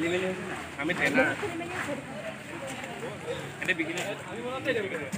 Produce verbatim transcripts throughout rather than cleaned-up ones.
আমি ট্ৰেইনাৰ এনে বিকিনে আমি বনাতে যাবি কেনে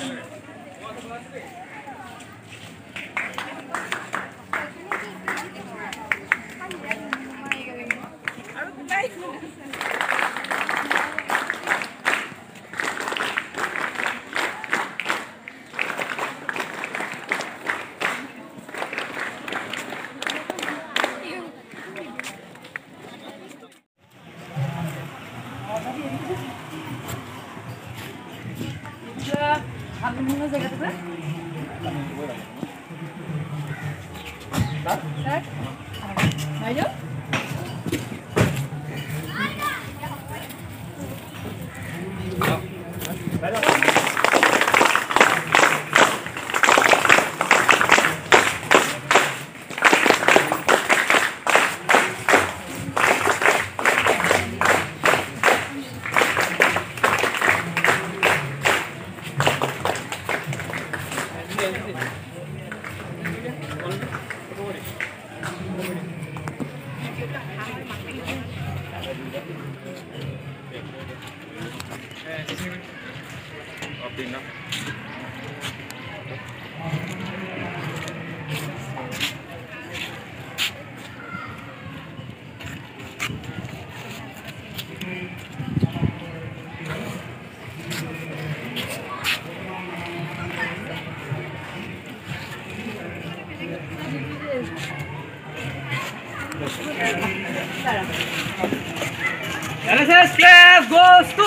N S S class goes to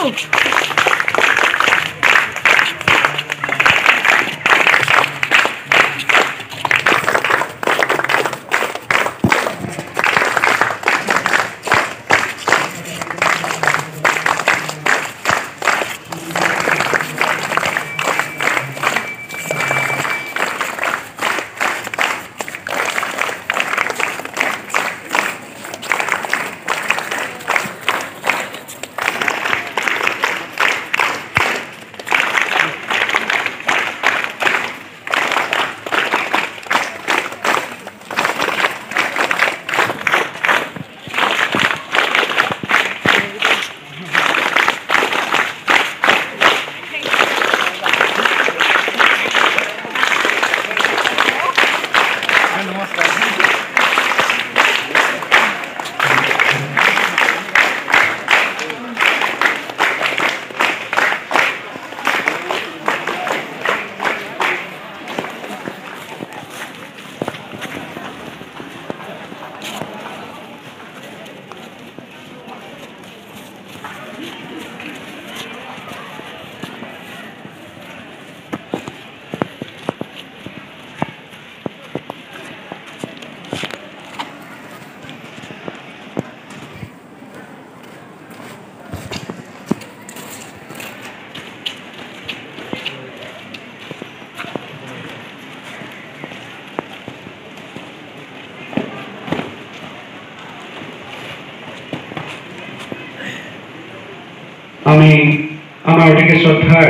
আমি আমাৰ অতিকে শ্ৰদ্ধাৰ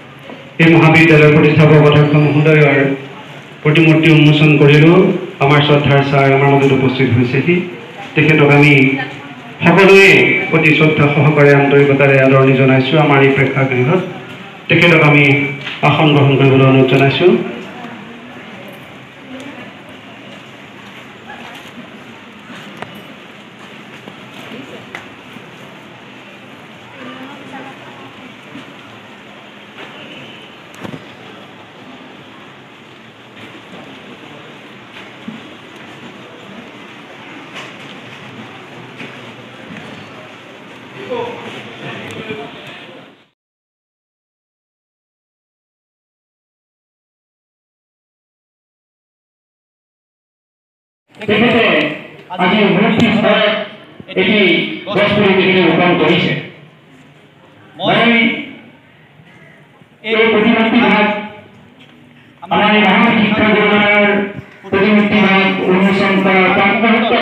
এই মহাবিদ্যালয়ৰ প্ৰতিষ্ঠাপক অধ্যক্ষ মহোদয়ৰ প্ৰতিমূৰ্তি উন্মোচন কৰিলোঁ। আমাৰ শ্ৰদ্ধাৰ ছাৰ আমাৰ মাজত উপস্থিত হৈছেহি। তেখেতক আমি সকলোৱে অতি শ্ৰদ্ধা সহকাৰে আন্তৰিকতাৰে আদৰণি জনাইছোঁ। আমাৰ এই প্ৰেক্ষাগৃহত তেখেতক আমি আসন গ্ৰহণ কৰিবলৈ অনুৰোধ জনাইছোঁ। তেখেতে আজি উন্নতি স্তৰত এটি গছ পুলি তেখেতে ৰোপণ কৰিছে। মই এই প্ৰতিমূৰ্তি ভাগ আমাৰ মহান শিক্ষাগুৰুজনাৰ প্ৰতিমূৰ্তি ভাগ উন্মোচন কৰা প্ৰাকমুহূৰ্তত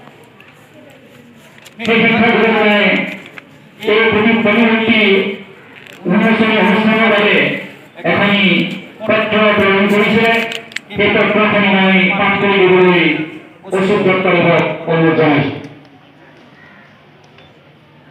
সেই শিক্ষাগুৰুজনে এই প্ৰতিমূৰ্তি উন্মোচন অনুষ্ঠানৰ বাবে এখনি পত্ৰ প্ৰেৰণ কৰিছে। সেই পত্ৰখনি মই পাঠ কৰি দিবলৈ অনুৰোধ জনাইছোঁ।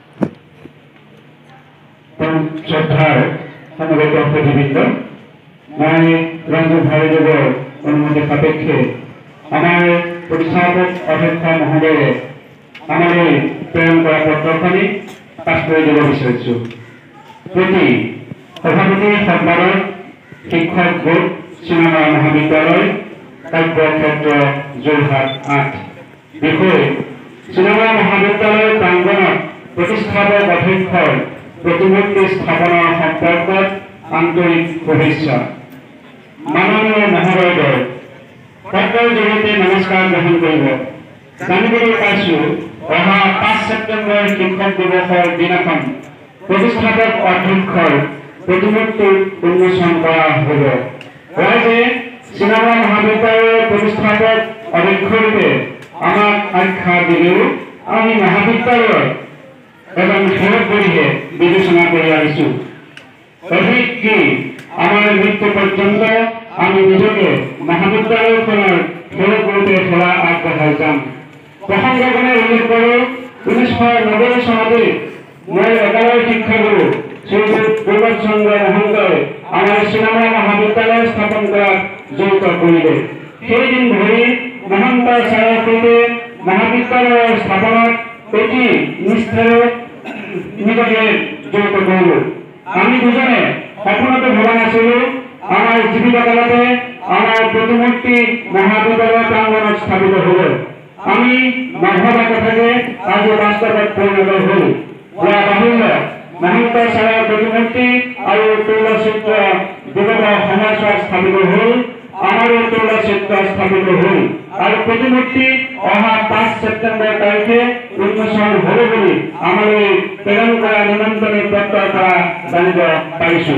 প্ৰতিবৃন্দ মই ৰঞ্জু ভাৰদেৱৰ অনুমতি সাপেক্ষে আমাৰ প্ৰতিষ্ঠাপক অধ্যক্ষ মহোদয়ে আমালৈ প্ৰেৰণ কৰা পত্ৰখনি পাঠ কৰি দিব বিচাৰিছোঁ। প্ৰতি সভাপতি সম্পাদক শিক্ষক গোট চিনেমা মহাবিদ্যালয় কাব্যক্ষেত্ৰ যোৰহাট আঠ বিষয় চিনেমা মহাবিদ্যালয় প্ৰাংগণত প্ৰতিষ্ঠাপক অধ্যক্ষৰ প্ৰতিমূৰ্তি স্থাপনৰ সম্পৰ্কত আন্তৰিক শুভেচ্ছা। মাননীয় মহোদয় পত্ৰৰ জৰিয়তে নমস্কাৰ গ্ৰহণ কৰিব। জানিবলৈ পাইছোঁ অহা পাঁচ ছেপ্টেম্বৰ শিক্ষক দিৱসৰ দিনাখন প্ৰতিষ্ঠাপক অধ্যক্ষৰ প্ৰতিমূৰ্তি উন্মোচন কৰা হ'ব। ৰাইজে চিনেমা মহাবিদ্যালয়ৰ প্ৰতিষ্ঠাপক অধ্যক্ষৰূপে আমাক আখ্যা দিলেও আমি মহাবিদ্যালয়ৰ এজন সেৱক বুলিহে বিবেচনা কৰি আহিছোঁ। অধিক কি আমাৰ মৃত্যু পৰ্যন্ত আমি নিজকে মহাবিদ্যালয়খনৰ সেৱক ৰূপে সেৱা আগবঢ়াই যাম। প্ৰসংগক্ৰমে উল্লেখ কৰোঁ ঊনৈছশ নব্বৈ চনতে মই একালৰ শিক্ষাগুৰু শ্ৰীযুত প্ৰমোদ চন্দ্ৰ মহন্তই আমাৰ চিনেমা মহাবিদ্যালয় স্থাপন কৰাত জড়িত কৰিলে। সেইদিন ধৰি মহন্ত ছাৰৰ সৈতে মহাবিদ্যালয়ৰ স্থাপনত অতি নিষ্ঠাৰে নিজকে জড়িত কৰিলোঁ। আমি দুজনে সপোনতো ভবা নাছিলোঁ আমাৰ জীৱিতকালতে আমাৰ প্ৰতিমূৰ্তি মহাবিদ্যালয় প্ৰাংগণত স্থাপিত হ'ব। আমি নভবা কথাকে আজি বাস্তৱত পৰিণত হ'ল। যোৱা বাহুল্য মহন্ত ছাৰৰ প্ৰতিমূৰ্তি আৰু তৈলচিত্ৰ বিগত সময়ছোৱাত স্থাপিত হ'ল। আমাৰো তৈলচিত্ৰ স্থাপিত হ'ল আৰু প্ৰতিমূৰ্তি অহা পাঁচ ছেপ্টেম্বৰ তাৰিখে উন্মোচন হ'ব বুলি আমালৈ প্ৰেৰণ কৰা নিমন্ত্ৰণী পত্ৰৰ পৰা জানিব পাৰিছোঁ।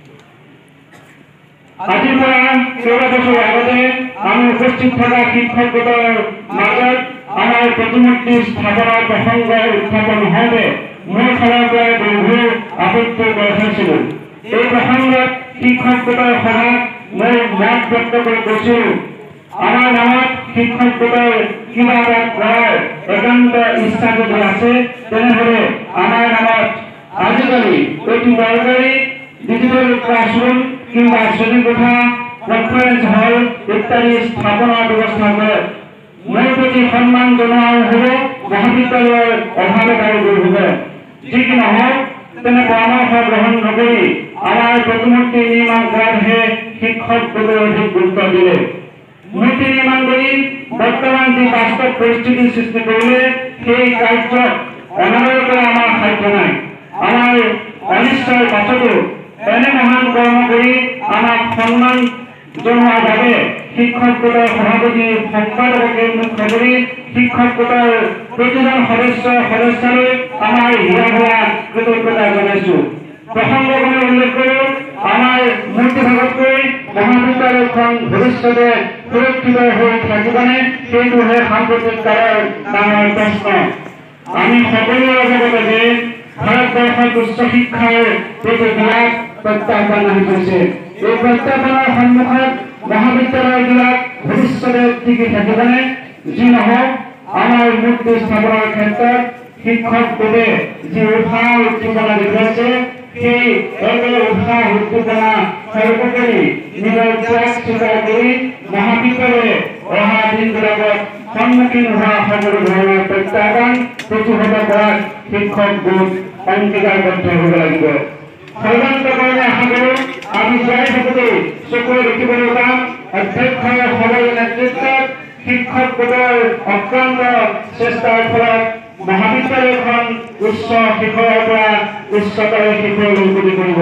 আজিৰ পৰা কেইবা বছৰ আগতে আমি উপস্থিত থকা শিক্ষক গোটৰ মাজত আমাৰ প্ৰতিমূৰ্তি স্থাপনৰ প্ৰসংগ উত্থাপন হওঁতে মোৰ ফালৰ পৰা গভীৰ আপত্তি দৰ্শাইছিলোঁ। এই প্ৰসংগত শিক্ষক গোটৰ সভাত মই মত ব্যক্ত কৰি কৈছিলোঁ আমাৰ নামত শিক্ষক গোটৰ কিবা এটা কৰাৰ একান্ত ইচ্ছা যদি আছে তেনেহ'লে আমাৰ নামত আজিকালি অতি দৰকাৰী ডিজিটেল ক্লাছৰুম কিংবা শ্ৰেণীকোঠা কনফাৰেন্স হল ইত্যাদি স্থাপনৰ ব্যৱস্থা কৰে। মোৰ প্ৰতি সন্মান জনোৱাও হ'ব, মহাবিদ্যালয়ৰ অভাৱে আৰু দূৰ হ'ব। যি কি নহওক তেনে পৰামৰ্শ গ্ৰহণ নকৰি আমাৰ প্ৰতিমূৰ্তি নিৰ্মাণ কৰাতহে শিক্ষক গোটে অধিক গুৰুত্ব দিলে। মূৰ্তি নিৰ্মাণ কৰি বৰ্তমান যি বাস্তৱ পৰিস্থিতিৰ সৃষ্টি কৰিলে সেই কাৰ্যত অনাদৰ কৰা আমাৰ সাধ্য নাই। আমাৰ অনিশ্চয় পাছতো এনে মহান কৰ্ম কৰি আমাক সন্মান জনোৱাৰ বাবে শিক্ষক গোটৰ সভাপতি সম্পাদককে মুখ্য কৰি শিক্ষক গোটৰ প্ৰতিজন সদস্য সদস্যলৈ আমাৰ হীৰা ভৰা কৃতজ্ঞতা জনাইছোঁ। প্ৰসংগক্ৰমে উল্লেখ কৰোঁ আমাৰ মূৰ্তিভাগতকৈ মহাবিদ্যালয়খন ভৱিষ্যতে সুৰক্ষিত হৈ থাকিবনে সেইটোহে সাম্প্ৰতিক কালৰ ডাঙৰ প্ৰশ্ন। আমি সকলোৱে অৱগত যে ভাৰতবৰ্ষত উচ্চ শিক্ষাৰ প্ৰতি বিৰাট প্ৰত্যাহ্বান আহি পৰিছে। এই প্ৰত্যাহ্বানৰ সন্মুখত মহাবিদ্যালয়বিলাক ভৱিষ্যতে টিকি থাকিবনে? যি নহওক আমাৰ মূৰ্তি স্থাপনৰ ক্ষেত্ৰত শিক্ষক গোটে যি উৎসাহ উদ্দীপনা দেখুৱাইছে সেই একে উৎসাহ উদ্দীপনা সৰ্বোপৰি নিজৰ ত্যাগ স্বীকাৰ কৰি মহাবিদ্যালয়ে অহা দিনবিলাকত সন্মুখীন হোৱা সকলো ধৰণৰ প্ৰত্যাহ্বান প্ৰতিহত কৰাত শিক্ষক গোট অংগীকাৰবদ্ধ হ'ব লাগিব। সৰ্বান্তকৰণে আশা কৰোঁ আমি যাই থাকোঁতে চকুৰে দেখিবলৈ পাম অধ্যক্ষৰ সবল নেতৃত্বত শিক্ষক গোটৰ অক্লান্ত চেষ্টাৰ ফলত মহাবিদ্যালয়খন উচ্চ শিখৰৰ পৰা উচ্চতৰ শিখৰলৈ গতি কৰিব।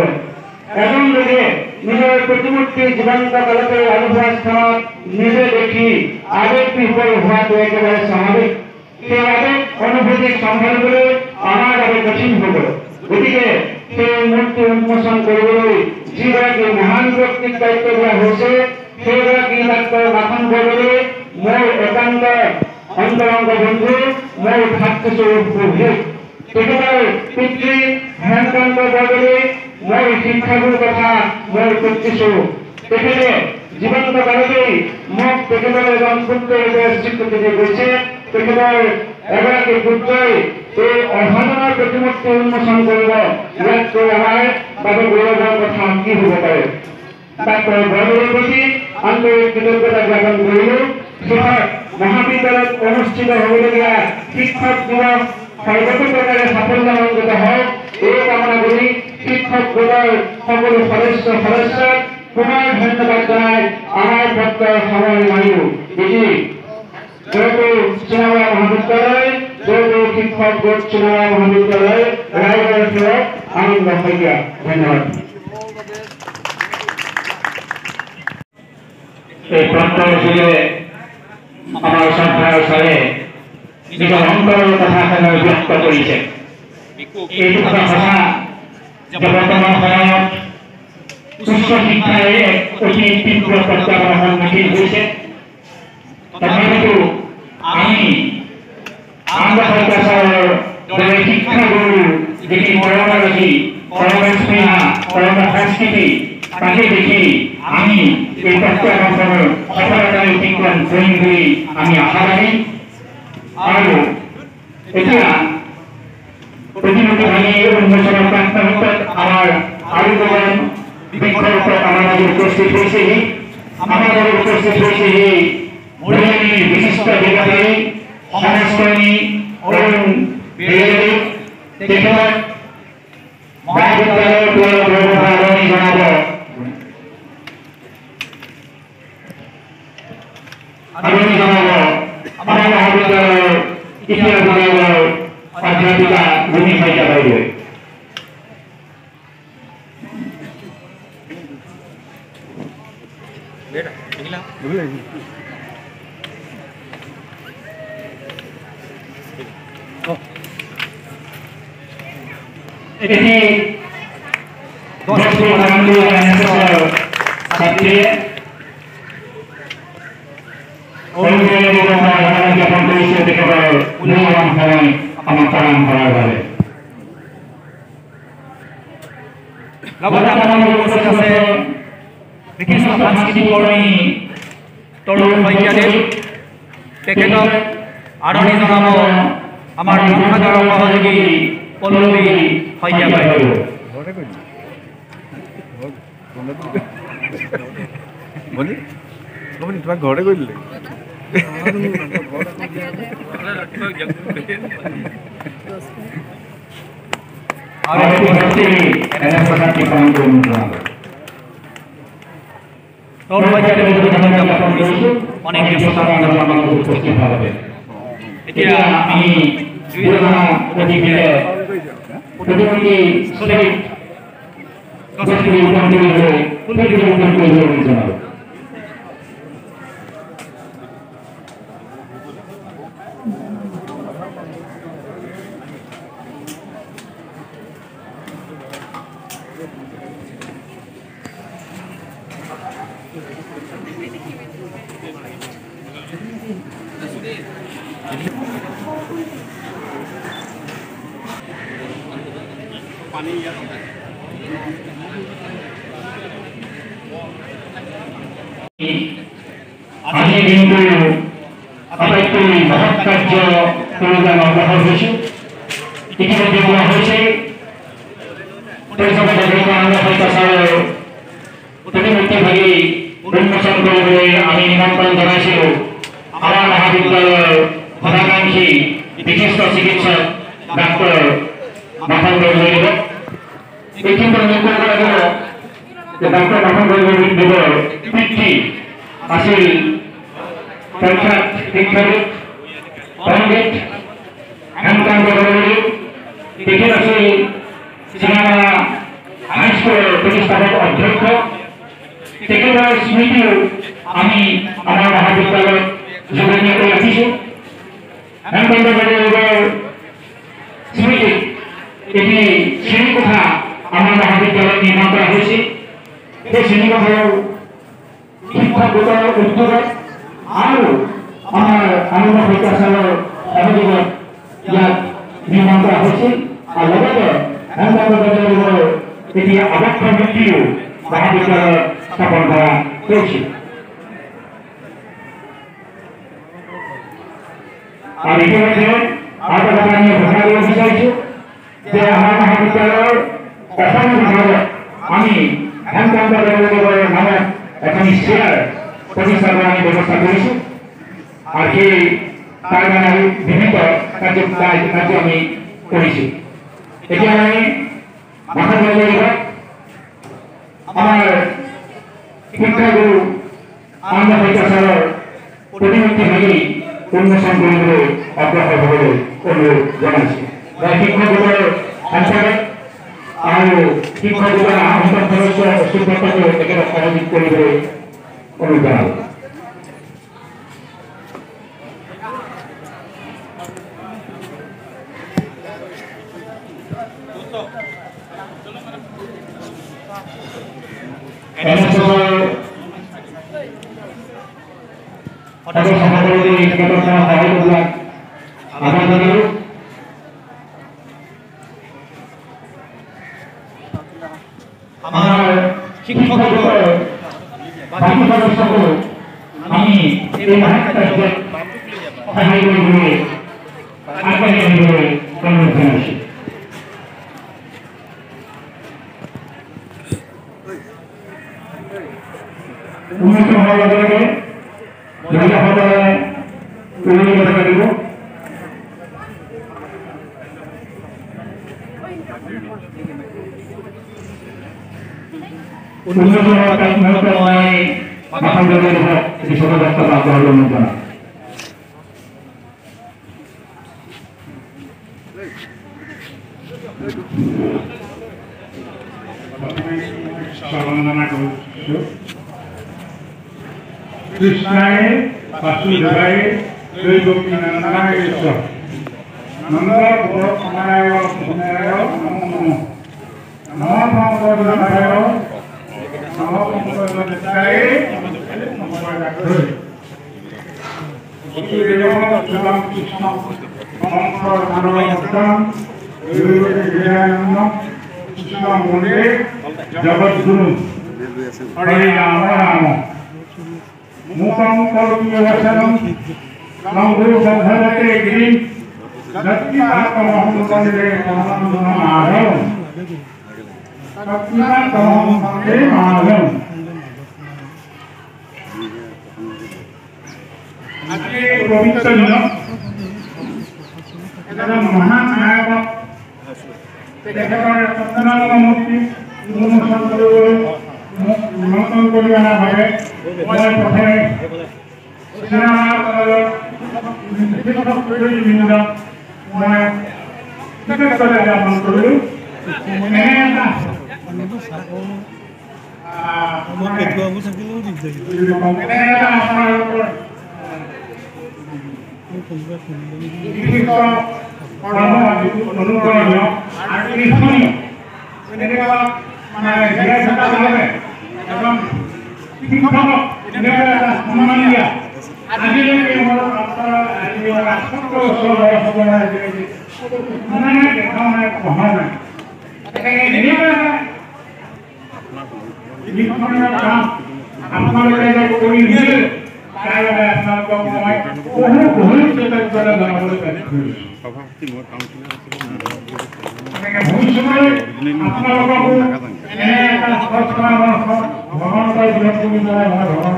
এজন লোকে নিজৰ প্ৰতিমূৰ্তি জীৱন্ত কালতে আলোচনা স্থানত নিজে দেখি আবেগ বিহ্বল হোৱাটো একেবাৰে স্বাভাৱিক। সেই আবেগ অনুভূতিক চম্ভালিবলৈ আমাৰ বাবে কঠিন হ'ব। গতিকে সেই মূৰ্তি উন্মোচন কৰিবলৈ যিগৰাকী মহান ব্যক্তিক দায়িত্ব দিয়া হৈছে সেইগৰাকী ডাক্তৰ মাখন বৰদলৈ মোৰ একান্ত অন্তৰংগ বন্ধু, মোৰ ভাতৃস্বৰূপ প্ৰভু। তেখেতৰ পিতৃ হেমকান্ত বৰদলৈ মোৰ শিক্ষাগুৰু তথা মোৰ পিতৃস্বৰূপ। তেখেতে জীৱন্ত কালতেই মোক তেখেতৰ এজন পুত্ৰৰূপে স্বীকৃতি দি গৈছে। তেখেতৰ এগৰাকী পুত্ৰই এই অসাধাৰণ প্ৰতিমূৰ্তি উন্মোচন কৰিব। ইয়াতকৈ আমাৰ বাবে গৌৰৱৰ কথা কি হ'ব পাৰে। ডাক্তৰ বৰদলৈৰ প্ৰতি আন্তৰিক কৃতজ্ঞতা জ্ঞাপন কৰিলোঁ। যোৰহাট মহাবিদ্যালয়ত অনুষ্ঠিত হ'বলগীয়া শিক্ষক দিৱস সৰ্বতোপ্ৰকাৰে সাফল্যমণ্ডিত হওক এই কামনা কৰি শিক্ষক গোটৰ সকলো সদস্য সদস্যক পুনৰ ধন্যবাদ জনাই আমাৰ পত্ৰৰ সামৰণি মাৰিলোঁ। দেখি জয়পুৰ চিনামৰা মহাবিদ্যালয়, জয়পুৰ শিক্ষক গোট চিনামৰা মহাবিদ্যালয়, ৰাইজৰ সেৱক আনন্দ শইকীয়া। ধন্যবাদ। এই পত্ৰৰ যোগে আমাৰ শ্ৰদ্ধাৰ ছাৰে নিজৰ অন্তৰৰ কথাসমূহ ব্যক্ত কৰিছে। এইটো কথা সঁচা যে বৰ্তমান সময়ত উচ্চ শিক্ষাই এক অতি তীব্ৰ প্ৰত্যাহ্বানৰ সন্মুখীন হৈছে। তথাপিতো আমি আনন্দ শইকীয়া ছাৰৰ দৰে শিক্ষাগুৰু যিখিনি পৰম্পৰাজি পৰম স্নেহা পৰম সংস্কৃতি তাকে দেখি আমি এই প্ৰত্যাহ্বানসমূহ সফলতাৰে অতিক্ৰম কৰিম বুলি আমি আশাবাদী। আৰু এতিয়া প্ৰতিমুখী উন্মোচনৰ প্ৰান্তমুহূৰ্তত আমাৰ আৰু দুজন বিক্ষোভক আমাৰ মাজত উপস্থিত হৈছেহি। আমাৰ মাজত উপস্থিত হৈছেহি মৰিয়নিৰ বিশিষ্ট ব্যৱসায়ী সমাজকৰ্মী অৰুণ বেলেগ। তেখেতক মহাবিদ্যালয়ৰ পৰা আদৰণি জনাব। আদৰণি জনাব আমাৰ মহাবিদ্যালয়ৰ ইতিহাস বিভাগৰ অধ্যাপিকা ৰুমি শইকীয়া বাইদেৱে। এটি দশটি আনন্দীয় এনএসএসৰ ছাত্ৰীয়ে অৰুণোদয় ধন্যবাদ জ্ঞাপন কৰিছে তেখেতৰ মূল্যৱান সময় আমাক প্ৰদান কৰাৰ বাবে। লগতে আমাৰ উপস্থিত আছে বিশিষ্ট সাংস্কৃতিক কৰ্মী তৰুণ শইকীয়াদেৱ। তেখেতক আদৰণি জনাব আমাৰ গ্ৰন্থাগাৰৰ সহযোগী পল্লৱী শইকীয়া বাইদেউ। তোমাক ঘৰতে কৰি দিলে অনেক উপস্থিত হবে। এতিয়া আমি দুইজনা অতিথিয়ে প্ৰতিমুখী শ্ৰেণীত গছপুলি ৰোপণ কৰিবলৈ ফুলপুলি ৰোপণ কৰিবলৈ জনাব। আজিৰ দিনটো আটাইতকৈ মহৎ কাৰ্য কৰিবলৈ আমি অগ্ৰসৰ হৈছোঁ। ইতিমধ্যে কোৱা হৈছে পৰিচালক আনন্দ শইকীয়া ছাৰৰ প্ৰতিমূৰ্তি ভাগি উন্মোচন কৰিবলৈ আমি নিমন্ত্ৰণ জনাইছিলোঁ আমাৰ মহাবিদ্যালয়ৰ সদাকাংক্ষী বিশিষ্ট চিকিৎসক ডাক্তৰ মাধৱ বৰদলৈদেৱক। এইখিনিতে উল্লেখ কৰিব লাগিব যে ডাক্তৰ মাধৱ বৰদলৈদেৱৰ পিতৃ আছিল প্ৰখ্যাত শিক্ষাবিদ পণ্ডিত হেমকান্ত বৰদলৈ। তেখেত আছিল চিনামৰা হাইস্কুলৰ প্ৰতিষ্ঠাপক অধ্যক্ষ। তেখেতৰ স্মৃতিও আমি আমাৰ মহাবিদ্যালয়ত যোগনীয় কৰি ৰাখিছোঁ। হেমকান্ত বৰদলৈদেৱৰ স্মৃতিত এটি শ্ৰেণীকোঠা আমাৰ মহাবিদ্যালয়ত নিৰ্মাণ কৰা হৈছিল। সেই শ্ৰেণীকোঠাৰ শিক্ষক গোটৰ উদ্যোগত আৰু আমাৰ আনন্দ শইকীয়া ছাৰৰ সহযোগত ইয়াত নিৰ্মাণ কৰা হৈছিল। আৰু লগতে হেমকান্ত বৰদলৈদেৱৰ এটি আদৰ্শ মূৰ্তিও মহাবিদ্যালয়ত স্থাপন কৰা হৈছিল। আৰু ইতিমধ্যে আৰু এটা কথা আমি ঘোষণা কৰিব বিচাৰিছোঁ যে আমাৰ মহাবিদ্যালয়ৰ অসম বিভাগত আমি হেমকান্ত দেৱদেৱৰ নামত এখন চেয়াৰ প্ৰতিষ্ঠা কৰাৰ আমি ব্যৱস্থা কৰিছোঁ আৰু সেই তাৰ কাৰণে আমি বিভিন্ন কাৰ্য কাৰ্য আমি কৰিছোঁ। এতিয়া আমি মাথা মাৰিব লাগিব আমাৰ শিক্ষাগুৰু আনন্দ শইকীয়াৰ প্ৰতিমূৰ্তি ভাঙি উন্মোচন কৰিবলৈ অগ্ৰসৰ হ'বলৈ অনুৰোধ জনাইছোঁ। শিক্ষকগোটৰ সঞ্চালক আৰু শিক্ষকগোটৰ আহত সদস্যৰ সুব্ৰতকো একেলগে সহযোগ কৰিবলৈ অনুৰোধ জনালোঁ। সদস্যসকললৈ তেখেতৰ পৰা সহায় কৰাৰ আহ্বান জনালোঁ। আমাৰ শিক্ষকসকলৰ বাকী সদস্যকো আমি এই মহৎ কাৰ্যত সহায় কৰিবলৈ আগবাঢ়ি আহিবলৈ অনুৰোধ জনাইছোঁ। উন্নত হোৱাৰ লগে লগে মহিলাসকলে উন্নতি কৰিব লাগিব। উন্নত হোৱাৰ মুহূৰ্তত মই মাথা মাৰিব কিছু ব্যৱস্থা আগবঢ়াবলৈ অনুৰোধ জনাওঁ। বন্দনা কৰিছোঁ। কৃষ্ণায় বাসুদেৱায় দৈৱকীনন্দনায় ঈশ্বৰ নন্দ গোপনায় কৃষ্ণায় নমো নমঃ নমঃ পঙ্কজনায় নমঃ পঙ্কজনায় নমঃ কৃষ্ণ শংকৰ মানৱম কৃষ্ণ মন্দিৰ জগৎগুৰু হৰে ৰাম ৰাম মুখম কरोति वचनं लंघु बंधनते गिरिं सत्यात्महं वन्दे माधवं सत्यात्महं वन्दे माधवं। আজি পবিত্ৰ দিন এজন মহান নায়ক তেখেতৰ সন্তানৰ মূৰ্তি উন্মোচন কৰিবলৈ নিমন্ত্ৰণ কৰি অনাৰ বাবে মই প্ৰথমে মই কৃতজ্ঞতা জ্ঞাপন কৰিলোঁ। এনে এটা আপোনালোকৰ অনুকৰণীয় আৰু লিখনীয় এনেকুৱা মানে জেগা থকা হ'লে এজন শিক্ষকক এনেকুৱা এটা সন্মান দিয়া আজিলৈকে মোৰ আজি সত্তৰ বছৰ বয়স হ'ব নাই মানে দেখা নাই পঢ়া নাই এনেকুৱা এটা লিখনীয় কাম আপোনালোকে যে কৰি নিদিলে তাৰ বাবে আপোনালোকক মই বহু বহুত কৃতজ্ঞতা জনাবলৈ বিচাৰিছোঁ। ভৱিষ্যতলৈ আপোনালোককো এনে এটা সৎ পৰামৰ্শ ভ্ৰমণ কৰি দিয়ক বুলি মই ভ্ৰমণ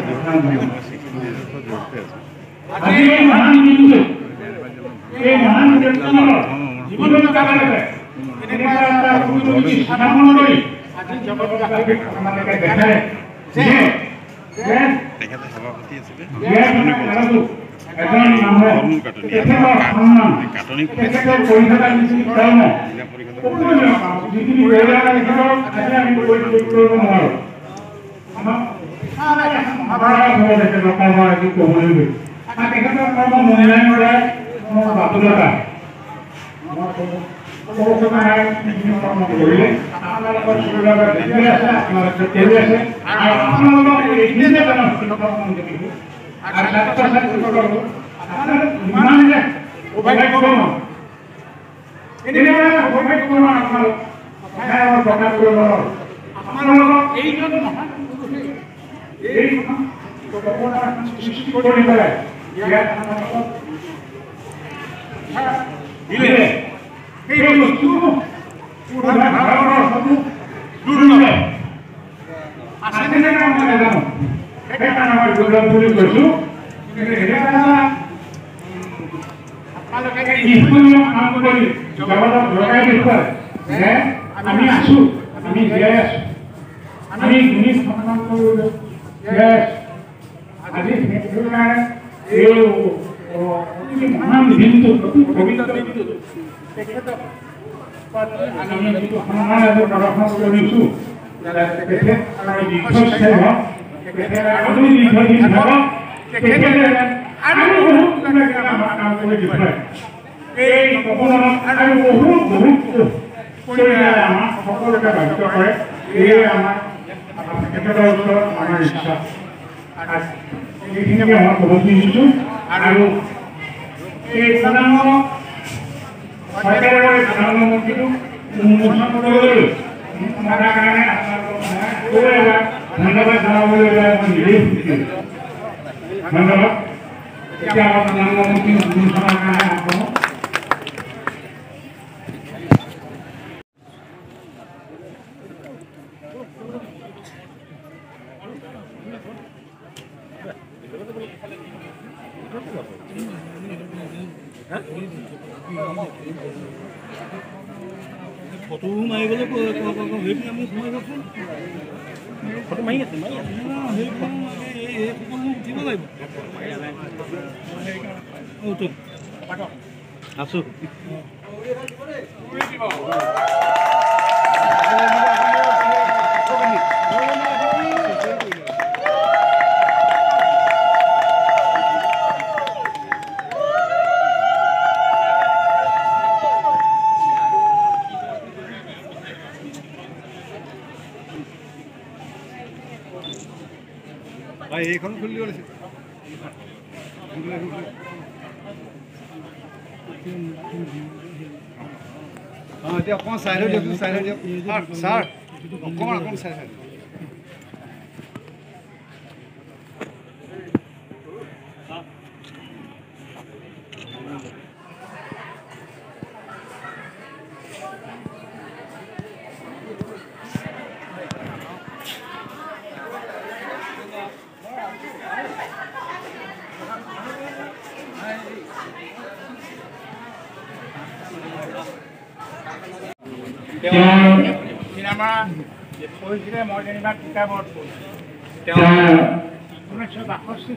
আজি এই মহান দিনটো এই মহান ব্যক্তিজনৰ জীৱনৰ কালতে এনেকুৱা এটা সুযোগী স্থাপন কৰি আজি জগতবাসীক আপোনালোকে দেখায় যে তেখেতে সভাপতি আছিলে এজন মানুহে তেখেতৰ সন্মান তেখেতৰ পৰিচয় নিশ্চিত কৰ্ম সকলোৱে যিখিনি বেয়া তেখেতৰ আজি আমি পৰিচয় কৰিব নোৱাৰোঁ। সাধাৰণ হ'ব তেখেতৰ কৰ্ম আজি ক'বলৈ গৈ তেখেতৰ কৰ্ম মূল্যায়ন কৰে মোৰ বাতুলতা কৰিলে আপোনালোকৰ চুৰিভাগৰ দেখিয়ে আছে আপোনালোকে কৰি আছে আৰু আপোনালোকক এইখিনিতে জনাম শিক্ষক মন্দিৰ আৰু ছাত্ৰ ছাত্ৰীসকলক আপোনালোক ইমান যে সৌভাগ্যপূৰ্ণ এনেকুৱা এটা সৌভাগ্যপূৰ্ণ আপোনালোক মই প্ৰকাশ কৰিব নোৱাৰোঁ। আপোনালোকক এইজন মহান পুৰুষে এই সৃষ্টি কৰি পেলাই ইয়াত আপোনালোকক দিলে সেই বস্তু ভাৰতৰ দুৰ্লভ আছে নে নাই মই নাজানো সেইকাৰণে মই দুৰ্লভ বুলি কৈছোঁ কিন্তু এনেকুৱা আপোনালোকে স্কুলীয় কাম কৰি জগতক লগাই দেখুৱায় যে আমি আছোঁ আমি জীয়াই আছোঁ আমি গুণী সন্মান কৰোঁ জীয়াই আছোঁ আজি সেইটো কাৰণে এই অতি মহান দিনটো অতি পবিত্ৰ দিনটো তেখেতক আমি যিটো সন্মান আজি প্ৰদৰ্শন কৰিছোঁ তেখেত আমি দীৰ্ঘস্থায়ী হওক তেখেতে আৰু দীৰ্ঘদিন থাকক তেখেতে আৰু বহুত কিবা কিবা আমাৰ কাম কৰি দেখুৱায় এই সপোনত আৰু বহুত বহুত পৰিয়ালে আমাক সকলোকে বাধ্য কৰে এয়ে আমাৰ তেখেতৰ ওচৰত আমাৰ ইচ্ছা এইখিনিকে মই ক'ব খুজিছোঁ আৰু এই পূৰ্ণাংগ চৰকাৰৰ প্ৰধানমন্ত্ৰীটো উন্মোচন কৰিবলৈ থকাৰ কাৰণে আপোনালোকক ধন্যবাদ জনাবলৈ মই নিজেই সুখী ধন্যবাদ এতিয়া আমাৰ প্ৰধানমন্ত্ৰী উন্মোচনৰ কাৰণে আগবঢ়ো ফটো মাৰিবলৈ সেইটো আমি সোমাই যাওকচোন ফটো মাৰি আছে মাৰি আছে সেইখন এই সকলো উঠিব লাগিব আছোঁ ভাই এইখন খুলি দিব লাগিছিল অঁ এতিয়া অকণমান চাই লৈ দিয়কচোন চাই লৈ দিয়ক ছাৰ অকণমান অকণমান চাই চাই চিনেমা পঢ়িছিলে মই যেনিবা কিতাপত ঊনৈছশ বাষষ্ঠি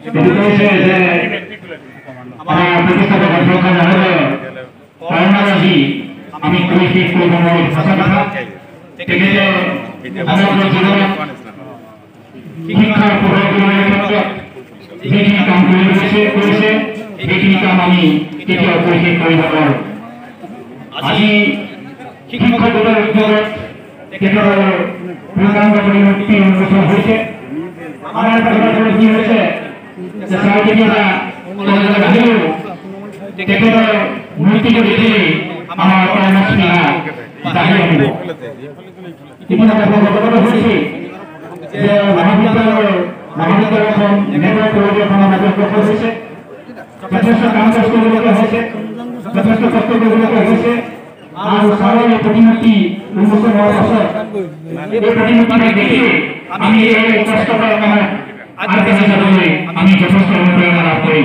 আমি কৈ শেষ কৰিব নোৱাৰো সঁচা কথা তেখেতে আমাৰ জীৱনত শিক্ষাৰ প্ৰভাৱ পেলোৱাৰ ক্ষেত্ৰত যিখিনি কাম কৰি গৈছে কৰিছে সেইখিনি কাম আমি কেতিয়াও কৈ শেষ কৰিব নোৱাৰো আজি শিক্ষকসকলৰ উদ্যোগত তেখেতৰ পূৰ্ণাংগ প্ৰতিমূৰ্তি উন্মোচন হৈছে আমাৰ কথাটো কি হৈছে যে ছাৰ কেতিয়াবা কলেজত আহিলেও তেখেতৰ মূৰ্তিটো দেখিলেই আমাৰ কৰ্মস্পৃহা বাঢ়ি আহিব ইতিমধ্যে অৱগত হৈছে যে মহাবিদ্যালয়ৰ মহাবিদ্যালয়খন এনেকুৱা পৰিৱেশনৰ মাজত গ্ৰহণ হৈছে যথেষ্ট কাম কাজ কৰিবলগীয়া হৈছে যথেষ্ট কষ্ট কৰিবলগীয়া হৈছে আৰু ছাৰৰ এই প্ৰতিমূৰ্তি উন্মোচন হোৱাৰ পাছত এই প্ৰতিমূৰ্তিক দেখি আমি এই কষ্ট কৰা কামত আগবাঢ়ি যাবলৈ আমি যথেষ্ট অনুপ্ৰেৰণা লাভ কৰিম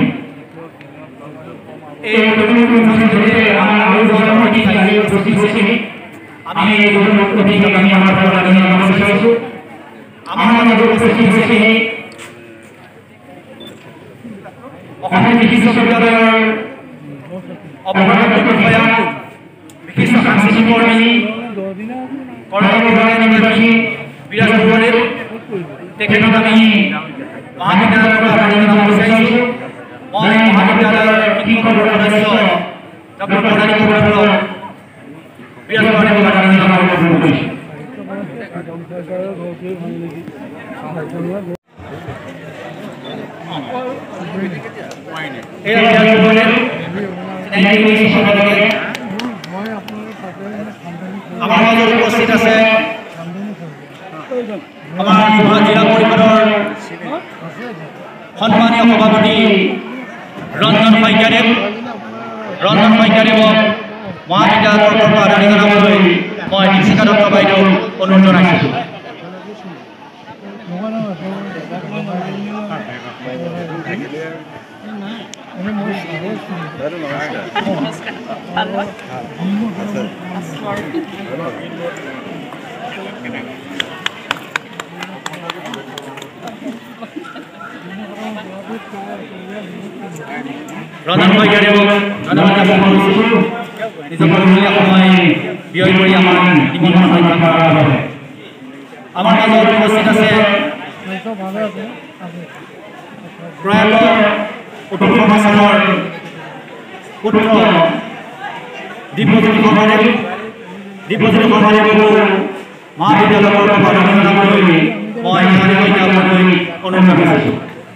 এই প্ৰতিমূৰ্তি উন্মোচনৰ জৰিয়তে আমাৰ আৰু দুজনৰ অতিথি আহি উপস্থিত হৈছেহি আমি এই দুজন অতিথিক আমি আমাৰ ফালৰ পৰা জনাব বিচাৰিছোঁ আমাৰ মাজত উপস্থিত হৈছেহি অসম কৃষি বিশ্ববিদ্যালয়ৰ অৱসৰপ্ৰাপ্ত বিষয়া বিশিষ্ট সাংস্কৃতিক কৰ্মী কৰ্মবিভাগৰ নিৰ্বাহী বিৰাজ বৰুৱাদেৱ তেখেতক আমি মহাবিদ্যালয়ৰ পৰা জনাব বিচাৰিছোঁ মই মহাবিদ্যালয়ৰ শিক্ষক সদস্য ডক্টৰ ৰাজীৱ বৰুৱাদেৱক বিৰাজ বৰুৱাদেৱক আমি জনাবলৈ অনুৰোধ কৰিছোঁ আমাৰ মাজত উপস্থিত আছে আমাৰ জিলা পৰিষদৰ সন্মানীয় সভাপতি ৰঞ্জন শইকীয়াদেৱ ৰঞ্জন শইকীয়াদেৱক মহাবিদ্যালয়ৰ তৰফৰ পৰা আদৰণি জনাবলৈ মই দীপশিখা দত্ত বাইদেউ অনুৰোধ জনাইছোঁ। ৰঞ্জন শইকীয়াদেৱক ধন্যবাদ জ্ঞাপন কৰিছোঁ নিজৰ মূল্যৱান সময় ব্যয় কৰি আমাৰ নিমন্ত্ৰণ সন্মান কৰাৰ বাবে। আমাৰ মাজত উপস্থিত আছে প্ৰয়াত উত্তৰ সমাজৰ পুত্ৰ দিব্যজ্যোতি শৰ্মাদেৱ দিব্যজ্যোতি শৰ্মাদেৱকো মহাবিদ্যালয়ৰ পৰা ধন্যবাদ কৰি মই জ্ঞাপনকৈ অনুৰোধ জনাইছোঁ।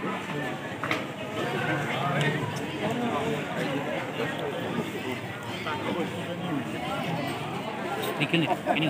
Ini, ini.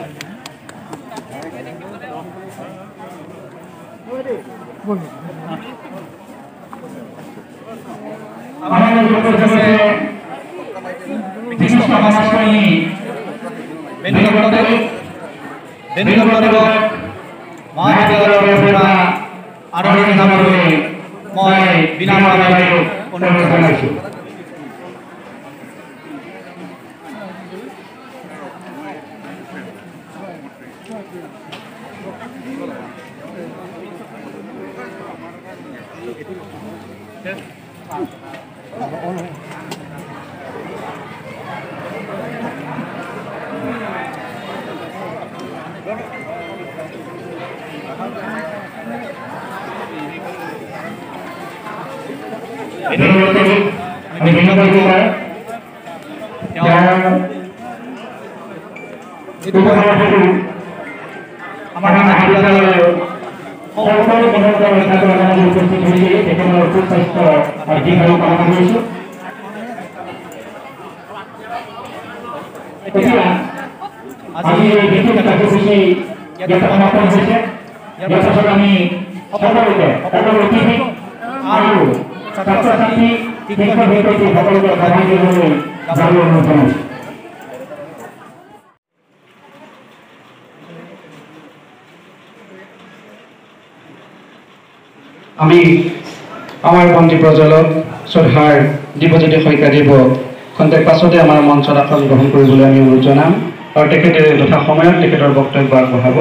আমি আমাৰ মন্ত্ৰী প্ৰজ্বলক শ্ৰদ্ধাৰ দিব্যজ্যোতি শইকীয়াদেৱক খন্তেক পাছতে আমাৰ মঞ্চত আসন গ্ৰহণ কৰিবলৈ আমি অনুৰোধ জনাম আৰু তেখেতে যথা সময়ত তেখেতৰ বক্তব্য আগবঢ়াব।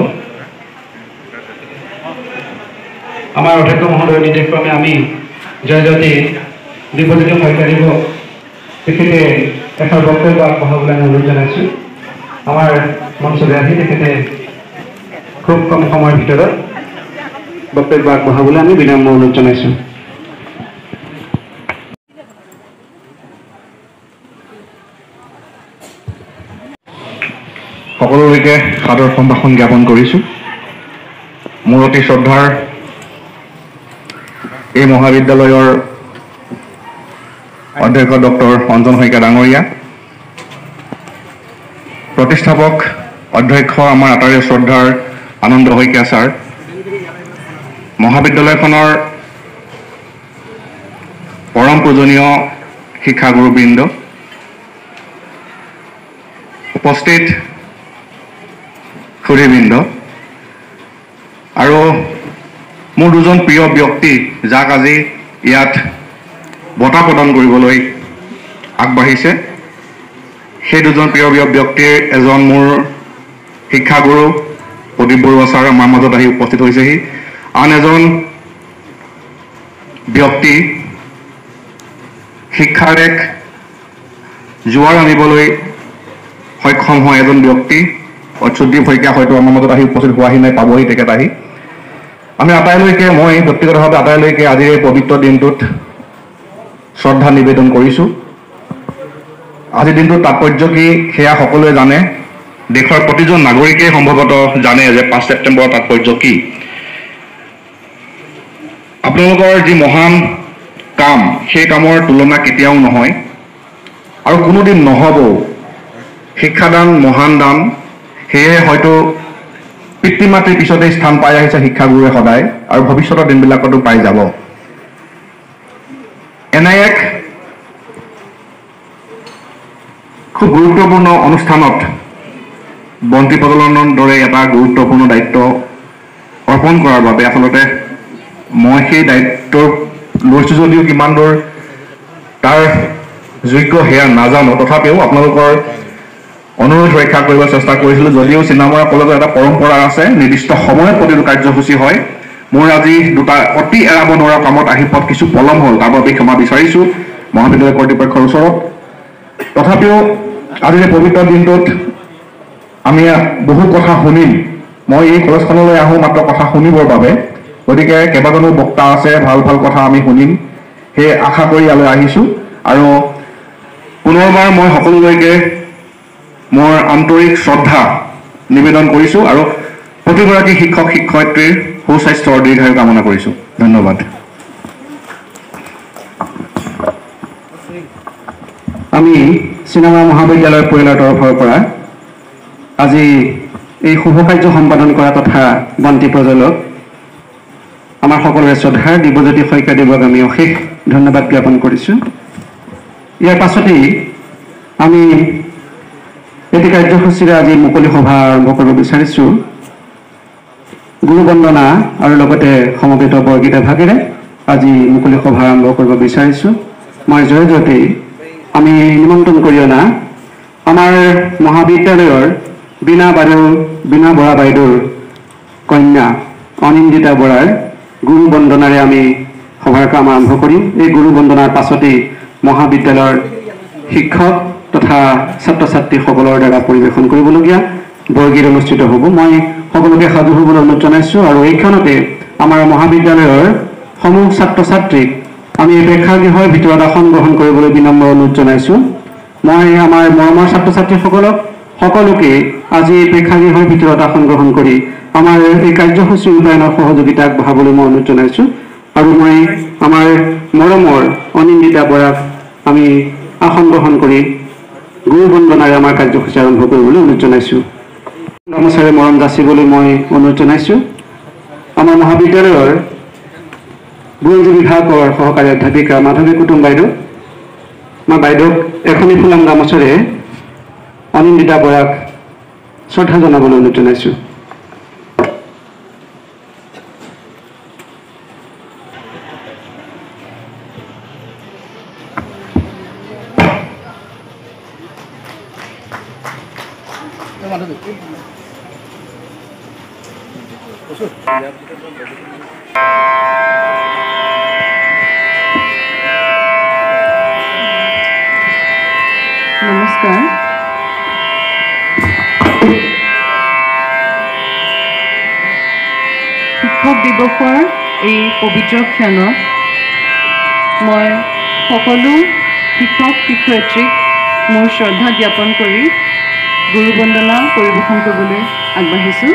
আমাৰ অধ্যক্ষ মহোদয়ৰ নিৰ্দেশক্ৰমে আমি জয়জ্যোতি দিব্যজ্যোতি শইকীয়াদেৱক তেখেতে এষাৰ বক্তব্য আগবঢ়াবলৈ আমি অনুৰোধ জনাইছোঁ। আমাৰ মঞ্চলৈ আহি তেখেতে খুব কম সময়ৰ ভিতৰত বক্তব্য আগবঢ়াবলৈ আমি বিনম্ৰ অনুৰোধ জনাইছোঁ। সকলোকে সাদৰ সম্ভাষণ জ্ঞাপন কৰিছোঁ। মোৰ অতি শ্ৰদ্ধাৰ এই মহাবিদ্যালয়ৰ অধ্যক্ষ ডক্টৰ অঞ্জন শইকীয়া ডাঙৰীয়া, প্ৰতিষ্ঠাপক অধ্যক্ষ আমাৰ আটাইৰে শ্ৰদ্ধাৰ আনন্দ শইকীয়া ছাৰ, মহাবিদ্যালয়খনৰ পৰম পূজনীয় শিক্ষাগুৰুবৃন্দ, উপস্থিত সুধীবৃন্দ আৰু মোৰ দুজন প্ৰিয় ব্যক্তি যাক আজি ইয়াত বঁটা প্ৰদান কৰিবলৈ আগবাঢ়িছে, সেই দুজন প্ৰিয় ব্যক্তিৰ এজন মোৰ শিক্ষাগুৰু প্ৰদীপ বৰুৱা ছাৰ আমাৰ মাজত আহি উপস্থিত হৈছেহি। আন এজন ব্যক্তি শিক্ষাৰ এক জোৱাৰ আনিবলৈ সক্ষম হয় এজন ব্যক্তি অচ্যুতদ্বীপ শইকীয়া হয়তো আমাৰ মাজত আহি উপস্থিত হোৱাহি নাই, পাবহি তেখেত আহি। আমি আটাইলৈকে মই ব্যক্তিগতভাৱে আটাইলৈকে আজিৰ এই পবিত্ৰ দিনটোত শ্ৰদ্ধা নিবেদন কৰিছোঁ। আজিৰ দিনটোৰ তাৎপৰ্য কি সেয়া সকলোৱে জানে, দেশৰ প্ৰতিজন নাগৰিকেই সম্ভৱতঃ জানে যে পাঁচ ছেপ্টেম্বৰৰ তাৎপৰ্য কি। আপোনালোকৰ যি মহান কাম সেই কামৰ তুলনা কেতিয়াও নহয় আৰু কোনোদিন নহ'বও। শিক্ষাদান মহান দান, সেয়ে হয়তো পিতৃ মাতৃৰ পিছতে স্থান পাই আহিছে শিক্ষাগুৰুৱে সদায় আৰু ভৱিষ্যতৰ দিনবিলাকতো পাই যাব। এনে এক খুব গুৰুত্বপূৰ্ণ অনুষ্ঠানত বন্তি প্ৰজ্বলনৰ দৰে এটা গুৰুত্বপূৰ্ণ দায়িত্ব অৰ্পণ কৰাৰ বাবে আচলতে মই সেই দায়িত্ব লৈছোঁ যদিও কিমান দূৰ তাৰ যোগ্য সেয়া নাজানো, তথাপিও আপোনালোকৰ অনুৰোধ ৰক্ষা কৰিব চেষ্টা কৰিছিলোঁ। যদিও চিন্নামৰা কলেজৰ এটা পৰম্পৰা আছে, নিৰ্দিষ্ট সময়ত প্ৰতিটো কাৰ্যসূচী হয়। মোৰ আজি দুটা অতি এৰাব নোৱাৰা কামত আহি পথ কিছু পলম হ'ল, তাৰ বাবে ক্ষমা বিচাৰিছোঁ মহাবিদ্যালয় কৰ্তৃপক্ষৰ ওচৰত। তথাপিও আজিৰ পবিত্ৰ দিনটোত আমি বহু কথা শুনিম। মই এই কলেজখনলৈ আহোঁ মাত্ৰ কথা শুনিবৰ বাবে, গতিকে কেইবাজনো বক্তা আছে, ভাল ভাল কথা আমি শুনিম সেই আশা কৰি ইয়ালৈ আহিছোঁ। আৰু পুনৰবাৰ মই সকলোলৈকে মোৰ আন্তৰিক শ্ৰদ্ধা নিবেদন কৰিছোঁ আৰু প্ৰতিগৰাকী শিক্ষক শিক্ষয়িত্ৰীৰ সুস্বাস্থ্যৰ দীৰ্ঘায়ু কামনা কৰিছোঁ। ধন্যবাদ। আমি চিনেমা মহাবিদ্যালয় পৰিয়ালৰ তৰফৰ পৰা আজি এই শুভ কাৰ্য সম্পাদন কৰা তথা বন্তি প্ৰজ্বলক আমাৰ সকলোৰে শ্ৰদ্ধাৰ দিব্যজ্যোতি শইকীয়াদেৱক আমি অশেষ ধন্যবাদ জ্ঞাপন কৰিছোঁ। ইয়াৰ পাছতেই আমি এটি কাৰ্যসূচীৰে আজি মুকলি সভা আৰম্ভ কৰিব বিচাৰিছোঁ। গুৰু বন্দনা আৰু লগতে সমবেত বৰগীত ভাগেৰে আজি মুকলি সভা আৰম্ভ কৰিব বিচাৰিছোঁ। মই জয় জয়তে আমি নিমন্ত্ৰণ কৰি অনা আমাৰ মহাবিদ্যালয়ৰ বীণা বাইদেউ বীণা বৰা বাইদেউৰ কন্যা অনিন্দিতা বৰাৰ গুৰু বন্দনাৰে আমি সভাৰ কাম আৰম্ভ কৰিম। এই গুৰু বন্দনাৰ পাছতেই মহাবিদ্যালয়ৰ শিক্ষক তথা ছাত্ৰ ছাত্ৰীসকলৰ দ্বাৰা পৰিৱেশন কৰিবলগীয়া বৰগীত অনুষ্ঠিত হ'ব। মই সকলোকে সাজু হ'বলৈ অনুৰোধ জনাইছোঁ আৰু এইখনতে আমাৰ মহাবিদ্যালয়ৰ সমূহ ছাত্ৰ ছাত্ৰীক আমি প্ৰেক্ষাগৃহৰ ভিতৰত আসন গ্ৰহণ কৰিবলৈ বিনম্ৰ অনুৰোধ জনাইছোঁ। মই আমাৰ মৰমৰ ছাত্ৰ ছাত্ৰীসকলক সকলোকে আজি প্ৰেক্ষাগৃহৰ ভিতৰত আসন গ্ৰহণ কৰি আমাৰ এই কাৰ্যসূচী ৰূপায়ণৰ সহযোগিতা আগবঢ়াবলৈ মই অনুৰোধ জনাইছোঁ। আৰু মই আমাৰ মৰমৰ অনিন্দিতা বৰাক আমি আসন গ্ৰহণ কৰি গুৰু বন্দনাৰে আমাৰ কাৰ্যসূচী আৰম্ভ কৰিবলৈ অনুৰোধ জনাইছোঁ। গামোচাৰে মৰম যাচিবলৈ মই অনুৰোধ জনাইছোঁ। আমাৰ মহাবিদ্যালয়ৰ বুৰঞ্জী বিভাগৰ সহকাৰী অধ্যাপিকা মাধৱী কুটুম বাইদেউ, মই বাইদেউক এখনি ফুলাম গামোচাৰে অনিন্দিতা বৰাক শ্ৰদ্ধা জনাবলৈ অনুৰোধ জনাইছোঁ। নমস্কাৰ। শিক্ষক দিৱসৰ এই পবিত্ৰ ক্ষণত মই সকলো শিক্ষক শিক্ষয়িত্ৰীক মোৰ শ্ৰদ্ধা জ্ঞাপন কৰি গুৰু বন্দনা পৰিৱেশন কৰিবলৈ আগবাঢ়িছোঁ।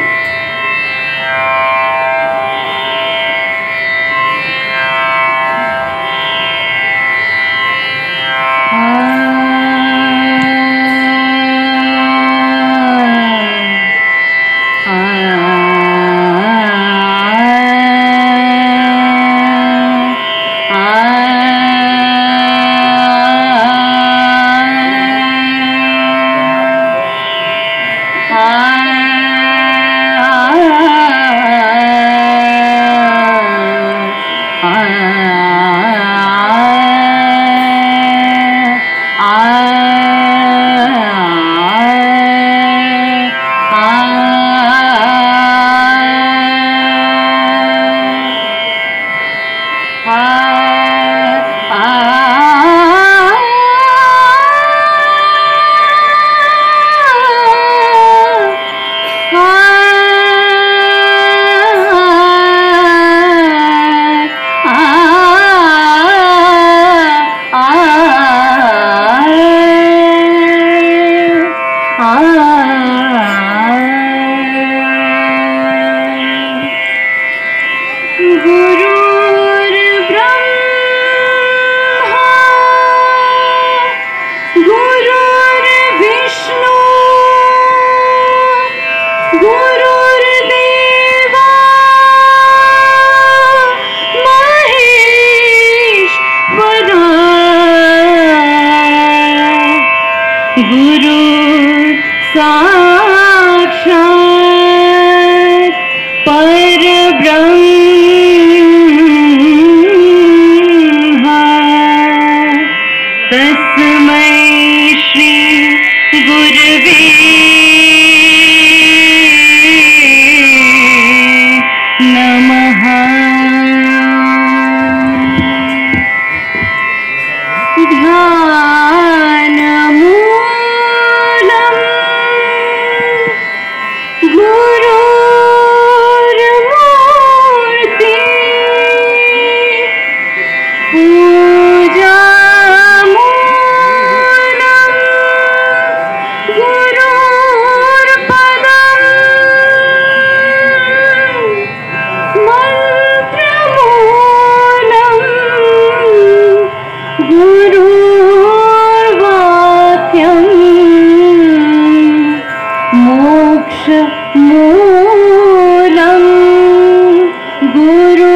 गुरु सा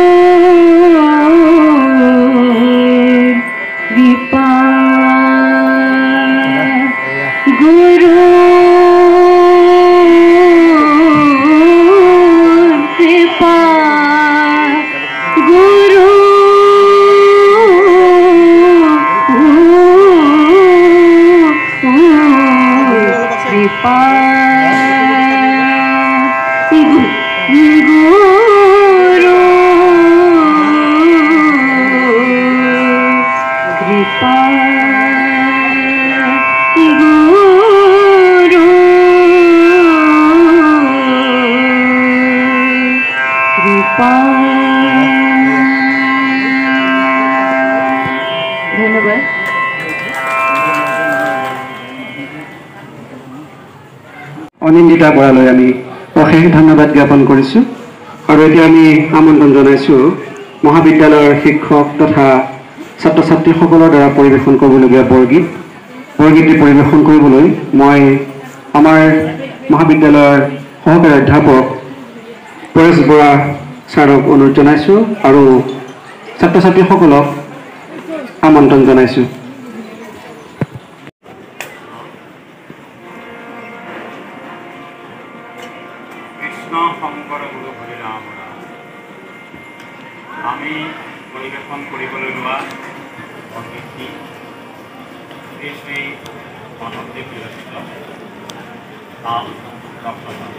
कृपा गुरु कृपा गुरु कृपा गुरु कृपा गुरु कृपा ধন্যবাদ। অনিন্দিতা বৰালৈ আমি অশেষ ধন্যবাদ জ্ঞাপন কৰিছোঁ আৰু এতিয়া আমি আমন্ত্ৰণ জনাইছোঁ মহাবিদ্যালয়ৰ শিক্ষক তথা ছাত্ৰ ছাত্ৰীসকলৰ দ্বাৰা পৰিৱেশন কৰিবলগীয়া বৰগীত বৰগীতটি পৰিৱেশন কৰিবলৈ মই আমাৰ মহাবিদ্যালয়ৰ সহকাৰী অধ্যাপক পৰেশ বৰা ছাৰক অনুৰোধ জনাইছোঁ আৰু ছাত্ৰ ছাত্ৰীসকলক আমন্ত্ৰণ জনাইছোঁ। কৃষ্ণ শংকৰ গুৰু হৰি ৰাম ৰাম। আমি পৰিৱেশন কৰিবলৈ লোৱা বৰগীতটি শ্ৰী শ্ৰী মাধৱদেৱ বিৰচিত নাম ৰক্তপাত।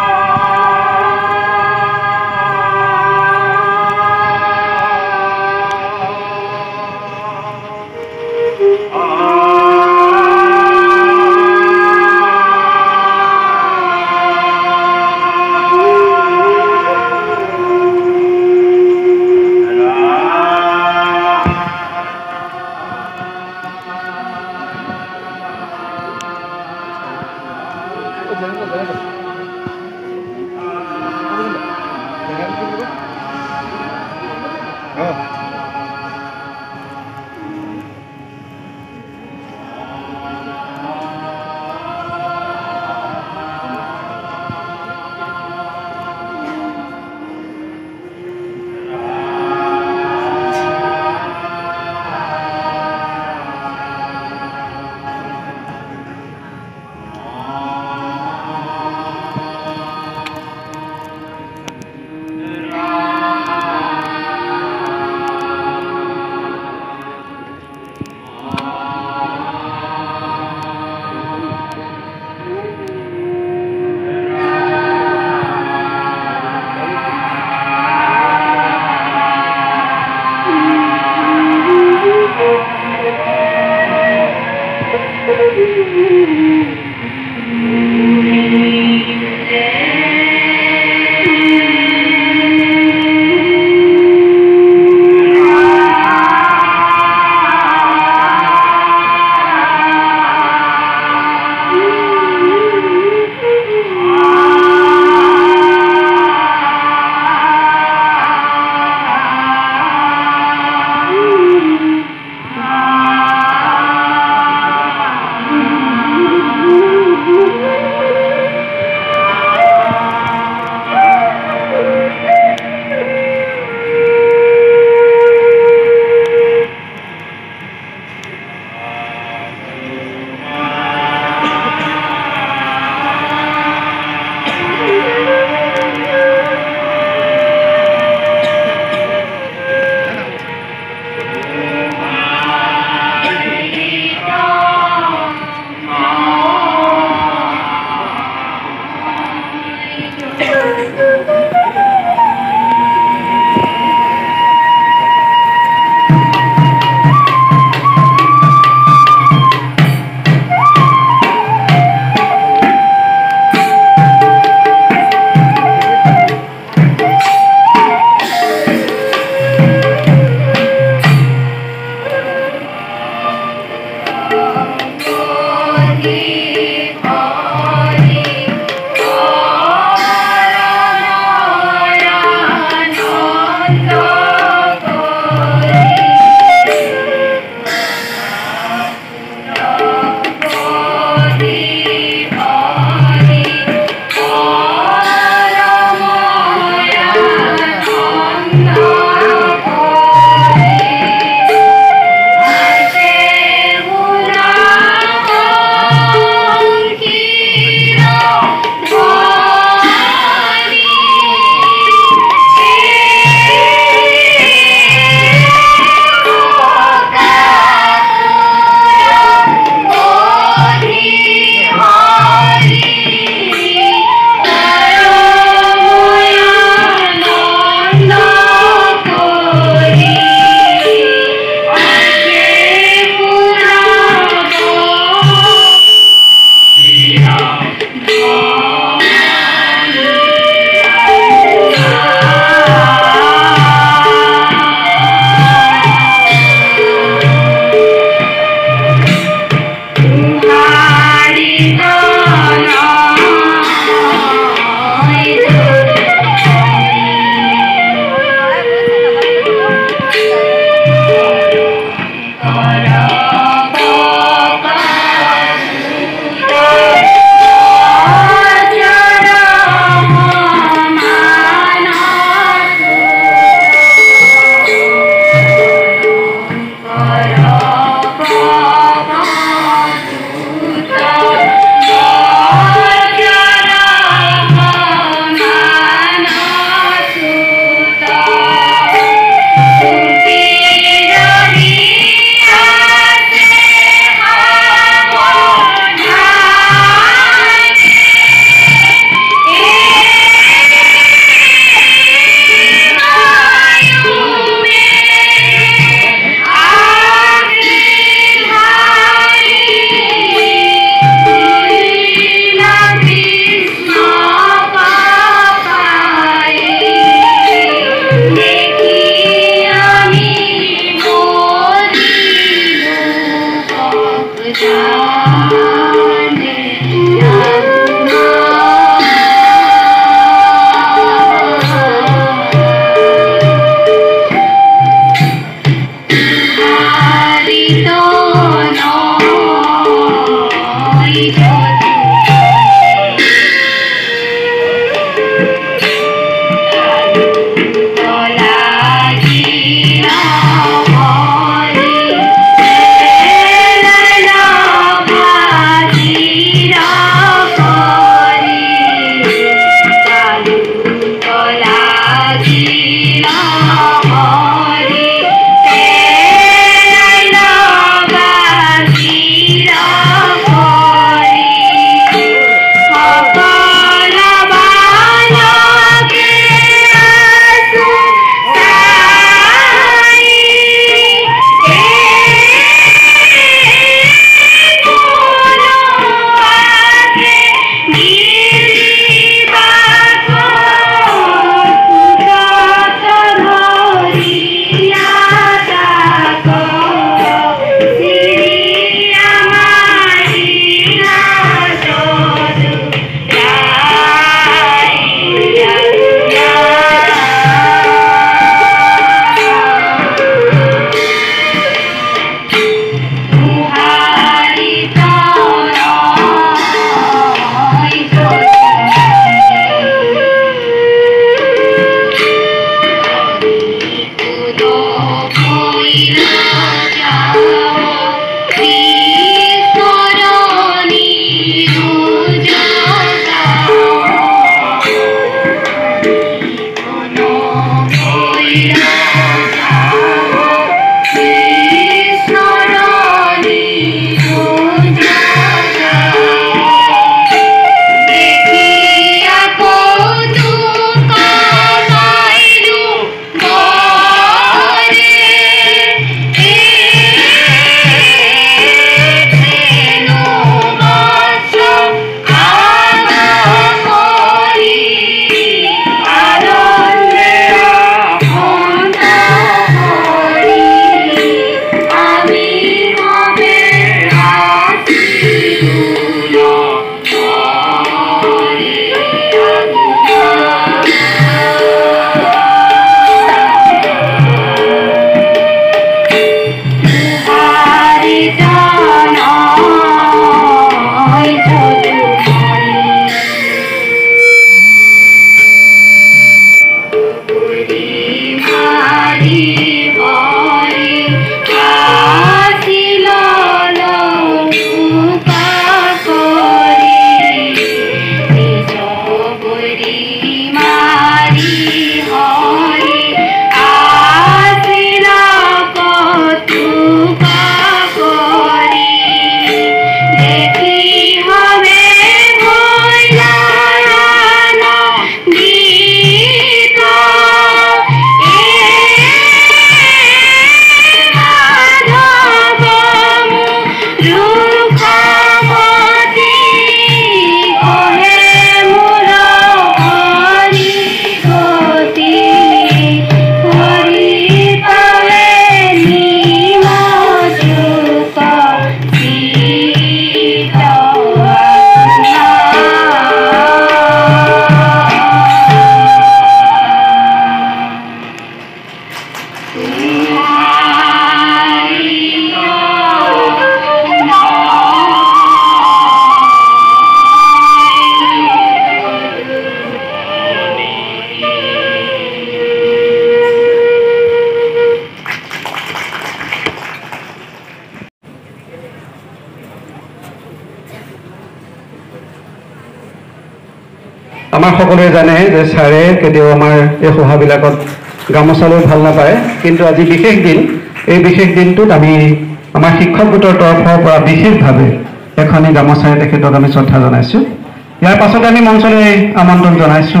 আমাৰ সকলোৱে জানে যে ছাৰে কেতিয়াও আমাৰ এই সভাবিলাকত গামোচা লৈ ভাল নাপায়, কিন্তু আজি বিশেষ দিন। এই বিশেষ দিনটোত আমি আমাৰ শিক্ষক গোটৰ তৰফৰ পৰা বিশেষভাৱে এখনি গামোচাৰে তেখেতক আমি শ্ৰদ্ধা জনাইছোঁ। ইয়াৰ পাছতে আমি মঞ্চলৈ আমন্ত্ৰণ জনাইছোঁ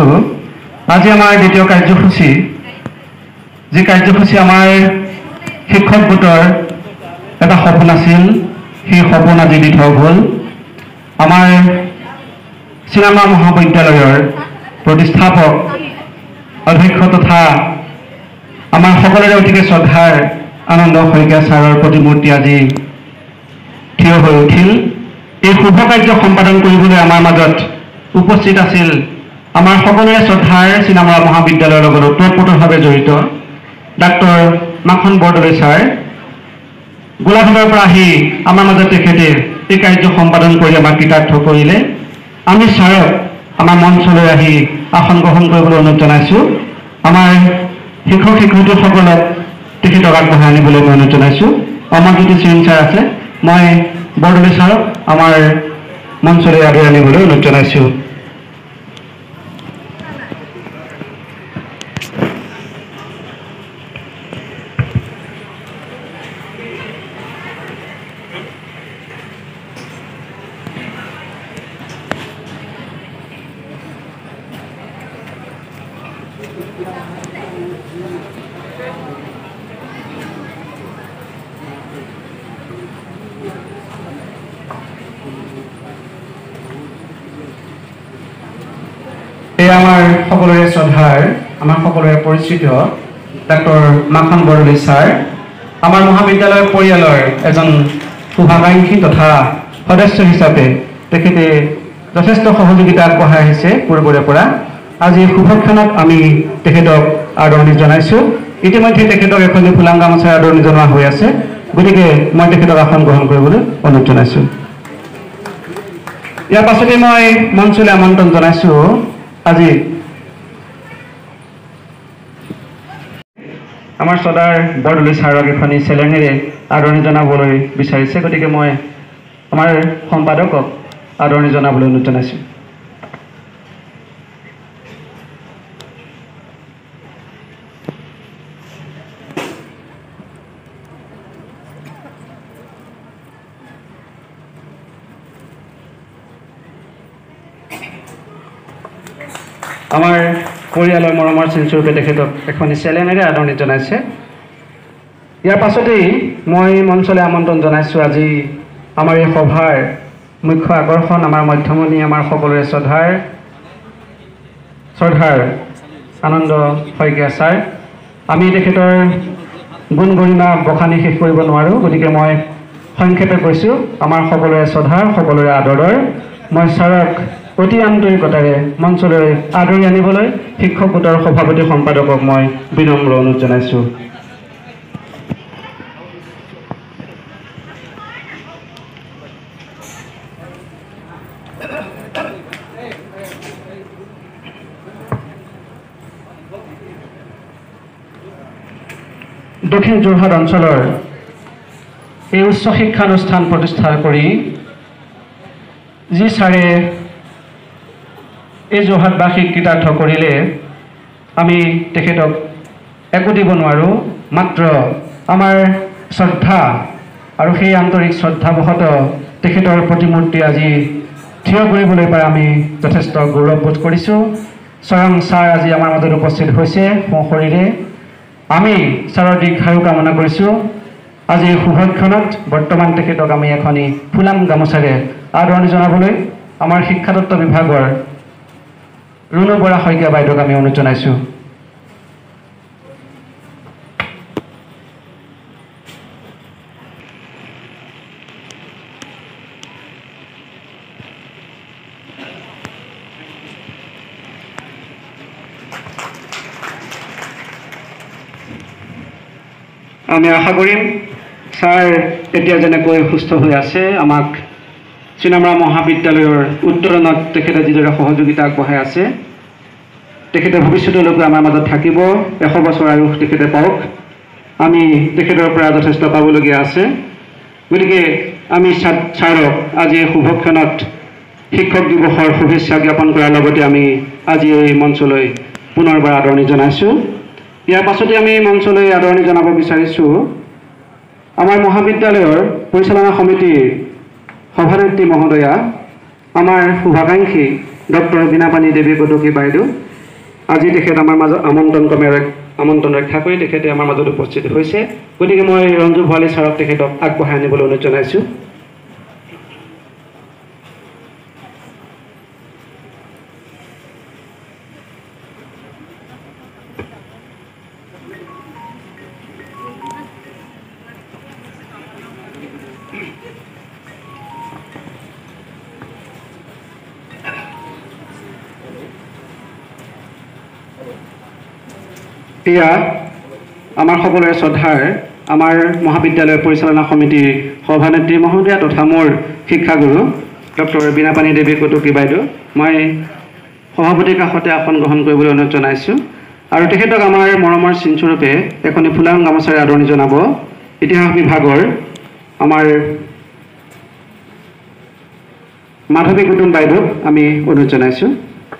আজি আমাৰ দ্বিতীয় কাৰ্যসূচী, যি কাৰ্যসূচী আমাৰ শিক্ষক গোটৰ এটা সপোন আছিল, সেই সপোন আজি দিঠক হ'ল। আমাৰ চিনেমা মহাবিদ্যালয়ৰ প্ৰতিষ্ঠাপক অধ্যক্ষ তথা আমাৰ সকলোৰে অতিকে শ্ৰদ্ধাৰ আনন্দ শইকীয়া ছাৰৰ প্ৰতিমূৰ্তি আজি থিয় হৈ উঠিল। এই শুভ কাৰ্য সম্পাদন কৰিবলৈ আমাৰ মাজত উপস্থিত আছিল আমাৰ সকলোৰে শ্ৰদ্ধাৰ চিনেমা মহাবিদ্যালয়ৰ লগত ওতঃপ্ৰোতভাৱে জড়িত ডাক্তৰ মাখন বৰদলৈ ছাৰ। গোলাঘাটৰ পৰা আহি আমাৰ মাজত তেখেতে এই কাৰ্য সম্পাদন কৰি আমাক কৃতাৰ্থ কৰিলে আমি ছাৰক আমাৰ মঞ্চলৈ আহি আসন গ্ৰহণ কৰিবলৈ অনুৰোধ জনাইছোঁ আমাৰ শিক্ষক শিক্ষয়িত্ৰীসকলক তেখেতক আগবঢ়াই আনিবলৈ মই অনুৰোধ জনাইছোঁ অমৰজ্যোতি সিং ছাৰ আছে মই বৰদলৈ ছাৰক আমাৰ মঞ্চলৈ আদৰি আনিবলৈ অনুৰোধ জনাইছোঁ এই আমাৰ সকলোৰে শ্ৰদ্ধাৰ আমাৰ সকলোৰে পৰিচিত ডাক্তৰ মাখন বৰদলৈ ছাৰ আমাৰ মহাবিদ্যালয়ৰ পৰিয়ালৰ এজন শুভাকাংক্ষী তথা সদস্য হিচাপে তেখেতে যথেষ্ট সহযোগিতা আগবঢ়াই আহিছে পূৰ্বৰে পৰা আজি শুভক্ষণত আমি তেখেতক আদৰণি জনাইছোঁ ইতিমধ্যে তেখেতক এখনি ফুলাম গামোচাৰে আদৰণি জনোৱা হৈ আছে গতিকে মই তেখেতক আসন গ্ৰহণ কৰিবলৈ অনুৰোধ জনাইছোঁ ইয়াৰ পাছতে মই মঞ্চলৈ আমন্ত্ৰণ জনাইছোঁ আজি আমাৰ সদাৰ বৰদলৈ ছাৰক এখনি চেলেঙেৰে আদৰণি জনাবলৈ বিচাৰিছে গতিকে মই আমাৰ সম্পাদকক আদৰণি জনাবলৈ অনুৰোধ জনাইছোঁ আমাৰ পৰিয়ালৰ মৰমৰ চিনস্বৰূপে তেখেতক এখনি চেলেঙেৰে আদৰণি জনাইছে ইয়াৰ পাছতেই মই মঞ্চলৈ আমন্ত্ৰণ জনাইছোঁ আজি আমাৰ এই সভাৰ মুখ্য আকৰ্ষণ আমাৰ মধ্যমণি আমাৰ সকলোৰে শ্ৰদ্ধাৰ শ্ৰদ্ধাৰ আনন্দ শইকীয়া ছাৰ আমি তেখেতৰ গুণ গৰিমা বখানি শেষ কৰিব নোৱাৰোঁ গতিকে মই সংক্ষেপে কৈছোঁ আমাৰ সকলোৰে শ্ৰদ্ধাৰ সকলোৰে আদৰৰ মই ছাৰক অতি আন্তৰিকতাৰে মঞ্চলৈ আদৰি আনিবলৈ শিক্ষক গোটৰ সভাপতি সম্পাদকক মই বিনম্ৰ অনুৰোধ জনাইছোঁ দক্ষিণ যোৰহাট অঞ্চলৰ এই উচ্চ শিক্ষানুষ্ঠান প্ৰতিষ্ঠা কৰি যি ছাৰে এই যোৰহাটবাসীক কৃতাৰ্থ কৰিলে আমি তেখেতক একো দিব নোৱাৰোঁ মাত্ৰ আমাৰ শ্ৰদ্ধা আৰু সেই আন্তৰিক শ্ৰদ্ধাবশত তেখেতৰ প্ৰতিমূৰ্তি আজি থিয় কৰিবলৈ পাই আমি যথেষ্ট গৌৰৱবোধ কৰিছোঁ স্বয়ং ছাৰ আজি আমাৰ মাজত উপস্থিত হৈছে সশৰীৰে আমি ছাৰৰ দীৰ্ঘায়ু কামনা কৰিছোঁ আজি শুভক্ষণত বৰ্তমান তেখেতক আমি এখনি ফুলাম গামোচাৰে আদৰণি জনাবলৈ আমাৰ শিক্ষাতত্ব বিভাগৰ ৰুণু বৰা শইকীয়া বাইদেউক আমি অনুৰোধ জনাইছোঁ আমি আশা কৰিম ছাৰ এতিয়া যেনেকৈ সুস্থ হৈ আছে আমাক চিনামৰা মহাবিদ্যালয়ৰ উত্তৰণত তেখেতে যিদৰে সহযোগিতা আগবঢ়াই আছে তেখেতে ভৱিষ্যতলৈকে আমাৰ মাজত থাকিব এশ বছৰ আয়ুস তেখেতে পাওক আমি তেখেতৰ পৰা যথেষ্ট পাবলগীয়া আছে গতিকে আমি ছাৰক আজি এই শুভক্ষণত শিক্ষক দিৱসৰ শুভেচ্ছা জ্ঞাপন কৰাৰ লগতে আমি আজি এই মঞ্চলৈ পুনৰবাৰ আদৰণি জনাইছোঁ ইয়াৰ পাছতে আমি মঞ্চলৈ আদৰণি জনাব বিচাৰিছোঁ আমাৰ মহাবিদ্যালয়ৰ পৰিচালনা সমিতিৰ সভানেত্ৰী মহোদয়া আমাৰ শুভাকাংক্ষী ডক্টৰ বীণাপাণি দেৱী কটকী বাইদেউ আজি তেখেত আমাৰ মাজত আমন্ত্ৰণ ক্ৰমেৰে আমন্ত্ৰণ ৰক্ষা কৰি তেখেতে আমাৰ মাজত উপস্থিত হৈছে গতিকে মই ৰঞ্জু ভৰালী ছাৰক তেখেতক আগবঢ়াই আনিবলৈ অনুৰোধ জনাইছোঁ এয়া আমাৰ সকলোৰে শ্ৰদ্ধাৰ আমাৰ মহাবিদ্যালয় পৰিচালনা সমিতিৰ সভানেত্ৰী মহোদয়া তথা মোৰ শিক্ষাগুৰু ডক্টৰ বীণাপাণি দেৱী কটকী বাইদেউ মই সভাপতিৰ কাষতে আসন গ্ৰহণ কৰিবলৈ অনুৰোধ জনাইছোঁ আৰু তেখেতক আমাৰ মৰমৰ চিনস্বৰূপে এখনি ফুলাম গামোচাৰে আদৰণি জনাব ইতিহাস বিভাগৰ আমাৰ মাধৱী কুটুম বাইদেউক আমি অনুৰোধ জনাইছোঁ।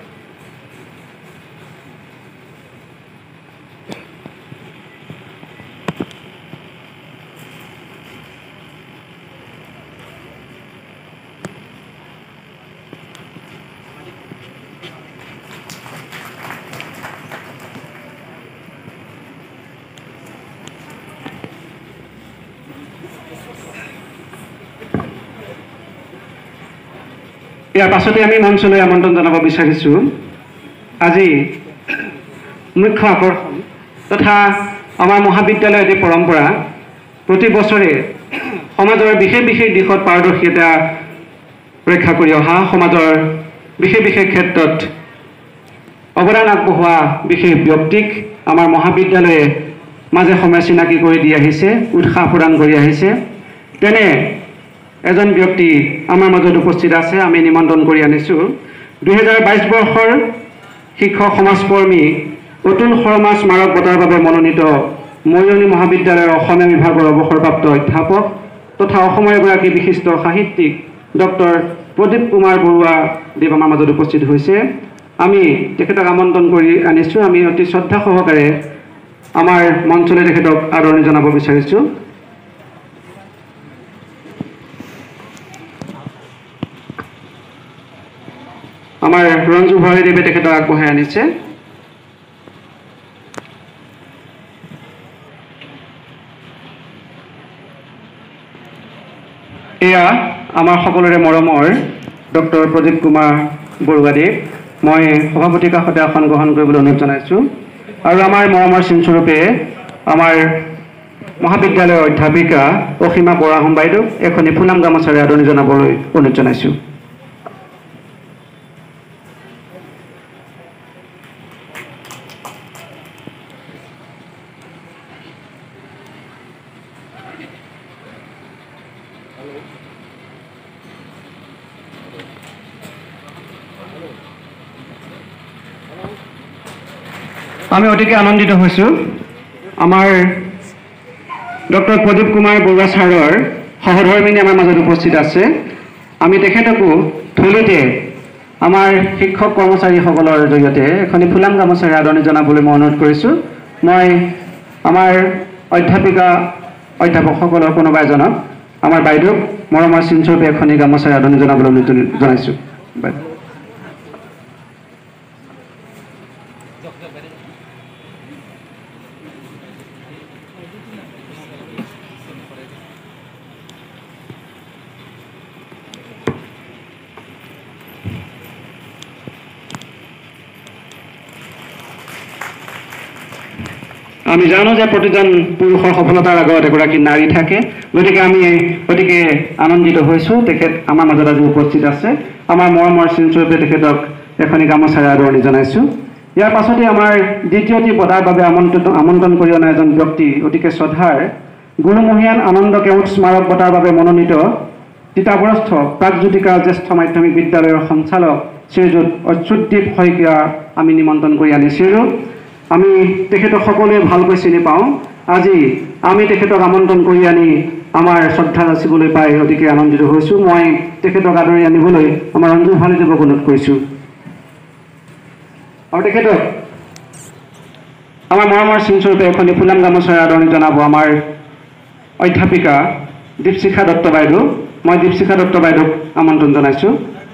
ইয়াৰ পাছতে আমি মঞ্চলৈ আমন্ত্ৰণ জনাব বিচাৰিছোঁ আজি মুখ্য আকৰ্ষণ তথা আমাৰ মহাবিদ্যালয়ৰ এটি পৰম্পৰা প্ৰতি বছৰে সমাজৰ বিশেষ বিশেষ দিশত পাৰদৰ্শিতা ৰক্ষা কৰি অহা সমাজৰ বিশেষ বিশেষ ক্ষেত্ৰত অৱদান আগবঢ়োৱা বিশেষ ব্যক্তিক আমাৰ মহাবিদ্যালয়ে মাজে সময়ে চিনাকি কৰি দি আহিছে উৎসাহ প্ৰদান কৰি আহিছে। তেনে এজন ব্যক্তি আমাৰ মাজত উপস্থিত আছে আমি নিমন্ত্ৰণ কৰি আনিছোঁ দুহেজাৰ বাইছ বৰ্ষৰ শিক্ষক সমাজকৰ্মী অতুল শৰ্মা স্মাৰক বঁটাৰ বাবে মনোনীত মৰিয়নি মহাবিদ্যালয়ৰ অসমীয়া বিভাগৰ অৱসৰপ্ৰাপ্ত অধ্যাপক তথা অসমৰ এগৰাকী বিশিষ্ট সাহিত্যিক ডক্টৰ প্ৰদীপ কুমাৰ বৰুৱা দেৱ আমাৰ মাজত উপস্থিত হৈছে। আমি তেখেতক আমন্ত্ৰণ কৰি আনিছোঁ আমি অতি শ্ৰদ্ধা সহকাৰে আমাৰ মঞ্চলৈ তেখেতক আদৰণি জনাব বিচাৰিছোঁ। আমাৰ ৰঞ্জু ভৰালীদেৱে তেখেতক আগবঢ়াই আনিছে। এয়া আমাৰ সকলোৰে মৰমৰ ডক্টৰ প্ৰদীপ কুমাৰ বৰুৱাদেৱ মই সভাপতিৰ কাষতে আসন গ্ৰহণ কৰিবলৈ অনুৰোধ জনাইছোঁ আৰু আমাৰ মৰমৰ চিনস্বৰূপে আমাৰ মহাবিদ্যালয়ৰ অধ্যাপিকা অসীমা বৰাহম বাইদেউক এখনি ফুলাম গামোচাৰে আদৰণি জনাবলৈ অনুৰোধ জনাইছোঁ। আমি অতিকে আনন্দিত হৈছোঁ আমাৰ ডক্টৰ প্ৰদীপ কুমাৰ বৰুৱা ছাৰৰ সহধৰ্মিনী আমাৰ মাজত উপস্থিত আছে। আমি তেখেতকো থলীতে আমাৰ শিক্ষক কৰ্মচাৰীসকলৰ জৰিয়তে এখনি ফুলাম গামোচাৰে আদৰণি জনাবলৈ মই অনুৰোধ কৰিছোঁ। মই আমাৰ অধ্যাপিকা অধ্যাপকসকলৰ কোনোবা এজনক আমাৰ বাইদেউক মৰমৰ চিনস্বৰূপে এখনি গামোচাৰে আদৰণি জনাবলৈ অনুৰোধ জনাইছোঁ। বাইদেউ আমি জানো যে প্ৰতিজন পুৰুষৰ সফলতাৰ আগত এগৰাকী নাৰী থাকে গতিকে আমি অতিকে আনন্দিত হৈছোঁ তেখেত আমাৰ মাজত আজি উপস্থিত আছে। আমাৰ মৰমৰ চিনস্বৰূপে তেখেতক এখনি গামোচাৰে আদৰণি জনাইছোঁ। ইয়াৰ পাছতে আমাৰ দ্বিতীয়টি বঁটাৰ বাবে আমন্ত্ৰিত আমন্ত্ৰণ কৰি অনা এজন ব্যক্তি অতিকে শ্ৰদ্ধাৰ গুৰুমহীয়ান আনন্দ কেওট স্মাৰক বঁটাৰ বাবে মনোনীত তিতাবৰস্থ প্ৰাগজ্যোতিকা জ্যেষ্ঠ মাধ্যমিক বিদ্যালয়ৰ সঞ্চালক শ্ৰীযুত অচ্যুতদ্বীপ শইকীয়া আমি নিমন্ত্ৰণ কৰি আনিছিলোঁ। আমি তেখেতক সকলোৱে ভালকৈ চিনি পাওঁ। আজি আমি তেখেতক আমন্ত্ৰণ কৰি আনি আমাৰ শ্ৰদ্ধা যাচিবলৈ পাই অতিকে আনন্দিত হৈছোঁ। মই তেখেতক আদৰি আনিবলৈ আমাৰ ৰঞ্জু ভৰালীদেৱক অনুৰোধ কৰিছোঁ আৰু তেখেতক আমাৰ মৰমৰ চিনস্বৰূপে এখনি ফুলাম গামোচাৰে আদৰণি জনাব আমাৰ অধ্যাপিকা দীপশিখা দত্ত বাইদেউ। মই দীপশিখা দত্ত বাইদেউক আমন্ত্ৰণ জনাইছোঁ।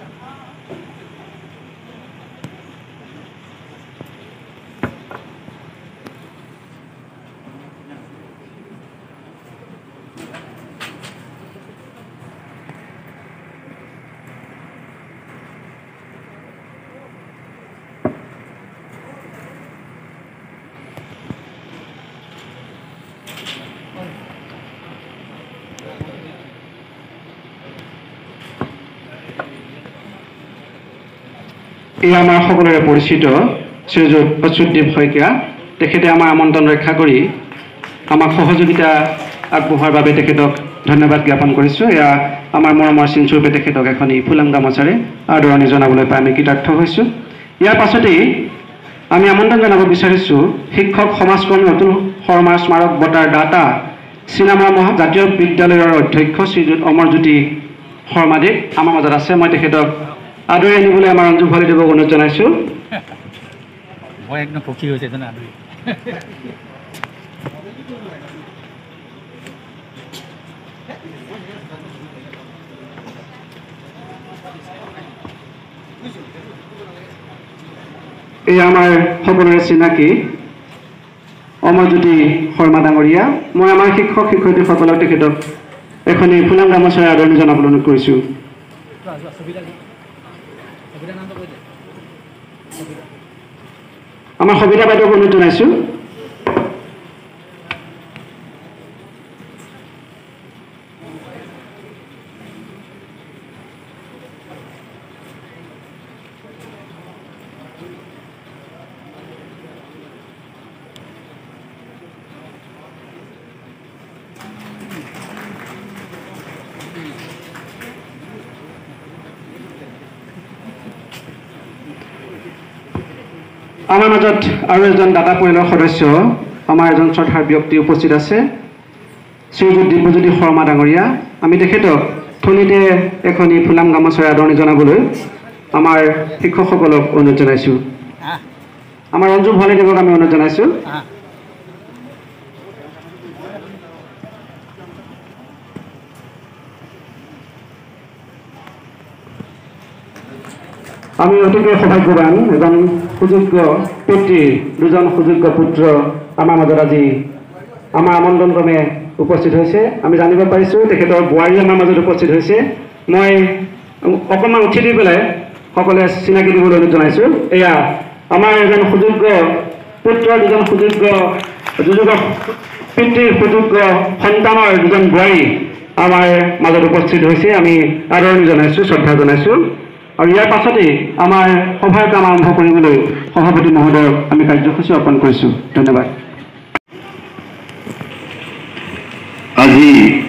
এই আমাৰ সকলোৰে পৰিচিত শ্ৰীযুত অচ্যুতদ্বীপ শইকীয়া তেখেতে আমাৰ আমন্ত্ৰণ ৰক্ষা কৰি আমাক সহযোগিতা আগবঢ়োৱাৰ বাবে তেখেতক ধন্যবাদ জ্ঞাপন কৰিছোঁ। এয়া আমাৰ মৰমৰ চিনস্বৰূপে তেখেতক এখনি ফুলাম গামোচাৰে আদৰণি জনাবলৈ পাই আমি কৃতাৰ্থ হৈছোঁ। ইয়াৰ পাছতেই আমি আমন্ত্ৰণ জনাব বিচাৰিছোঁ শিক্ষক সমাজকৰ্মী অতুল শৰ্মাৰ স্মাৰক বঁটাৰ দাতা চিনামৰা মহা জাতীয় বিদ্যালয়ৰ অধ্যক্ষ শ্ৰীযুত অমৰজ্যোতি শৰ্মাদেৱ আমাৰ মাজত আছে। মই তেখেতক আদৰি আনিবলৈ আমাৰ অঞ্জু ভৰালীদেৱক অনুৰোধ জনাইছোঁ। মই একদম সুখী হৈছে জানা আদৰি। এই আমাৰ সকলোৰে চিনাকি অমৰজ্যোতি শৰ্মা ডাঙৰীয়া। মই আমাৰ শিক্ষক শিক্ষয়িত্ৰীসকলক তেখেতক এখনি ফুলাম গামোচাৰে আদৰণি জনাবলৈ অনুৰোধ কৰিছোঁ। আমাৰ সবিতা বাইদেউক অনুৰোধ জনাইছোঁ। আমাৰ মাজত আৰু এজন দাতা পৰিয়ালৰ সদস্য আমাৰ এজন শ্ৰদ্ধাৰ ব্যক্তি উপস্থিত আছে শ্ৰীযুত দিব্যজ্যোতি শৰ্মা ডাঙৰীয়া। আমি তেখেতক থলীতে এখনি ফুলাম গামোচাৰে আদৰণি জনাবলৈ আমাৰ শিক্ষকসকলক অনুৰোধ জনাইছোঁ। আমাৰ অঞ্জু ভৰালীদেৱক আমি অনুৰোধ জনাইছোঁ। আমি অতিকে সৌভাগ্যৱান এজন সুযোগ্য পিতৃ দুজন সুযোগ্য পুত্ৰ আমাৰ মাজত আজি আমাৰ আমন্ত্ৰণক্ৰমে উপস্থিত হৈছে। আমি জানিব পাৰিছোঁ তেখেতৰ বোৱাৰী আমাৰ মাজত উপস্থিত হৈছে। মই অকণমান উঠি দি পেলাই সকলোৱে চিনাকি দিবলৈ অনুৰোধ জনাইছোঁ। এয়া আমাৰ এজন সুযোগ্য পুত্ৰ দুজন সুযোগ্য সুযোগ্য পিতৃৰ সুযোগ্য সন্তানৰ দুজন বোৱাৰী আমাৰ মাজত উপস্থিত হৈছে। আমি আদৰণি জনাইছোঁ, শ্ৰদ্ধা জনাইছোঁ। আৰু ইয়াৰ পাছতেই আমাৰ সভাৰ কাম আৰম্ভ কৰিবলৈ সভাপতি মহোদয়ক আমি কাৰ্যসূচী অৰ্পণ কৰিছোঁ। ধন্যবাদ। আজি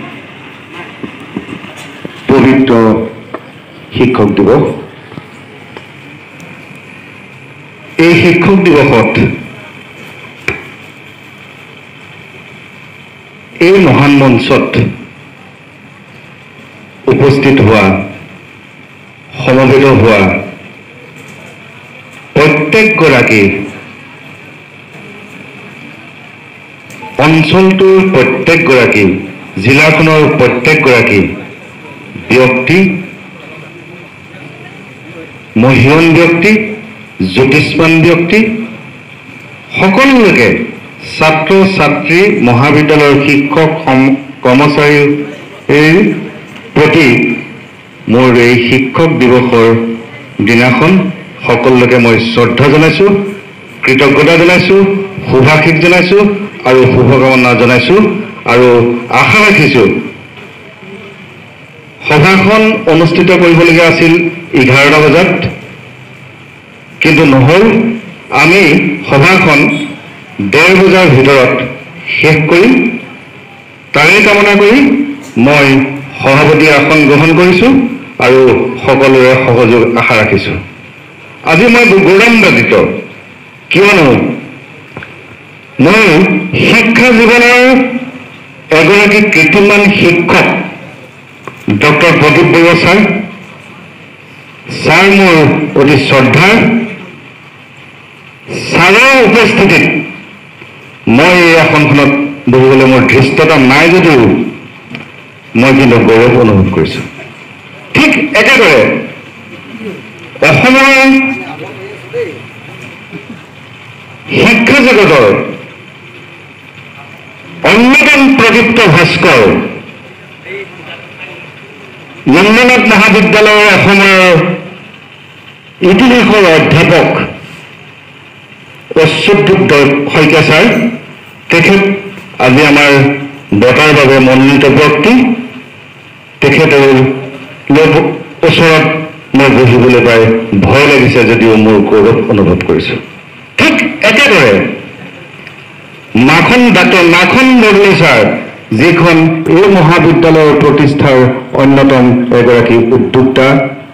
পবিত্ৰ শিক্ষক দিৱস। এই শিক্ষক দিৱসত এই মহান মঞ্চত উপস্থিত হোৱা সমবেত হোৱা প্ৰত্যেকগৰাকী অঞ্চলটোৰ প্ৰত্যেকগৰাকী জিলাখনৰ প্ৰত্যেকগৰাকী ব্যক্তি, মহিয়ন ব্যক্তি, জ্যোতিষ্মান ব্যক্তি, সকলোকে ছাত্ৰ ছাত্ৰী মহাবিদ্যালয়ৰ শিক্ষক কৰ্মচাৰীৰ প্ৰতি মোৰ এই শিক্ষক দিৱসৰ দিনাখন সকলোকে মই শ্ৰদ্ধা জনাইছোঁ, কৃতজ্ঞতা জনাইছোঁ, শুভাশীষ জনাইছোঁ আৰু শুভকামনা জনাইছোঁ। আৰু আশা ৰাখিছোঁ সভাখন অনুষ্ঠিত কৰিবলগীয়া আছিল এঘাৰটা বজাত, কিন্তু নহ'ল। আমি সভাখন ডেৰ বজাৰ ভিতৰত শেষ কৰিম। তাৰে কামনা কৰি মই সভাপতি আসন গ্ৰহণ কৰিছোঁ আৰু সকলোৰে সহযোগ আশা ৰাখিছোঁ। আজি মই গৌৰৱান্বিত, কিয়নো মই শিক্ষা জীৱনৰ এগৰাকী কীৰ্তিমান শিক্ষক doctor Pradip Barua sir sir মোৰ অতি শ্ৰদ্ধাৰ। ছাৰৰ উপস্থিতিত মই এই আসনখনত বহিবলৈ মোৰ ধৃষ্টতা নাই যদিও মই কিন্তু গৌৰৱ অনুভৱ কৰিছোঁ। ঠিক একেদৰে অসমৰ শিক্ষা জগতৰ অন্যতম প্ৰদীপ্ত ভাস্কৰ নন্দনাথ মহাবিদ্যালয়ৰ অসমৰ ইতিহাসৰ অধ্যাপক অচ্যুত শইকীয়া ছাৰ, তেখেত আজি আমাৰ বঁটাৰ বাবে মনোনীত ব্যক্তি। তেখেতৰ ওচৰত মই বহিবলৈ পাই ভয় লাগিছে যদিও মোৰ গৌৰৱ অনুভৱ কৰিছোঁ। ঠিক একেদৰে মাখন ডাক্তৰ মাখন বৰদলৈ ছাৰ, যিখন এই মহাবিদ্যালয়ৰ প্ৰতিষ্ঠাৰ অন্যতম এগৰাকী উদ্যোক্তা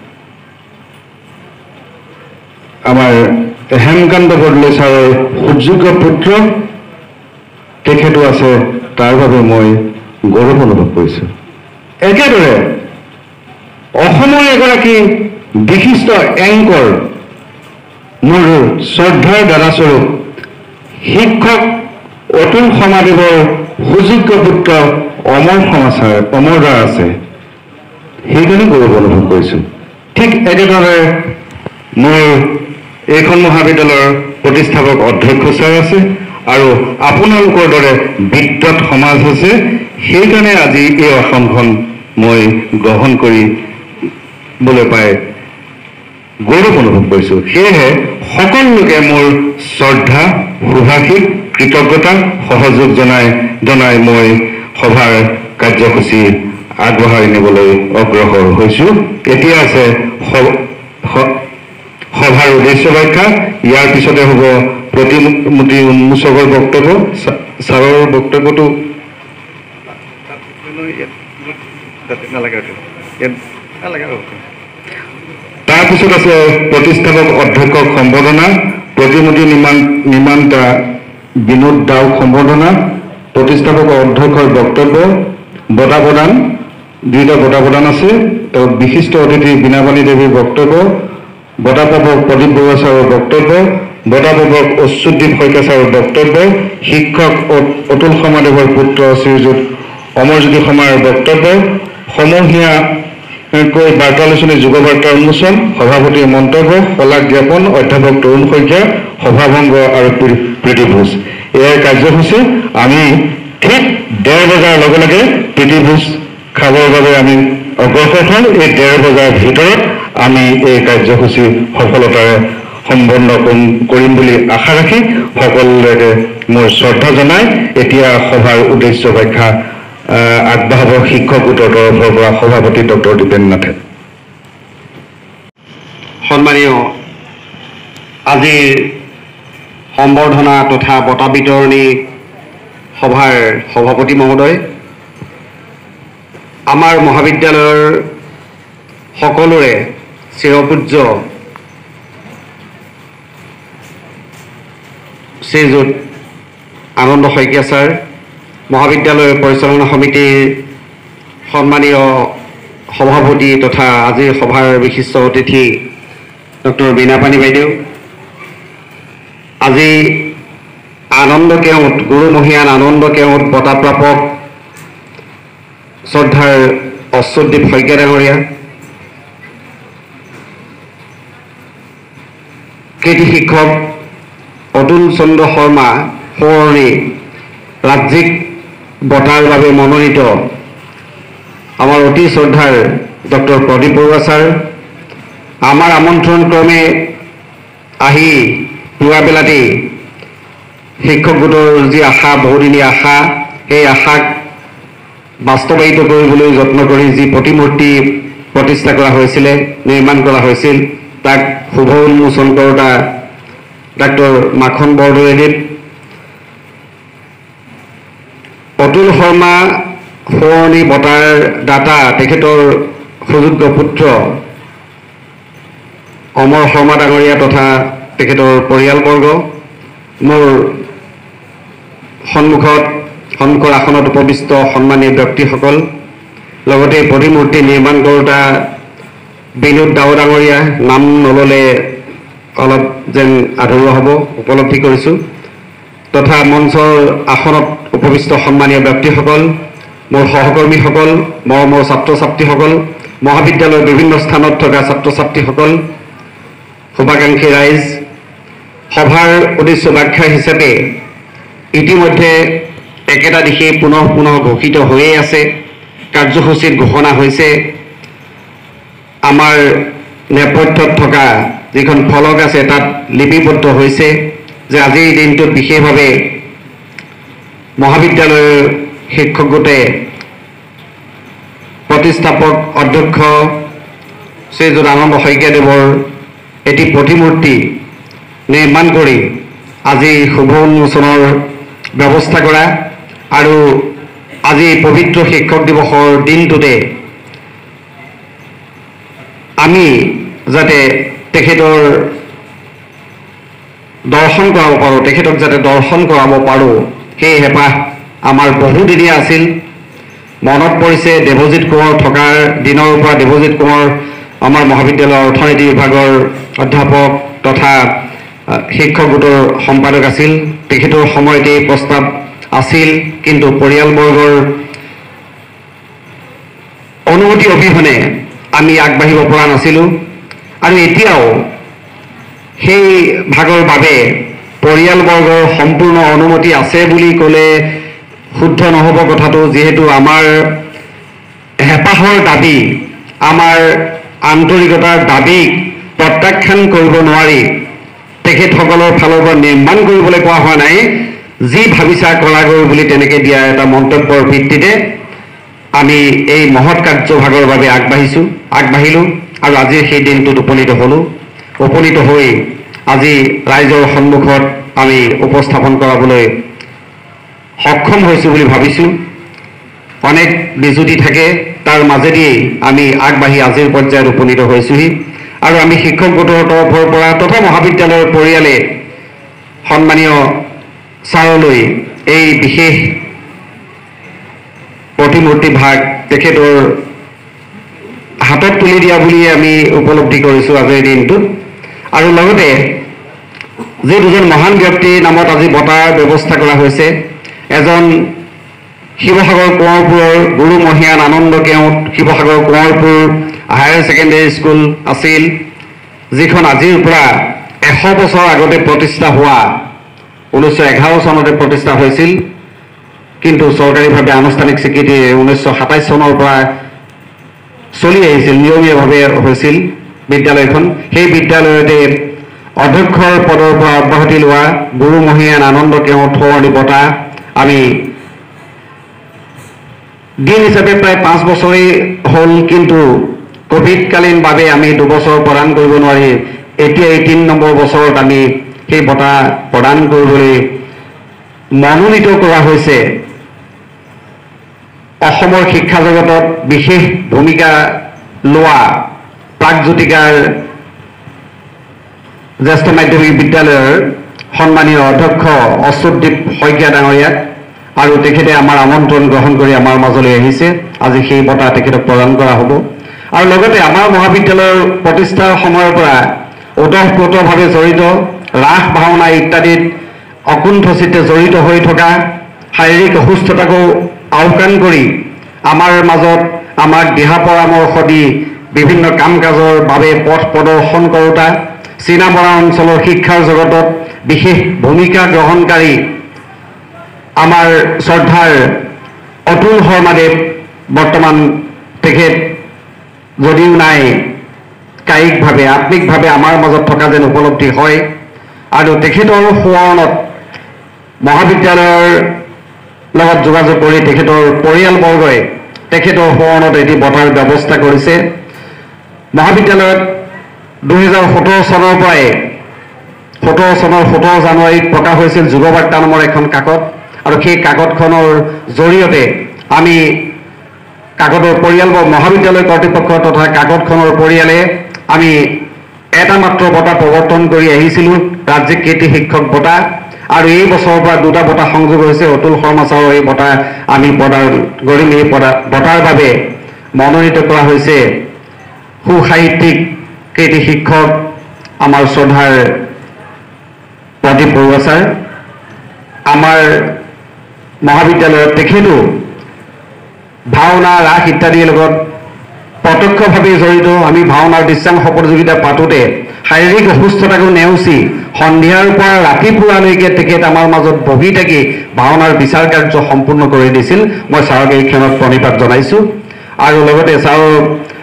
আমাৰ হেমকান্ত বৰদলৈ ছাৰৰ সুযোগ্য পুত্ৰ তেখেতো আছে, তাৰ বাবে মই গৌৰৱ অনুভৱ কৰিছোঁ। একেদৰে অসমৰ এগৰাকী বিশিষ্ট এংকৰ মোৰ শ্ৰদ্ধাৰ দাদাস্বৰূপ শিক্ষক অতুল সমাদেৱৰ সুযোগ্য পুত্ৰ অমৰ সমাচাৰ অমৰ দা আছে, সেইকাৰণে গৌৰৱ অনুভৱ কৰিছোঁ। ঠিক একেদৰে মোৰ এইখন মহাবিদ্যালয়ৰ প্ৰতিষ্ঠাপক অধ্যক্ষ ছাৰ আছে আৰু আপোনালোকৰ দৰে বিদ্যুৎ সমাজ আছে, সেইকাৰণে আজি এই আসনখন মই গ্ৰহণ কৰিবলৈ পাই গৌৰৱ অনুভৱ কৰিছোঁ। সেয়েহে সকলোকে মোৰ শ্ৰদ্ধা, সুভাষিক, কৃতজ্ঞতা, সহযোগ জনাই জনাই মই সভাৰ কাৰ্যসূচী আগবঢ়াই নিবলৈ অগ্ৰসৰ হৈছোঁ। এতিয়া আছে সভাৰ উদ্দেশ্য ব্যাখ্যা, ইয়াৰ পিছতে হ'ব প্ৰতিমূৰ্তি উন্মোচকৰ বক্তব্য। ছাৰৰ বক্তব্যটো তাৰপিছত আছে প্ৰতিষ্ঠাপক অধ্যক্ষক সম্বৰ্ধনা, প্ৰতিমূৰ্তি নিৰ্মাণ নিৰ্মাণতা বিনোদ দাওক সম্বৰ্ধনা, প্ৰতিষ্ঠাপক অধ্যক্ষৰ বক্তব্য, বঁটা প্ৰদান, দুয়োটা বঁটা প্ৰদান আছে। বিশিষ্ট অতিথি বীণাপাণি দেৱীৰ বক্তব্য, বঁটা প্ৰাপক প্ৰদীপ বৰুৱা ছাৰৰ বক্তব্য, বঁটা প্ৰাপক অচ্যুতদ্বীপ শইকীয়া ছাৰৰ বক্তব্য, শিক্ষক অতুল সমাদেৱৰ পুত্ৰ শ্ৰীযুত অমৰজ্যোতি সমাৰ বক্তব্য, সমূহীয়াকৈ বাৰ্তালোচনী যুগবাৰ্তা উন্মোচন, সভাপতিৰ মন্তব্য, শলাগ জ্ঞাপন, অধ্যাপক তৰুণ শইকীয়া, সভাভংগ আৰু প্ৰীতি ভোজ। এয়াই কাৰ্যসূচী। আমি ঠিক ডেৰ বজাৰ লগে লগে প্ৰীতি ভোজ খাবৰ বাবে আমি অগ্ৰসৰ হওঁ। এই ডেৰ বজাৰ ভিতৰত আমি এই কাৰ্যসূচী সফলতাৰে সম্পন্ন কৰিম বুলি আশা ৰাখি সকলোকে মোৰ শ্ৰদ্ধা জনাই এতিয়া সভাৰ উদ্দেশ্য ব্যাখ্যা আগবঢ়াব শিক্ষক গোটৰ তৰফৰ পৰা সভাপতি ডক্টৰ দীপেন নাথে। সন্মানীয় আজিৰ সম্বৰ্ধনা তথা বঁটা বিতৰণী সভাৰ সভাপতি মহোদয়, আমাৰ মহাবিদ্যালয়ৰ সকলোৰে চিৰপূজ্য শ্ৰীযুত আনন্দ শইকীয়া ছাৰ, মহাবিদ্যালয় পৰিচালনা সমিতিৰ সন্মানীয় সভাপতি তথা আজিৰ সভাৰ বিশিষ্ট অতিথি ডক্টৰ বীণাপাণি বাইদেউ, আজি আনন্দ কেওট গুৰুমহীয়ান আনন্দ কেওট বঁটা প্ৰাপক শ্ৰদ্ধাৰ অচ্যুতদ্বীপ শইকীয়া ডাঙৰীয়া, কৃতি শিক্ষক অতুল চন্দ্ৰ শৰ্মা সোঁৱৰণী ৰাজ্যিক বঁটাৰ বাবে মনোনীত আমাৰ অতি শ্ৰদ্ধাৰ ডক্টৰ প্ৰদীপ বৰুৱা ছাৰ, আমাৰ আমন্ত্ৰণ ক্ৰমে আহি পুৱা বেলাতেই শিক্ষক গোটৰ যি আশা, বহুদিনীয়া আশা, সেই আশাক বাস্তৱায়িত কৰিবলৈ যত্ন কৰি যি প্ৰতিমূৰ্তি প্ৰতিষ্ঠা কৰা হৈছিলে, নিৰ্মাণ কৰা হৈছিল, তাক শুভ উন্মোচন কৰোঁতা ডাক্তৰ মাখন বৰদলৈদেৱ, অতুল শৰ্মা সোঁৱৰণী বঁটাৰ দাতা তেখেতৰ সুযোগ্য পুত্ৰ অমৰ শৰ্মা ডাঙৰীয়া তথা তেখেতৰ পৰিয়ালবৰ্গ, মোৰ সন্মুখত সন্মুখৰ আসনত উপবিষ্ট সন্মানীয় ব্যক্তিসকল, লগতে প্ৰতিমূৰ্তি নিৰ্মাণ কৰোঁতা বিনোদ দাও ডাঙৰীয়া, নাম নল'লে অলপ যেন আধৰুৱা হ'ব উপলব্ধি কৰিছোঁ, তথা মঞ্চৰ আসনত উপবিষ্ট সন্মানীয় ব্যক্তিসকল, মোৰ সহকৰ্মীসকল, মৰমৰ ছাত্ৰ ছাত্ৰীসকল, মহাবিদ্যালয়ৰ বিভিন্ন স্থানত থকা ছাত্ৰ ছাত্ৰীসকল, শুভাকাংক্ষী ৰাইজ, সভাৰ উদ্দেশ্য ব্যাখ্যা হিচাপে ইতিমধ্যে একেটা দিশে পুনঃ পুনঃ ঘোষিত হৈয়ে আছে, কাৰ্যসূচীত ঘোষণা হৈছে। আমাৰ নেপথ্যত থকা যিখন ফলক আছে তাত লিপিবদ্ধ হৈছে যে আজিৰ দিনটোত বিশেষভাৱে মহাবিদ্যালয়ৰ শিক্ষক গোটে প্ৰতিষ্ঠাপক অধ্যক্ষ শ্ৰীযুত আনন্দ শইকীয়াদেৱৰ এটি প্ৰতিমূৰ্তি নিৰ্মাণ কৰি আজি শুভ উন্মোচনৰ ব্যৱস্থা কৰা আৰু আজি পবিত্ৰ শিক্ষক দিৱসৰ দিনটোতে আমি যাতে তেখেতৰ দৰ্শন কৰাব পাৰোঁ, তেখেতক যাতে দৰ্শন কৰাব পাৰোঁ, সেই হেঁপাহ আমাৰ বহুদিনীয়া আছিল। মনত পৰিছে দেৱজিৎ কোঁৱৰ থকাৰ দিনৰ পৰা দেৱজিৎ কোঁৱৰ আমাৰ মহাবিদ্যালয়ৰ অৰ্থনীতি বিভাগৰ অধ্যাপক তথা শিক্ষক গোটৰ সম্পাদক আছিল। তেখেতৰ সময়তে এই প্ৰস্তাৱ আছিল, কিন্তু পৰিয়ালবৰ্গৰ অনুমতি অবিহনে আমি আগবাঢ়িব পৰা নাছিলোঁ। আৰু এতিয়াও সেই ভাগৰ বাবে পৰিয়ালবৰ্গৰ সম্পূৰ্ণ অনুমতি আছে বুলি ক'লে শুদ্ধ নহ'ব কথাটো, যিহেতু আমাৰ হেঁপাহৰ দাবী, আমাৰ আন্তৰিকতাৰ দাবীক প্ৰত্যাখ্যান কৰিব নোৱাৰি তেখেতসকলৰ ফালৰ পৰা নিৰ্মাণ কৰিবলৈ কোৱা হোৱা নাই। যি ভাবিছা কৰাগৈ বুলি তেনেকৈ দিয়া এটা মন্তব্যৰ ভিত্তিতে আমি এই মহৎ কাৰ্যভাগৰ বাবে আগবাঢ়িছোঁ আগবাঢ়িলোঁ আৰু আজি সেই দিনটোত উপনীত হ'লোঁ। উপনীত হৈ আজি ৰাইজৰ সন্মুখত আমি উপস্থাপন কৰাবলৈ সক্ষম হৈছোঁ বুলি ভাবিছোঁ। অনেক বিজুতি থাকে, তাৰ মাজেদিয়েই আমি আগবাঢ়ি আজিৰ পৰ্যায়ত উপনীত হৈছোঁহি। আৰু আমি শিক্ষক গোটৰ তৰফৰ পৰা তথা মহাবিদ্যালয়ৰ পৰিয়ালে সন্মানীয় ছাৰলৈ এই বিশেষ প্ৰতিমূৰ্তি ভাগ তেখেতৰ হাতত তুলি দিয়া বুলিয়ে আমি উপলব্ধি কৰিছোঁ আজিৰ দিনটোত। আৰু লগতে যি দুজন মহান ব্যক্তিৰ নামত আজি বঁটাৰ ব্যৱস্থা কৰা হৈছে, এজন শিৱসাগৰ কোঁৱৰপুৰৰ গুৰু মহীয়ান Ananda Keot Sivasagar Konwarpur higher secondary school আছিল, যিখন আজিৰ পৰা এশ বছৰ আগতে প্ৰতিষ্ঠা হোৱা, ঊনৈছশ এঘাৰ চনতে প্ৰতিষ্ঠা হৈছিল, কিন্তু চৰকাৰীভাৱে আনুষ্ঠানিক স্বীকৃতি ঊনৈছশ সাতাইছ চনৰ পৰা চলি আহিছিল, নিয়মীয়াভাৱে হৈছিল বিদ্যালয়খন। সেই বিদ্যালয়তে অধ্যক্ষৰ পদৰ পৰা অব্যাহতি লোৱা গুৰু মহীয়ান আনন্দ কেওট সোঁৱৰণী বঁটা আমি দিন হিচাপে প্ৰায় পাঁচ বছৰেই হ'ল, কিন্তু কোভিডকালীন বাবে আমি দুবছৰ প্ৰদান কৰিব নোৱাৰি এতিয়া এই তিনি নম্বৰ বছৰত আমি সেই বঁটা প্ৰদান কৰিবলৈ মনোনীত কৰা হৈছে। অসমৰ শিক্ষা জগতত বিশেষ ভূমিকা লোৱা প্ৰাগজ্যোতিকাৰ জ্যেষ্ঠ মাধ্যমিক বিদ্যালয়ৰ সন্মানীয় অধ্যক্ষ অচ্যুতদ্বীপ শইকীয়া ডাঙৰীয়াক, আৰু তেখেতে আমাৰ আমন্ত্ৰণ গ্ৰহণ কৰি আমাৰ মাজলৈ আহিছে। আজি সেই বঁটা তেখেতক প্ৰদান কৰা হ'ব। আৰু লগতে আমাৰ মহাবিদ্যালয়ৰ প্ৰতিষ্ঠাৰ সময়ৰ পৰা ওতঃপ্ৰোতভাৱে জড়িত, ৰাস ভাওনা ইত্যাদিত অকুণ্ঠচিতে জড়িত হৈ থকা, শাৰীৰিক অসুস্থতাকো আওকাণ কৰি আমাৰ মাজত আমাক দিহা পৰামৰ্শ দি বিভিন্ন কাম কাজৰ বাবে পথ প্ৰদৰ্শন কৰোঁতা, চীনামৰা অঞ্চলৰ শিক্ষাৰ জগতত বিশেষ ভূমিকা গ্ৰহণকাৰী আমাৰ শ্ৰদ্ধাৰ অতুল শৰ্মাদেৱ, বৰ্তমান তেখেত যদিও নাই, কায়িকভাৱে আত্মিকভাৱে আমাৰ মাজত থকা যেন উপলব্ধি হয়। আৰু তেখেতৰ সোঁৱৰণত মহাবিদ্যালয়ৰ লগত যোগাযোগ কৰি তেখেতৰ পৰিয়ালবৰ্গই তেখেতৰ সোঁৱৰণত এটি বঁটাৰ ব্যৱস্থা কৰিছে। মহাবিদ্যালয়ত দুহেজাৰ সোতৰ চনৰ পৰাই সোতৰ চনৰ সোতৰ জানুৱাৰীত প্ৰকাশ হৈছিল যুগবাৰ্তা নামৰ এখন কাকত, আৰু সেই কাকতখনৰ জৰিয়তে আমি কাকতৰ পৰিয়াল বা মহাবিদ্যালয় কৰ্তৃপক্ষ তথা কাকতখনৰ পৰিয়ালে আমি এটা মাত্ৰ বঁটা প্ৰৱৰ্তন কৰি আহিছিলোঁ, ৰাজ্যিক কীৰ্তি শিক্ষক বঁটা। আৰু এই বছৰৰ পৰা দুটা বঁটা সংযোগ হৈছে। অতুল শৰ্মা ছাৰৰ এই বঁটা আমি প্ৰদান কৰিম। এই বঁটাৰ বাবে মনোনীত কৰা হৈছে সুসাহিত্যিক কীৰ্তি শিক্ষক আমাৰ শ্ৰদ্ধাৰ প্ৰদীপ বৰুৱা ছাৰ। আমাৰ মহাবিদ্যালয়ত তেখেতো ভাওনা ৰাস ইত্যাদিৰ লগত প্ৰত্যক্ষভাৱে জড়িত। আমি ভাওনাৰ দৃশ্যাংশ প্ৰতিযোগিতা পাতোঁতে শাৰীৰিক অসুস্থতাকো নেওচি সন্ধিয়াৰ পৰা ৰাতিপুৱালৈকে তেখেত আমাৰ মাজত বহি থাকি ভাওনাৰ বিচাৰ কাৰ্য সম্পূৰ্ণ কৰি দিছিল। মই ছাৰক এই ক্ষণত প্ৰণিপাত জনাইছোঁ। আৰু লগতে ছাৰৰ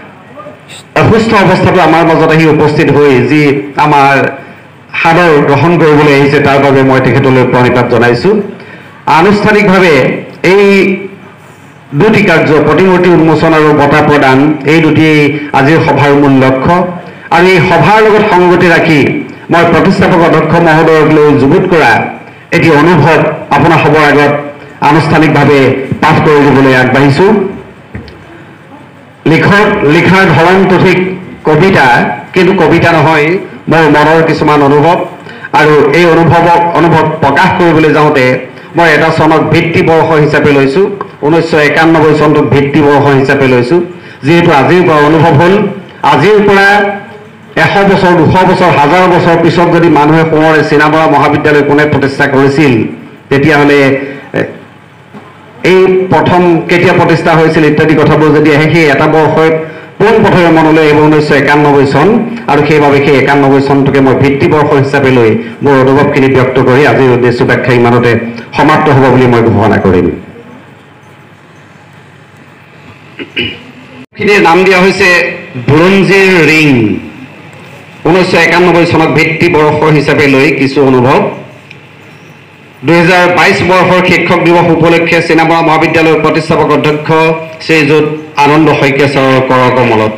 অসুস্থ অৱস্থাটো আমাৰ মাজত আহি উপস্থিত হৈ যি আমাৰ সাদৰ গ্ৰহণ কৰিবলৈ আহিছে, তাৰ বাবে মই তেখেতলৈ প্ৰণিপাত জনাইছোঁ। আনুষ্ঠানিকভাৱে এই দুটি কাৰ্য, প্ৰতিমূৰ্তি উন্মোচন আৰু বঁটা প্ৰদান, এই দুটি আজিৰ সভাৰ মূল লক্ষ্য। আৰু এই সভাৰ লগত সংগতি ৰাখি মই প্ৰতিষ্ঠাপক অধ্যক্ষ মহোদয়ক লৈ যুগুত কৰা এটি অনুভৱ আপোনাৰ সবৰ আগত আনুষ্ঠানিকভাৱে পাঠ কৰি দিবলৈ আগবাঢ়িছোঁ। লিখত লিখাৰ ধৰণটো ঠিক কবিতা, কিন্তু কবিতা নহয়, মোৰ মনৰ কিছুমান অনুভৱ, আৰু এই অনুভৱক অনুভৱ প্ৰকাশ কৰিবলৈ যাওঁতে মই এটা চনক ভিত্তিবৰ্ষ হিচাপে লৈছোঁ, ঊনৈছশ একানব্বৈ চনটোক ভিত্তিবৰ্ষ হিচাপে লৈছোঁ। যিহেতু আজিৰ পৰা অনুভৱ হ'ল, আজিৰ পৰা এশ বছৰ, দুশ বছৰ, হাজাৰ বছৰ পিছত যদি মানুহে সোঁৱৰে চিনাবৰা মহাবিদ্যালয় কোনে প্ৰতিষ্ঠা কৰিছিল, তেতিয়াহ'লে এই প্ৰথম কেতিয়া প্ৰতিষ্ঠা হৈছিল ইত্যাদি কথাবোৰ যদি আহে, সেই এটা বৰ্ষই পোনপ্ৰথমে মনলৈ আহিব ঊনৈছশ একানব্বৈ চন, আৰু সেইবাবে সেই একানব্বৈ চনটোকে মই ভিত্তিবৰ্ষ হিচাপে লৈ মোৰ অনুভৱখিনি ব্যক্ত কৰি আজিৰ উদ্দেশ্য ব্যাখ্যা ইমানতে সমাপ্ত হ'ব বুলি মই ঘোষণা কৰিম। খিনিৰ নাম দিয়া হৈছে বুৰঞ্জীৰ ৰিং। ঊনৈছশ একানব্বৈ চনক ভিত্তিবৰ্ষ হিচাপে লৈ কিছু অনুভৱ। দুহেজাৰ বাইছ বৰ্ষৰ শিক্ষক দিৱস উপলক্ষে চিনাবৰা মহাবিদ্যালয়ৰ প্ৰতিষ্ঠাপক অধ্যক্ষ শ্ৰীযুত আনন্দ শইকীয়া ছাৰৰ কৰকমলত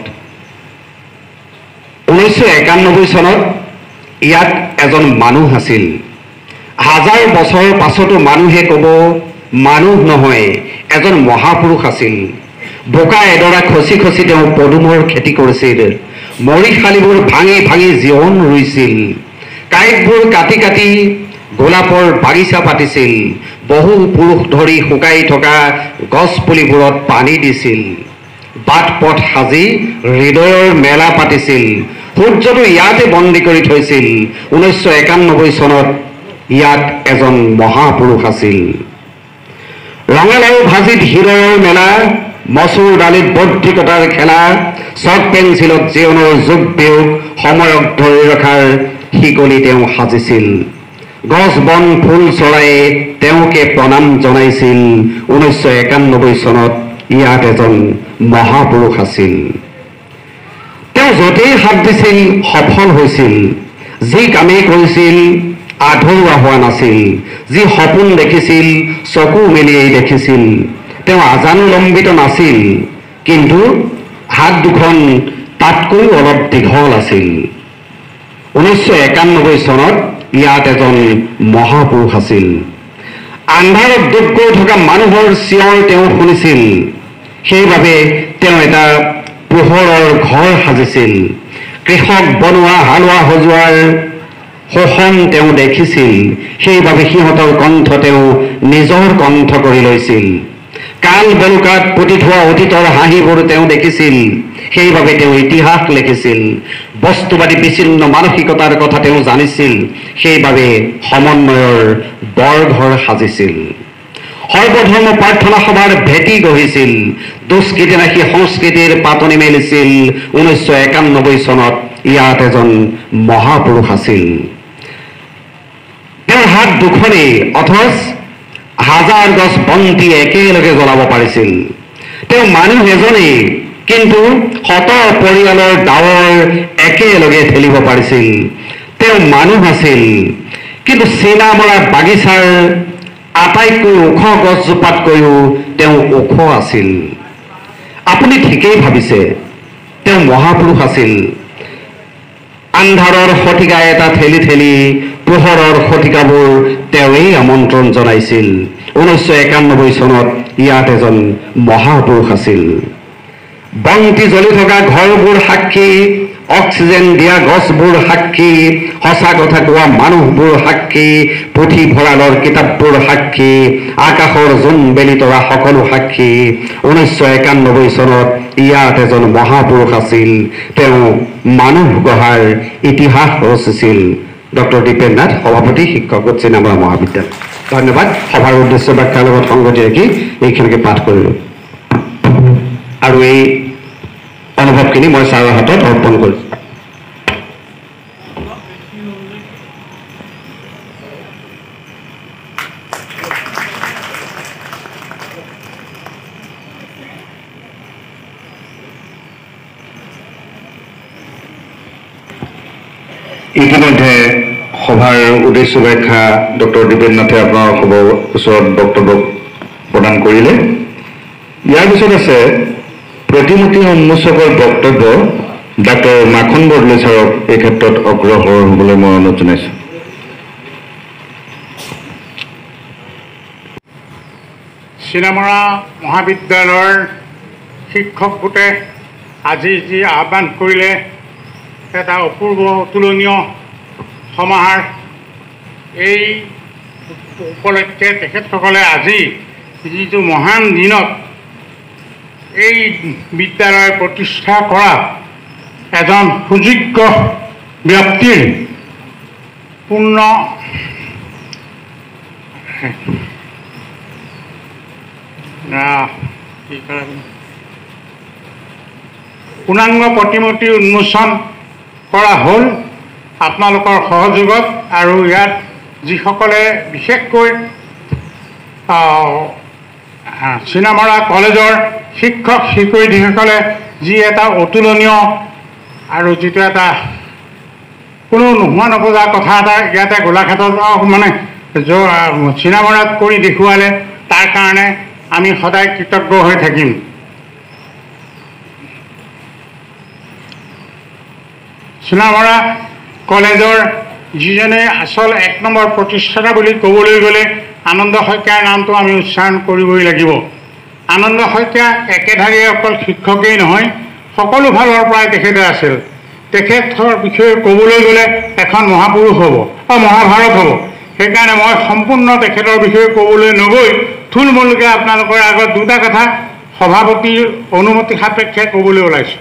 ঊনৈছশ একানব্বৈ চনত ইয়াত এজন মানুহ আছিল। হাজাৰ বছৰৰ পাছতো মানুহে ক'ব মানুহ নহয়, এজন মহাপুৰুষ আছিল। বোকা এডৰা খচি খচি তেওঁ পদুমৰ খেতি কৰিছিল, মৰিশালীবোৰ ভাঙি ভাঙি জীৱন ৰুইছিল, কাঁইটবোৰ কাটি কাটি গোলাপৰ বাগিচা পাতিছিল, বহু পুৰুষ ধৰি শুকাই থকা গছ পুলিবোৰত পানী দিছিল, বাট পথ সাজি হৃদয়ৰ মেলা পাতিছিল। সূৰ্যটো ইয়াতে বন্দী কৰি থৈছিল। ঊনৈছশ একানব্বৈ চনত ইয়াত এজন মহাপুৰুষ আছিল। ৰঙালাও ভাজিত হৃদয়ৰ মেলা, মচুৰ দালিত বৌদ্ধিকতাৰ খেলা, চক পেঞ্চিলত জীৱনৰ যোগ বিয়োগ সময়ক ধৰি ৰখাৰ শিকলি তেওঁ সাজিছিল। গছ বন ফুল চৰায়ে তেওঁকে প্ৰণাম জনাইছিল। ঊনৈছশ একানব্বৈ চনত ইয়াত এজন মহাপুৰুষ আছিল। তেওঁ য'তেই হাত দিছিল সফল হৈছিল। যি কামেই কৰিছিল আধৰুৱা হোৱা নাছিল। যি সপোন দেখিছিল চকু মেলিয়েই দেখিছিল। তেওঁ আজানুলম্বিত নাছিল, কিন্তু হাত দুখন তাতকৈ অলপ দীঘল আছিল। ঊনৈছশ একানব্বৈ চনত ইয়াত এজন মহাপুৰুষ আছিল। আন্ধাৰত ডুব গৈ থকা মানুহৰ চিঞৰ তেওঁ শুনিছিল। সেইবাবে তেওঁ এটা পোহৰৰ ঘৰ সাজিছিল। কৃষক বনোৱা হালোৱা সজোৱাৰ শোষণ তেওঁ দেখিছিল। সেইবাবে সিহঁতৰ কণ্ঠ তেওঁ নিজৰ কণ্ঠ কৰি লৈছিল। কাল বেলুকাত পুতি থোৱা অতীতৰ হাঁহিবোৰ তেওঁ দেখিছিল। সেইবাবে তেওঁ ইতিহাস লিখিছিল। বস্তুবাদী বিচ্ছিন্ন মানসিকতাৰ কথা তেওঁ জানিছিল। সেইবাবে সমন্বয়ৰ বৰঘৰ সাজিছিল। সৰ্বধৰ্ম প্ৰাৰ্থনা সভাৰ ভেটি গঢ়িছিল। দুষ্কৃতি নাশী সংস্কৃতিৰ পাতনি মেলিছিল। ঊনৈছশ একানব্বৈ চনত ইয়াত এজন মহাপুৰুষ আছিল। তেওঁৰ হাত দুখনেই, অথচ হাজাৰ গছ বন্তি একেলগে জ্বলাব পাৰিছিল। তেওঁ মানুহ এজনেই, কিন্তু শত পৰিয়ালৰ ডাৱৰ একেলগে ঠেলিব পাৰিছিল। তেওঁ মানুহ আছিল, কিন্তু চিনামৰা বাগিচাৰ আটাইতকৈ ওখ গছজোপাতকৈও তেওঁ ওখ আছিল। আপুনি ঠিকেই ভাবিছে, তেওঁ মহাপুৰুষ আছিল। আন্ধাৰৰ শতিকা এটা ঠেলি ঠেলি পোহৰৰ শতিকাবোৰ তেওঁৱেই আমন্ত্ৰণ জনাইছিল। ঊনৈছশ একানব্বৈ চনত ইয়াত এজন মহাপুৰুষ আছিল। বন্তি জ্বলি থকা ঘৰবোৰ সাক্ষী, অক্সিজেন দিয়া গছবোৰ সাক্ষী, সঁচা কথা কোৱা মানুহবোৰ সাক্ষী, পুথিভঁৰালৰ কিতাপবোৰ সাক্ষী, আকাশৰ জোন বেলি তৰা সকলো সাক্ষী। ঊনৈছশ একানব্বৈ চনত ইয়াত এজন মহাপুৰুষ আছিল। তেওঁ মানুহ গঢ়াৰ ইতিহাস ৰচিছিল। ডক্টৰ দীপেন নাথ, সভাপতি, শিক্ষক গোট চিনাবৰা মহাবিদ্যালয়। ধন্যবাদ। সভাৰ উদ্দেশ্য ব্যাখ্যাৰ লগত সংগতি ৰাখি এইখিনিকে পাঠ কৰিলোঁ, আৰু এই অনুভৱখিনি মই ছাৰৰ হাতত অৰ্পণ কৰিছোঁ। ইতিমধ্যে সভাৰ উদ্দেশ্য ব্যাখ্যা ডক্টৰ দীপেন নাথে আপোনাৰ সবৰ ওচৰত বক্তব্য প্ৰদান কৰিলে। ইয়াৰ পিছত আছে প্ৰতিমূৰ্তি উন্মোচকৰ বক্তব্য। ডাক্তৰ মাখন বৰদলৈ ছাৰক এই ক্ষেত্ৰত অগ্ৰসৰ হ'বলৈ মই অনুৰোধ জনাইছোঁ। চিনামৰা মহাবিদ্যালয়ৰ শিক্ষক গোটে আজি যি আহ্বান কৰিলে এটা অপূৰ্ব অতুলনীয় সমাহাৰ, এই উপলক্ষে তেখেতসকলে আজি যিটো মহান দিনত এই বিদ্যালয় প্ৰতিষ্ঠা কৰা এজন সুযোগ্য ব্যক্তিৰ পূৰ্ণ পূৰ্ণাংগ প্ৰতিমূৰ্তি উন্মোচন কৰা হ'ল আপোনালোকৰ সহযোগত। আৰু ইয়াত যিসকলে বিশেষকৈ চিনামৰা কলেজৰ শিক্ষক শিক্ষয়িত্ৰীসকলে যি এটা অতুলনীয় আৰু যিটো এটা কোনো নোহোৱা নপজা কথা এটা ইয়াতে গোলাঘাটত মানে চিনামৰাত কৰি দেখুৱালে, তাৰ কাৰণে আমি সদায় কৃতজ্ঞ হৈ থাকিম। চিনামৰা কলেজৰ যিজনে আচল এক নম্বৰ প্ৰতিষ্ঠাতা বুলি ক'বলৈ গ'লে আনন্দ শইকীয়াৰ নামটো আমি উচ্চাৰণ কৰিবই লাগিব। আনন্দ শইকীয়া একেধাৰে অকল শিক্ষকেই নহয়, সকলো ফালৰ পৰাই তেখেতে আছিল। তেখেতৰ বিষয়ে ক'বলৈ গ'লে এখন মহাপুৰুষ হ'ব বা মহাভাৰত হ'ব। সেইকাৰণে মই সম্পূৰ্ণ তেখেতৰ বিষয়ে ক'বলৈ নগৈ থুলমূলকৈ আপোনালোকৰ আগত দুটা কথা সভাপতিৰ অনুমতি সাপেক্ষে ক'বলৈ ওলাইছোঁ।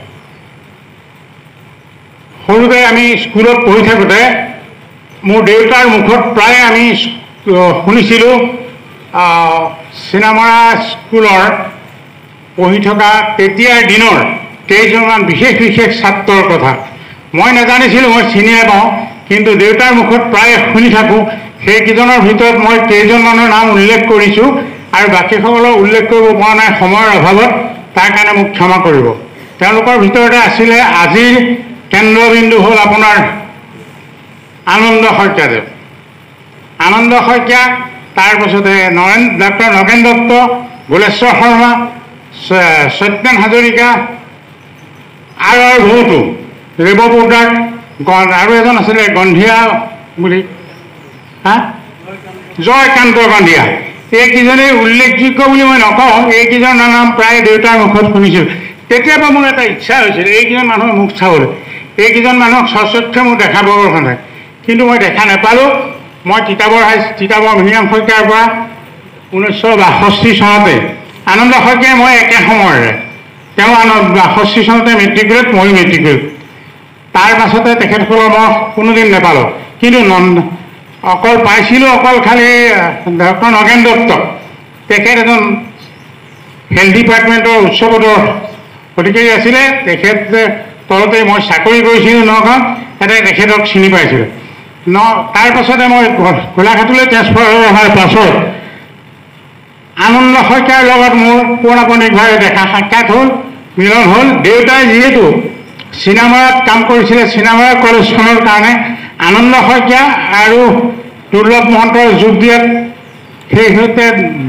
সৰুতে আমি স্কুলত পঢ়ি থাকোঁতে মোৰ দেউতাৰ মুখত প্ৰায় আমি শুনিছিলোঁ চিনামৰা স্কুলৰ পঢ়ি থকা তেতিয়াৰ দিনৰ কেইজনমান বিশেষ বিশেষ ছাত্ৰৰ কথা। মই নাজানিছিলোঁ, মই চিনি নাপাওঁ, কিন্তু দেউতাৰ মুখত প্ৰায় শুনি থাকোঁ। সেইকেইজনৰ ভিতৰত মই কেইজনমানৰ নাম উল্লেখ কৰিছোঁ আৰু বাকীসকলক উল্লেখ কৰিব পৰা নাই সময়ৰ অভাৱত, তাৰ কাৰণে মোক ক্ষমা কৰিব। তেওঁলোকৰ ভিতৰতে আছিলে আজিৰ কেন্দ্ৰবিন্দু হ'ল আপোনাৰ আনন্দ শইকীয়াদেৱ। আনন্দ শইকীয়া, তাৰপাছতে নৰেন ডক্টৰ নগেন দত্ত, গোলেশ্বৰ শৰ্মা, সত্যেন হাজৰিকা আৰু আৰু বহুতো ৰেব পোদ্দাৰ, আৰু এজন আছিলে গন্ধিয়া বুলি, হা জয়কান্ত গন্ধিয়া। এইকেইজনেই উল্লেখযোগ্য বুলি মই নকওঁ, এইকেইজনৰ নাম প্ৰায় দেউতাৰ মুখত শুনিছোঁ। তেতিয়াৰ পৰা মোৰ এটা ইচ্ছা হৈছিল এইকেইজন মানুহৰ মুখ চাবলৈ, এইকেইজন মানুহক স্বচক্ষে মোক দেখাবৰ কাৰণে, কিন্তু মই দেখা নাপালোঁ। মই তিতাবৰ হাই তিতাবৰ মৃণাল শইকীয়াৰ পৰা ঊনৈছশ বাষষ্ঠি চনতে, আনন্দ শইকীয়াই মই একে সময়ৰে, তেওঁ বাষষ্ঠি চনতে মেট্ৰিকুলেট, মই মেট্ৰিকুলেট। তাৰ পাছতে তেখেতসকলৰ মই কোনোদিন নাপালোঁ, কিন্তু অকল পাইছিলোঁ অকল খালি ডক্টৰ নগেন দত্ত। তেখেত এজন হেল্থ ডিপাৰ্টমেণ্টৰ উচ্চ পদৰ অধিকাৰী আছিলে। তেখেত তলতে মই চাকৰি কৰিছিলোঁ নগাঁৱত, তাতে তেখেতক চিনি পাইছিলোঁ। ন তাৰ পাছতে মই গোলাঘাটলৈ ট্ৰেন্সফাৰ হৈ অহাৰ পাছত আনন্দ শইকীয়াৰ লগত মোৰ পোনপনীভাৱে দেখা সাক্ষাৎ হ'ল, মিলন হ'ল। দেউতাই যিহেতু চিনামৰাত কাম কৰিছিলে, চিনামৰা কলেজখনৰ কাৰণে আনন্দ শইকীয়া আৰু দুৰ্লভ মহন্তৰ যোগ দিয়াত সেই সৈতে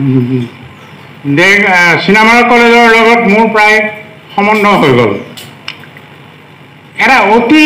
চিনামৰা কলেজৰ লগত মোৰ প্ৰায় সম্বন্ধ হৈ গ'ল। এটা অতি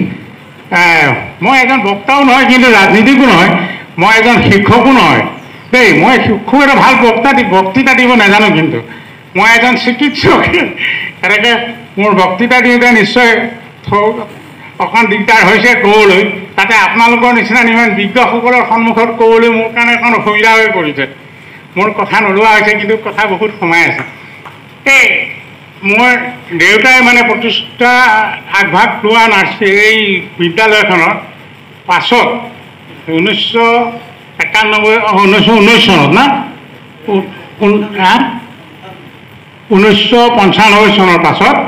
মই এজন বক্তাও নহয়, কিন্তু ৰাজনীতিকো নহয়, মই এজন শিক্ষকো নহয় দেই। মই খুব এটা ভাল বক্তা বক্তৃতা দিব নাজানো, কিন্তু মই এজন চিকিৎসক। এনেকৈ মোৰ বক্তৃতা দিওঁতে নিশ্চয় অকণ দিগদাৰ হৈছে ক'বলৈ, তাতে আপোনালোকৰ নিচিনা ইমান বিজ্ঞসকলৰ সন্মুখত ক'বলৈ মোৰ কাৰণে অকণ অসুবিধা হৈ পৰিছে। মোৰ কথা নোলোৱা হৈছে, কিন্তু কথা বহুত সোমাই আছে। এই মোৰ দেউতাই মানে প্ৰতিষ্ঠা আগভাগ লোৱা নাৰ্ছিং এই বিদ্যালয়খনৰ পাছত ঊনৈছশ একানব্বৈ ঊনৈছশ ঊনৈছ চনত না ঊনৈছশ পঞ্চানব্বৈ চনৰ পাছত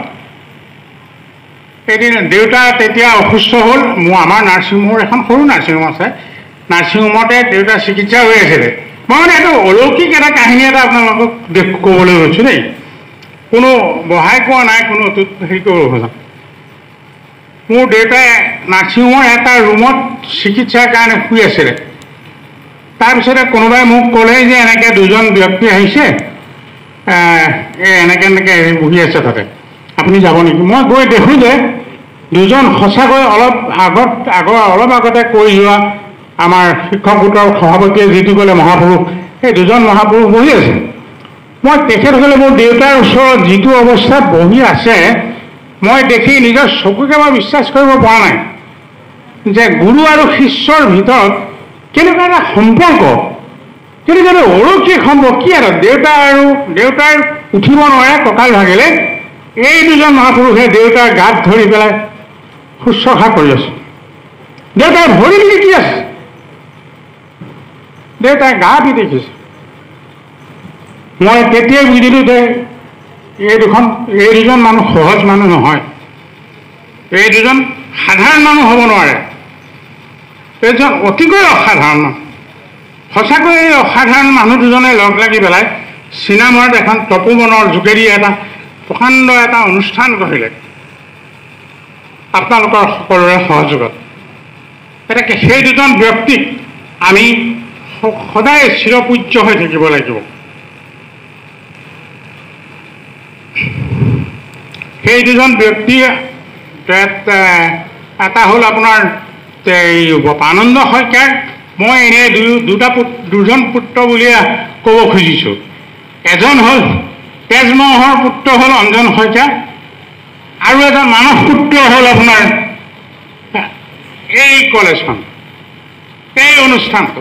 এদিন দেউতা তেতিয়া অসুস্থ হ'ল। মোৰ আমাৰ নাৰ্ছিং হোমৰ এখন সৰু নাৰ্ছিং হোম আছে, নাৰ্ছিং হোমতে দেউতা চিকিৎসা হৈ আছিলে। মই মানে এইটো অলৌকিক এটা কাহিনী এটা আপোনালোকক দেখ ক'বলৈ গৈছোঁ দেই, কোনো বহাই কোৱা নাই, কোনো হেৰি কৰিব খোজা। মোৰ দেউতাই নাৰ্ছিং হোমৰ এটা ৰুমত চিকিৎসাৰ কাৰণে শুই আছিলে। তাৰপিছতে কোনোবাই মোক ক'লে যে এনেকৈ দুজন ব্যক্তি আহিছে, এই এনেকৈ এনেকৈ বহি আছে তাতে, আপুনি যাব নেকি? মই গৈ দেখোঁ যে দুজন সঁচাকৈ অলপ আগত আগৰ অলপ আগতে কৈ যোৱা আমাৰ শিক্ষক গোটৰ সভাপতিয়ে যিটো ক'লে মহাপুৰুষ, সেই দুজন মহাপুৰুষ বহি আছে। মই তেখেতসকলে মোৰ দেউতাৰ ওচৰত যিটো অৱস্থাত বহি আছে মই দেখি নিজৰ চকুকে মই বিশ্বাস কৰিব পৰা নাই যে গুৰু আৰু শিষ্যৰ ভিতৰত কেনেকুৱা এটা সম্পৰ্ক, কেনেকুৱা এটা অলৌকিক সম্পৰ্ক। কি আৰু দেউতা আৰু দেউতাৰ উঠিব নোৱাৰে কঁকাল ভাগিলে, এই দুজন মহাপুৰুষে দেউতাৰ গাত ধৰি পেলাই শুশ্ৰূষা কৰি আছে। দেউতাৰ ভৰি পিটি আছে, দেউতাই গা পিটি দেখিছে। মই তেতিয়াই বুজিলোঁ যে এই দুখন এই দুজন মানুহ সহজ মানুহ নহয়, এই দুজন সাধাৰণ মানুহ হ'ব নোৱাৰে, এইজন অতিকৈ অসাধাৰণ মানুহ। সঁচাকৈ এই অসাধাৰণ মানুহ দুজনে লগ লাগি পেলাই চিনেমাত এখন তপোবনৰ যোগেদি এটা প্ৰকাণ্ড এটা অনুষ্ঠান কৰিলে আপোনালোকৰ সকলোৰে সহযোগত। এটাকে সেই দুজন ব্যক্তিক আমি সদায় চিৰপূজ্য হৈ থাকিব লাগিব। সেই দুজন ব্যক্তি এটা হ'ল আপোনাৰ আনন্দ শইকীয়াৰ, মই এনেই দুই দুটা দুজন পুত্ৰ বুলিয়ে ক'ব খুজিছোঁ। এজন হ'ল তেজমহৰ পুত্ৰ হ'ল অঞ্জন শইকীয়া, আৰু এজন মানস পুত্ৰ হ'ল আপোনাৰ এই কলেজখন, এই অনুষ্ঠানটো।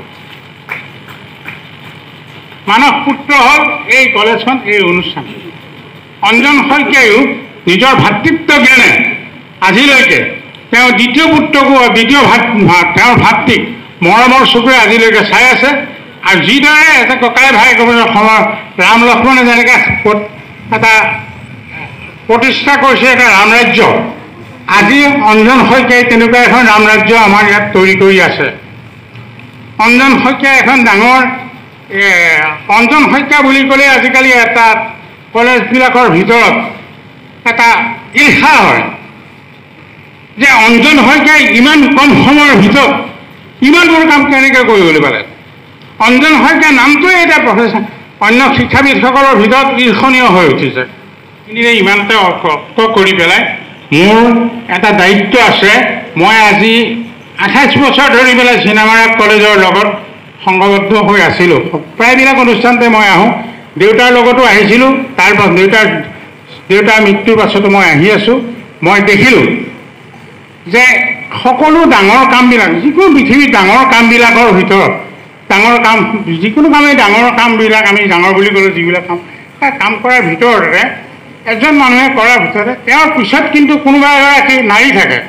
মানস পুত্ৰ হ'ল এই কলেজখন, এই অনুষ্ঠানটো। অঞ্জন শইকীয়ায়ো নিজৰ ভাতৃত্ব জ্ঞানে আজিলৈকে তেওঁ দ্বিতীয় পুত্ৰকো দ্বিতীয় ভাত তেওঁৰ ভাতৃক মৰমৰ চকুৰে আজিলৈকে চাই আছে। আৰু যিদৰে এটা ককাই ভাই সময় ৰাম লক্ষ্মণে যেনেকৈ এটা প্ৰতিষ্ঠা কৰিছে এটা ৰামৰাজ্য, আজি অঞ্জন শইকীয়াই তেনেকুৱা এখন ৰামৰাজ্য আমাৰ ইয়াত তৈরি কৰি আছে। অঞ্জন শইকীয়া এখন ডাঙৰ অঞ্জন শইকীয়া বুলি ক'লে আজিকালি এটা কলেজবিলাকৰ ভিতৰত এটা ঈৰ্ষা হয় যে অঞ্জন শইকীয়াই ইমান কম সময়ৰ ভিতৰত ইমানবোৰ কাম কেনেকৈ কৰিবলৈ পালে। অঞ্জন শইকীয়া নামটোৱে এতিয়া প্ৰফেচৰ অন্য শিক্ষাবিদসকলৰ ভিতৰত ঈৰ্ষণীয় হৈ উঠিছে। ইমানতে অৰ্থ কৰি পেলাই মোৰ এটা দায়িত্ব আছে। মই আজি আঠাইছ বছৰ ধৰি পেলাই চিনেমাৰা কলেজৰ লগত সংঘবদ্ধ হৈ আছিলোঁ। প্ৰায়বিলাক অনুষ্ঠানতে মই আহোঁ, দেউতাৰ লগতো আহিছিলোঁ। তাৰপাছত দেউতাৰ দেউতাৰ মৃত্যুৰ পাছতো মই আহি আছোঁ। মই দেখিলোঁ যে সকলো ডাঙৰ কামবিলাক, যিকোনো পৃথিৱীৰ ডাঙৰ কামবিলাকৰ ভিতৰত ডাঙৰ কাম, যিকোনো কামেই ডাঙৰ কামবিলাক আমি ডাঙৰ বুলি ক'লোঁ, যিবিলাক কাম সেই কাম কৰাৰ ভিতৰতে এজন মানুহে কৰাৰ ভিতৰতে তেওঁৰ পিছত কিন্তু কোনোবা এগৰাকী নাৰী থাকে।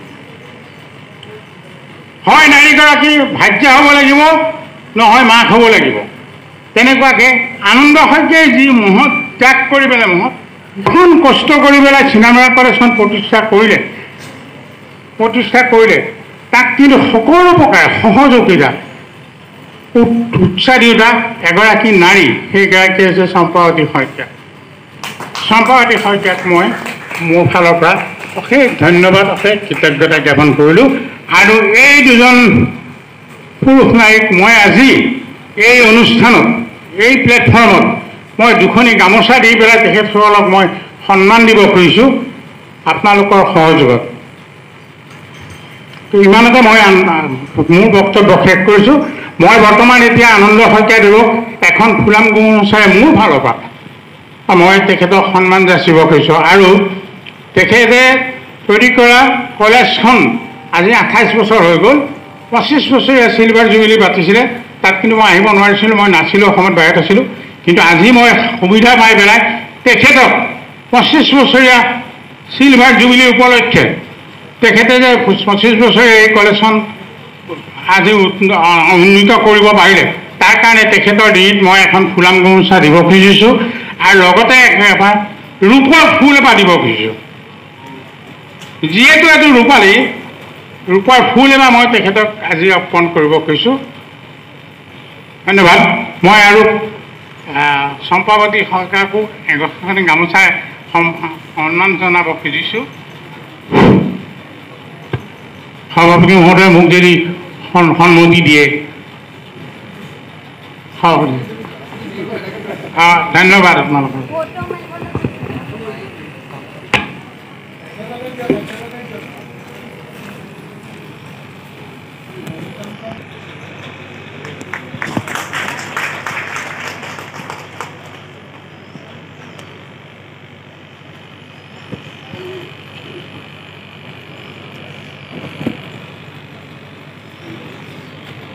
হয় নাৰীগৰাকী ভাৰ্যা হ'ব লাগিব, নহয় মাক হ'ব লাগিব। তেনেকুৱাকৈ আনন্দ শইকীয়াই যি মহৎ ত্যাগ কৰি পেলাই মহৎ ইমান কষ্ট কৰি পেলাই চিনেমাৰা কলেজখন প্ৰতিষ্ঠা কৰিলে প্ৰতিষ্ঠা কৰিলে তাক কিন্তু সকলো প্ৰকাৰে সহযোগিতা উৎসাহ দিওঁতা এগৰাকী নাৰী, সেইগৰাকী হৈছে চম্পাৱতী শইকীয়া। চম্পাৱতী শইকীয়াক মই মোৰ ফালৰ পৰা অশেষ ধন্যবাদ, অশেষ কৃতজ্ঞতা জ্ঞাপন কৰিলোঁ। আৰু এই দুজন পুৰুষ নাৰীক মই আজি এই অনুষ্ঠানত, এই প্লেটফৰ্মত মই দুখনি গামোচা দি পেলাই তেখেতসকলক মই সন্মান দিব খুজিছোঁ আপোনালোকৰ সহযোগত। ইমানতে মই মোৰ বক্তব্য শেষ কৰিছোঁ। মই বৰ্তমান এতিয়া আনন্দ শইকীয়াদেৱক এখন ফুলাম গামোচাৰে মোৰ ফালৰ পৰা মই তেখেতক সন্মান যাচিব খুজিছোঁ। আৰু তেখেতে তৈরি কৰা কলেজখন আজি আঠাইছ বছৰ হৈ গ'ল। পঁচিছ বছৰীয়া চিলভাৰ জুবিলি পাতিছিলে, তাত কিন্তু মই আহিব নোৱাৰিছিলোঁ, মই নাছিলোঁ, অসমত বাহিৰত আছিলোঁ। কিন্তু আজি মই সুবিধা পাই পেলাই তেখেতক পঁচিছ বছৰীয়া চিলভাৰ জুবিলি উপলক্ষে তেখেতে যে পঁচিছ বছৰীয়া এই কলেজখন আজি উন্নীত কৰিব পাৰিলে, তাৰ কাৰণে তেখেতৰ ডিঙিত মই এখন ফুলাম গামোচা দিব খুজিছোঁ। আৰু লগতে এবাৰ ৰূপৰ ফুল এপাহ দিব খুজিছোঁ। যিহেতু এইটো ৰূপালী, ৰূপৰ ফুল এবাৰ মই তেখেতক আজি অৰ্পণ কৰিব খুজিছোঁ। ধন্যবাদ। মই আৰু চম্পাৱতী শইকীয়াকো এখন গামোচা সন্মান জনাব খুজিছোঁ। সভাপতি মহোদয়ে মোক যদি সন্মতি দিয়ে। ধন্যবাদ আপোনালোকক।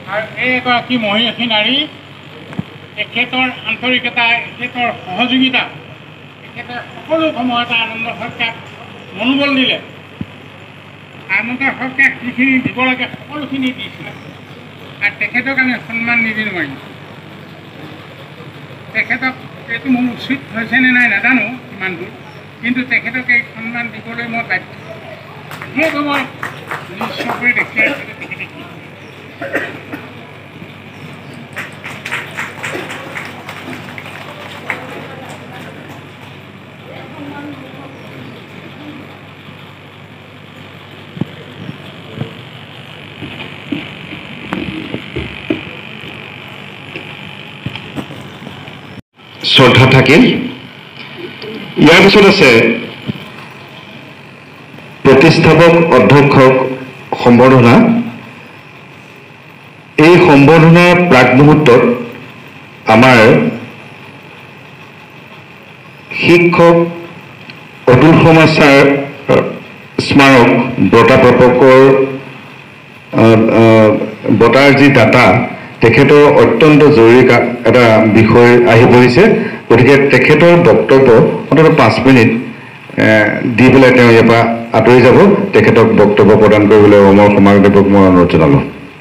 আৰু এই এগৰাকী মহিয়সী নাৰী, তেখেতৰ আন্তৰিকতা, তেখেতৰ সহযোগিতা, তেখেতে সকলো সময়তে আনন্দ সত্যাক মনোবল দিলে। আনন্দ সত্যাক যিখিনি দিব লাগে সকলোখিনি দিছিলে আৰু তেখেতক আমি সন্মান নিদি নোৱাৰিম। তেখেতক এইটো মোৰ উচিত হৈছেনে নাই নাজানো কিমান দূৰ, কিন্তু তেখেতক এই সন্মান দিবলৈ মই বাধ্য। সেইটো মই নিশ্চয় কৰি দেখি আছোঁ যে তেখেতে কি শ্ৰদ্ধা থাকিল। ইয়াৰ পিছত আছে প্ৰতিষ্ঠাপক অধ্যক্ষক সম্বৰ্ধনা। এই সম্বৰ্ধনাৰ প্ৰাক মুহূৰ্তত আমাৰ শিক্ষক অতুল শৰ্মা ছাৰ স্মাৰক বঁটাপ্ৰাপকৰ বঁটাৰ যি ডাটা, তেখেতৰ অত্যন্ত জৰুৰী এটা বিষয় আহি পৰিছে। গতিকে তেখেতৰ বক্তব্য অন্ততঃ পাঁচ মিনিট দি পেলাই তেওঁ ইয়াৰ পৰা আঁতৰি যাব। তেখেতক বক্তব্য প্ৰদান কৰিবলৈ অমৰ সমাজদেৱক মই অনুৰোধ জনালোঁ।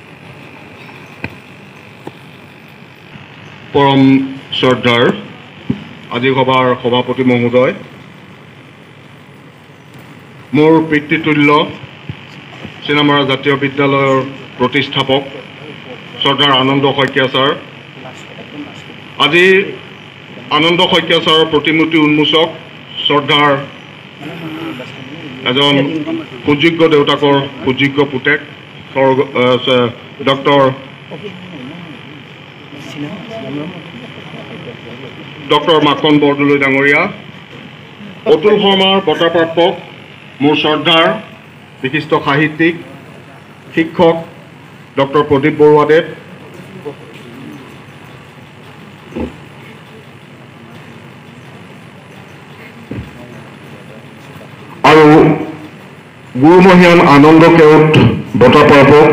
পৰম শ্ৰদ্ধাৰ আজি সভাৰ সভাপতি মহোদয়, মোৰ পিতৃতুল্য চিনামৰা জাতীয় বিদ্যালয়ৰ প্ৰতিষ্ঠাপক শ্ৰদ্ধাৰ আনন্দ শইকীয়া ছাৰ, আজি আনন্দ শইকীয়া ছাৰৰ প্ৰতিমূৰ্তি উন্মোচক শ্ৰদ্ধাৰ এজন সুযোগ্য দেউতাকৰ সুযোগ্য পুতেক ডক্টৰ ডক্টৰ মাখন বৰদলৈ ডাঙৰীয়া, অতুল শৰ্মাৰ বঁটাপ্ৰাপক মোৰ শ্ৰদ্ধাৰ বিশিষ্ট সাহিত্যিক শিক্ষক ডক্টৰ প্ৰদীপ বৰুৱাদেৱ, আৰু গুৰুমহীয়ান আনন্দ কেওট বঁটাপ্ৰাপক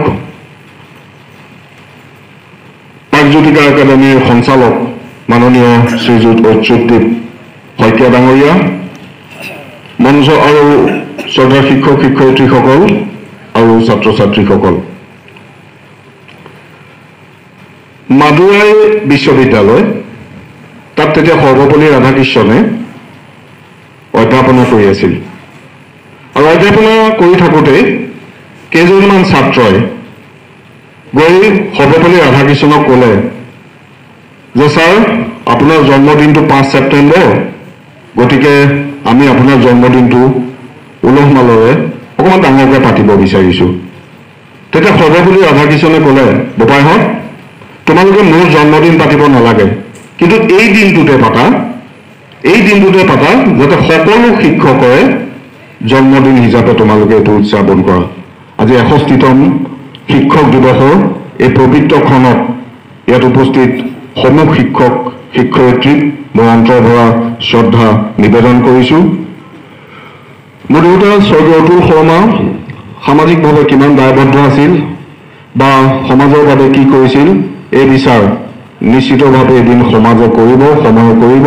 প্ৰাগজ্যোতিকা একাডেমীৰ সঞ্চালক মাননীয় শ্ৰীযুত অচ্যুতদ্বীপ শইকীয়া ডাঙৰীয়া, মঞ্চ আৰু শ্ৰদ্ধাৰ শিক্ষক শিক্ষয়িত্ৰীসকল আৰু ছাত্ৰ ছাত্ৰীসকল, মাদুৰাই বিশ্ববিদ্যালয়, তাত তেতিয়া সৰ্বপল্লী ৰাধাকৃষ্ণনে অধ্যাপনা কৰি আছিল। আৰু অধ্যাপনা কৰি থাকোঁতে কেইজনমান ছাত্ৰই গৈ সৰ্বপল্লী ৰাধাকৃষ্ণনক ক'লে যে ছাৰ, আপোনাৰ জন্মদিনটো পাঁচ ছেপ্টেম্বৰ, গতিকে আমি আপোনাৰ জন্মদিনটো উলহ মালৰে অকণমান ডাঙৰকৈ পাতিব বিচাৰিছোঁ। তেতিয়া সৰ্বপল্লী ৰাধাকৃষ্ণনে ক'লে, বোপাইহঁত, তোমালোকে মোৰ জন্মদিন পাতিব নালাগে, কিন্তু এই দিনটোতে পাতা, এই দিনটোতে পাতা যাতে সকলো শিক্ষকৰে জন্মদিন হিচাপে তোমালোকে এইটো উদযাপন কৰা। আজি এষষ্ঠিতম শিক্ষক দিৱসৰ এই পবিত্ৰ ক্ষণত ইয়াত উপস্থিত সমূহ শিক্ষক শিক্ষয়িত্ৰীক মই অন্তৰ ভৰা শ্ৰদ্ধা নিবেদন কৰিছোঁ। মোৰ দেউতা স্বৰ্গীয় অতুল শৰ্মা সামাজিকভাৱে কিমান দায়বদ্ধ আছিল বা সমাজৰ বাবে কি কৰিছিল, এই বিচাৰ নিশ্চিতভাৱে এদিন সমাজে কৰিব, সময়ে কৰিব।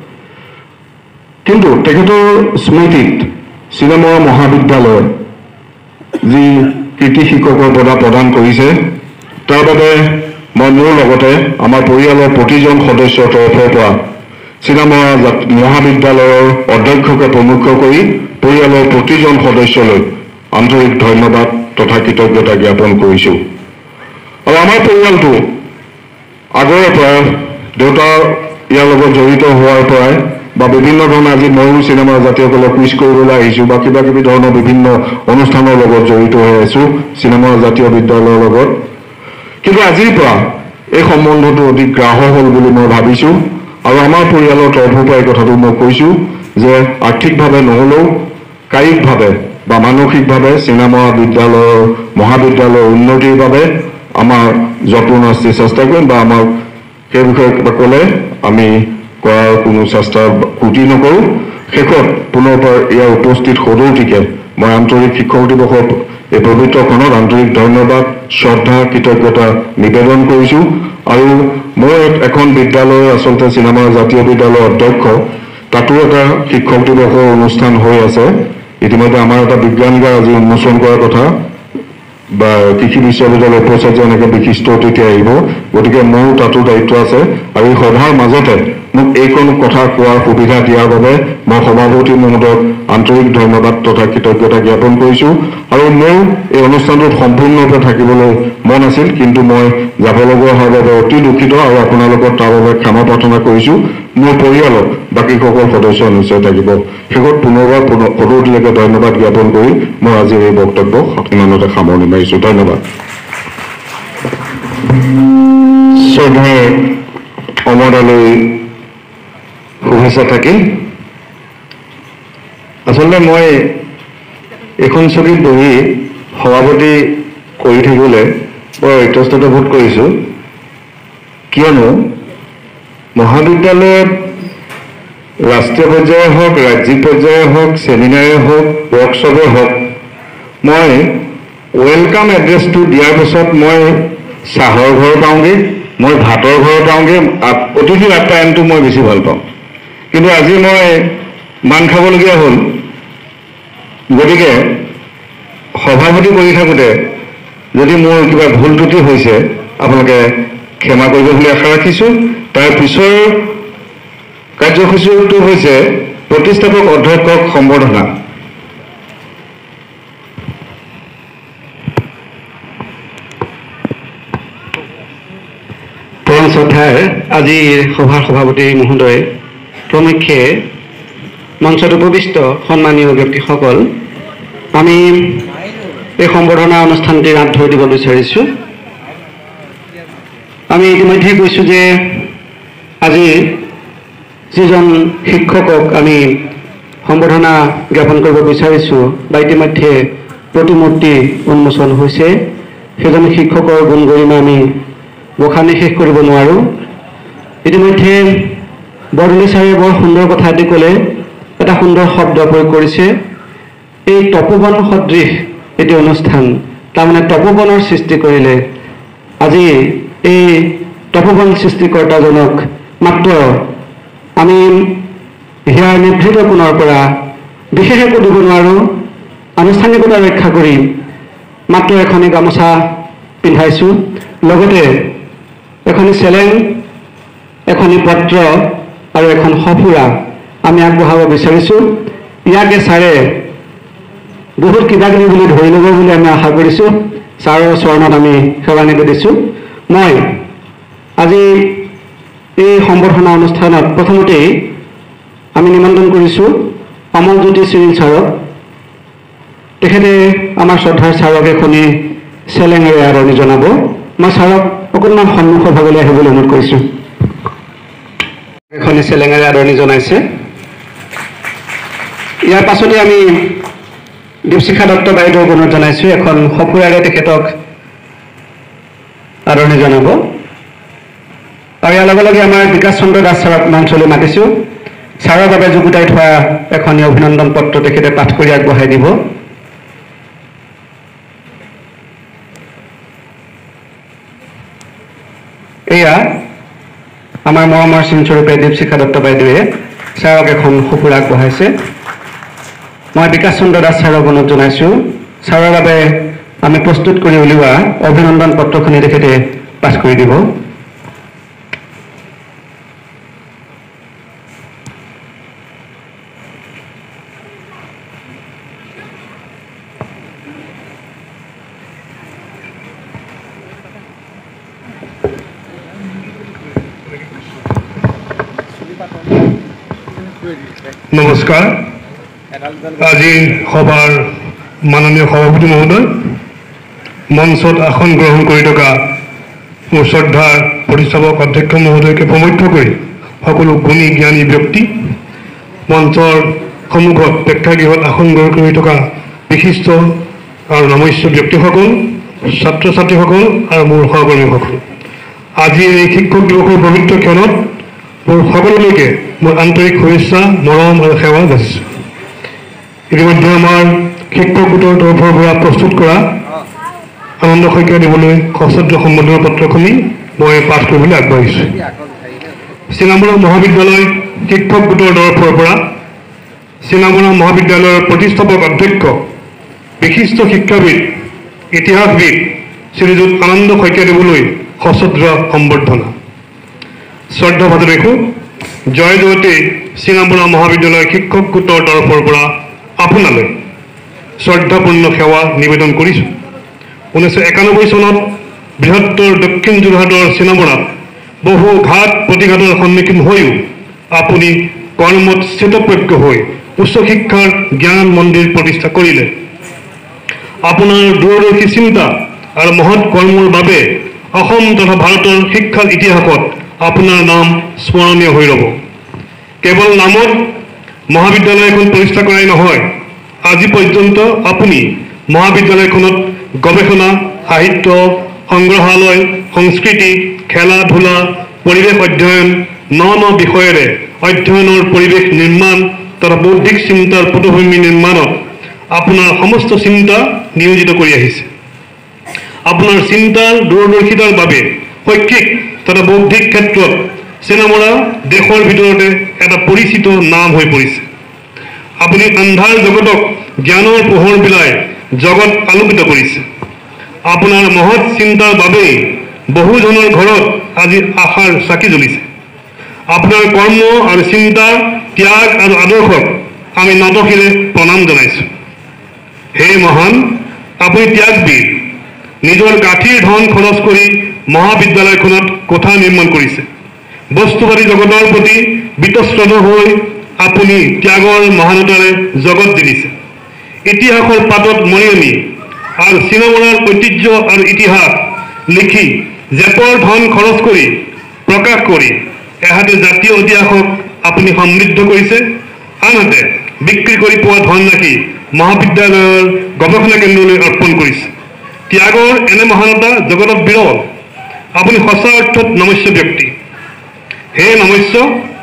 কিন্তু তেখেতৰ স্মৃতিত চিনেমৰা মহাবিদ্যালয় যি কৃতি শিক্ষকৰ বঁটা প্ৰদান কৰিছে, তাৰ বাবে মই মোৰ লগতে আমাৰ পৰিয়ালৰ প্ৰতিজন সদস্যৰ তৰফৰ পৰা চিনেমৰা মহাবিদ্যালয়ৰ অধ্যক্ষকে প্ৰমুখ কৰি পৰিয়ালৰ প্ৰতিজন সদস্যলৈ আন্তৰিক ধন্যবাদ তথা কৃতজ্ঞতা জ্ঞাপন কৰিছোঁ। আৰু আমাৰ পৰিয়ালটো আগৰে পৰা দেউতা ইয়াৰ লগত জড়িত হোৱাৰ পৰাই বা বিভিন্ন ধৰণৰ আজি ময়ো চিনেমা জাতীয়সকলক কুইজ কৰিবলৈ আহিছোঁ বা কিবা কিবি ধৰণৰ বিভিন্ন অনুষ্ঠানৰ লগত জড়িত হৈ আছোঁ চিনেমা জাতীয় বিদ্যালয়ৰ লগত। কিন্তু আজিৰ পৰা এই সম্বন্ধটো অধিক গ্ৰাহ্য হ'ল বুলি মই ভাবিছোঁ। আৰু আমাৰ পৰিয়ালৰ তৰফৰ পৰা এই কথাটো মই কৈছোঁ যে আৰ্থিকভাৱে নহ'লেও কায়িকভাৱে বা মানসিকভাৱে চিনেমা বিদ্যালয়ৰ মহাবিদ্যালয়ৰ উন্নতিৰ বাবে আমাৰ যৎপৰোনাস্তি চেষ্টা কৰিম বা আমাক সেই বিষয়ে কিবা ক'লে আমি কৰাৰ কোনো চেষ্টা ক্ৰুটি নকৰোঁ। শেষত পুনৰ পৰা ইয়াৰ উপস্থিত সদৌতিকে মই আন্তৰিক শিক্ষক দিৱসৰ এই পবিত্ৰ ক্ষণত আন্তৰিক ধন্যবাদ শ্ৰদ্ধা কৃতজ্ঞতা নিবেদন কৰিছোঁ আৰু মই এখন বিদ্যালয় আচলতে চিনেমা জাতীয় বিদ্যালয়ৰ অধ্যক্ষ তাতো এটা শিক্ষক দিৱসৰ অনুষ্ঠান হৈ আছে ইতিমধ্যে আমাৰ এটা বিজ্ঞান গাৰ আজি উন্মোচন কৰাৰ কথা বা কৃষি বিশ্ববিদ্যালয়ৰ উপাচাৰ্য এনেকৈ বিশিষ্ট অতিথি আহিব গতিকে মোৰ তাতো দায়িত্ব আছে আৰু এই সভাৰ মাজতে মোক এইখন কথা কোৱাৰ সুবিধা দিয়াৰ বাবে মই সভাপতি মহোদয়ক আন্তৰিক ধন্যবাদ তথা কৃতজ্ঞতা জ্ঞাপন কৰিছোঁ আৰু মোৰ এই অনুষ্ঠানটোত সম্পূৰ্ণৰূপে থাকিবলৈ মন আছিল কিন্তু মই যাবলগীয়া হোৱাৰ বাবে অতি দুখিত আৰু আপোনালোকৰ তাৰ বাবে ক্ষমা প্ৰাৰ্থনা কৰিছোঁ মোৰ পৰিয়ালত বাকী সকল সদস্য নিশ্চয় থাকিব শেষত পুনৰবাৰ পদতিলৈকে ধন্যবাদ জ্ঞাপন কৰি মই আজিৰ এই বক্তব্য ইমানতে সামৰণি মাৰিছোঁ ধন্যবাদ শ্ৰদ্ধাৰ অমৰদালৈ শুভেচ্ছা থাকিল আচলতে মই এখন চকীত বহি সভাপতি কৰি থাকিবলৈ বৰ ইতস্তত বোধ কৰিছোঁ কিয়নো মহাবিদ্যালয়ত ৰাষ্ট্ৰীয় পৰ্যায়ে হওক ৰাজ্যিক পৰ্যায়ে হওক ছেমিনাৰে হওক ৱৰ্কশ্বপে হওক মই ৱেলকাম এড্ৰেছটো দিয়াৰ পিছত মই চাহৰ ঘৰ পাওঁগৈ মই ভাতৰ ঘৰ পাওঁগৈ অতিথি আপ্যায়নটো মই বেছি ভাল পাওঁ কিন্তু আজি মই মান খাবলগীয়া হ'ল গতিকে সভাপতি কৰি থাকোঁতে যদি মোৰ কিবা ভুল ত্ৰুটি হৈছে আপোনালোকে ক্ষমা কৰিব বুলি আশা ৰাখিছোঁ তাৰ পিছৰ কাৰ্যসূচীটো হৈছে প্ৰতিষ্ঠাপক অধ্যক্ষক সম্বৰ্ধনা পৰম শ্ৰদ্ধাৰ আজিৰ সভাৰ সভাপতি মহোদয় প্ৰমুখ্যে মঞ্চত উপবিষ্ট সন্মানীয় ব্যক্তিসকল আমি এই সম্বৰ্ধনা অনুষ্ঠানটিৰ হাত ধৰি দিব বিচাৰিছোঁ আমি ইতিমধ্যে কৈছোঁ যে আজি যিজন শিক্ষকক আমি সম্বৰ্ধনা জ্ঞাপন কৰিব বিচাৰিছোঁ বা ইতিমধ্যে প্ৰতিমূৰ্তি উন্মোচন হৈছে সেইজন শিক্ষকৰ গুণ গৰিমা আমি বখানি শেষ কৰিব নোৱাৰোঁ ইতিমধ্যে বৰদলৈ ছাৰে বৰ সুন্দৰ কথা এটি ক'লে এটা সুন্দৰ শব্দ প্ৰয়োগ কৰিছে এই তপোবন সদৃশ এটি অনুষ্ঠান তাৰমানে তপোবনৰ সৃষ্টি কৰিলে আজি এই তপোবন সৃষ্টিকৰ্তাজনক মাত্ৰ আমি হিয়াৰ নিভৃত কোণৰ পৰা বিশেষ একো দিব নোৱাৰোঁ আনুষ্ঠানিকতা ৰক্ষা কৰি মাত্ৰ এখনি গামোচা পিন্ধাইছোঁ লগতে এখনি চেলেং এখনি পত্ৰ আৰু এখন সফুৰা আমি আগবঢ়াব বিচাৰিছোঁ ইয়াকে ছাৰে বহুত কিবা কিবি বুলি ধৰি ল'ব বুলি আমি আশা কৰিছোঁ ছাৰৰ চৰণত আমি সেৱা নিবেদিছোঁ মই আজি এই সম্বৰ্ধনা অনুষ্ঠানত প্ৰথমতেই আমি নিমন্ত্ৰণ কৰিছোঁ অমলজ্যোতি চিৰিল ছাৰক তেখেতে আমাৰ শ্ৰদ্ধাৰ ছাৰক এখনি চেলেঙেৰে আদৰণি জনাব মই ছাৰক অকণমান সন্মুখৰ ভাগলৈ আহিবলৈ অনুৰোধ কৰিছোঁ এখনি চেলেঙেৰে আদৰণি জনাইছে ইয়াৰ পাছতে আমি দীপশিখা দত্ত বাইদেউক অনুৰোধ জনাইছোঁ এখন সফুৰাৰে তেখেতক আদৰণি জনাব আৰু ইয়াৰ লগে লগে আমাৰ বিকাশ চন্দ্ৰ দাস ছাৰক মঞ্চলৈ মাতিছোঁ ছাৰৰ বাবে যুগুতাই থোৱা এখনি অভিনন্দন পত্ৰ তেখেতে পাঠ কৰি আগবঢ়াই দিব এয়া আমাৰ মৰমৰ চিনস্বৰূপে দীপশিখা দত্ত বাইদেৱে ছাৰক এখন সফুৰা আগবঢ়াইছে মই বিকাশ চন্দ্ৰ দাস ছাৰক অনুৰোধ জনাইছোঁ ছাৰৰ বাবে আমি প্ৰস্তুত কৰি উলিওৱা অভিনন্দন পত্ৰখনি তেখেতে পাঠ কৰি দিব নমস্কাৰ আজি সভাৰ মাননীয় সভাপতি মহোদয় মঞ্চত আসন গ্ৰহণ কৰি থকা মোৰ শ্ৰদ্ধাৰ প্ৰতিষ্ঠাপক অধ্যক্ষ মহোদয়কে প্ৰমুখ্য কৰি সকলো গুণী জ্ঞানী ব্যক্তি মঞ্চৰ সন্মুখত প্ৰেক্ষাগৃহত আসন গ্ৰহণ কৰি থকা বিশিষ্ট আৰু নমস্য ব্যক্তিসকল ছাত্ৰ ছাত্ৰীসকল আৰু মোৰ সহকৰ্মীসকল আজি এই শিক্ষক দিৱসৰ পবিত্ৰ ক্ষণত মোৰ সকলোলৈকে মোৰ আন্তৰিক শুভেচ্ছা মৰম আৰু সেৱা যাচিছোঁ ইতিমধ্যে আমাৰ শিক্ষক গোটৰ তৰফৰ পৰা প্ৰস্তুত কৰা আনন্দ শইকীয়া দিবলৈ সশ্ৰদ্ধ সম্বোধনৰ পত্ৰখনি মই পাঠ কৰিবলৈ আগবাঢ়িছোঁ। চিঙামৰা মহাবিদ্যালয় শিক্ষক গোটৰ তৰফৰ পৰা চিঙামৰা মহাবিদ্যালয়ৰ প্ৰতিষ্ঠাপক অধ্যক্ষ বিশিষ্ট শিক্ষাবিদ ইতিহাসবিদ শ্ৰীযুত আনন্দ শইকীয়া দিবলৈ সশ্ৰদ্ধ সম্বৰ্ধনা। শ্ৰদ্ধা ভাতবেশু জয় জয়তে চিঙামৰা মহাবিদ্যালয় শিক্ষক গোটৰ তৰফৰ পৰা আপোনালৈ শ্ৰদ্ধাপূৰ্ণ সেৱা নিবেদন কৰিছোঁ। ঊনৈছশ একানব্বৈ চনত বৃহত্তৰ দক্ষিণ যোৰহাটৰ চিঙামৰাত বহু ঘাত প্ৰতিঘাতৰ সন্মুখীন হৈও আপুনি কৰ্মত স্থিতপ্ৰজ্ঞ হৈ উচ্চ শিক্ষাৰ জ্ঞান মন্দিৰ প্ৰতিষ্ঠা কৰিলে। আপোনাৰ দূৰদৰ্শী চিন্তা আৰু মহৎ কৰ্মৰ বাবে অসম তথা ভাৰতৰ শিক্ষাৰ ইতিহাসত আপোনাৰ নাম স্মৰণীয় হৈ ৰ'ব। কেৱল নামত মহাবিদ্যালয়খন প্ৰতিষ্ঠা কৰাই নহয়, আজি পৰ্যন্ত আপুনি মহাবিদ্যালয়খনত গৱেষণা, সাহিত্য, সংগ্ৰহালয়, সংস্কৃতি, খেলা ধূলা, পৰিৱেশ অধ্যয়ন, ন ন বিষয়েৰে অধ্যয়নৰ পৰিৱেশ নিৰ্মাণ তথা বৌদ্ধিক চিন্তাৰ পটভূমি নিৰ্মাণত আপোনাৰ সমস্ত চিন্তা নিয়োজিত কৰি আহিছে। আপোনাৰ চিন্তাৰ দূৰদৰ্শিতাৰ বাবে শৈক্ষিক তথা বৌদ্ধিক ক্ষেত্ৰত চিঙামৰা দেশৰ ভিতৰতে এটা পৰিচিত নাম হৈ পৰিছে। আপুনি আন্ধাৰ জগতক জ্ঞানৰ পোহৰ বিলাই জগত আলোকিত কৰিছে। আপোনাৰ মহৎ চিন্তাৰ বাবেই বহুজনৰ ঘৰত আজি আশাৰ চাকি জ্বলিছে। আপোনাৰ কৰ্ম আৰু চিন্তা, ত্যাগ আৰু আদৰ্শক আমি নতশিৰে প্ৰণাম জনাইছোঁ। হে মহান, আপুনি ত্যাগবীৰ। নিজৰ গাঁঠিৰ ধন খৰচ কৰি মহাবিদ্যালয়খনত কোঠা নিৰ্মাণ কৰিছে। বস্তুবাদী জগতৰ প্ৰতি বীতশ্ৰদ্ধ হৈ আপুনি ত্যাগৰ মহানতাৰে জগত জিলিছে। ইতিহাসৰ পাতত মৰিয়নি আৰু চিঙামৰাৰ ঐতিহ্য আৰু ইতিহাস লিখি জেপৰ ধন খৰচ কৰি প্ৰকাশ কৰি এহাতে জাতীয় ইতিহাসক আপুনি সমৃদ্ধ কৰিছে, আনহাতে বিক্ৰী কৰি পোৱা ধন ৰাখি মহাবিদ্যালয়ৰ গৱেষণা কেন্দ্ৰলৈ অৰ্পণ কৰিছে। ত্যাগৰ এনে মহানতা জগতত বিৰল। আপুনি সঁচা অৰ্থত নমস্য ব্যক্তি। হে নমস্য,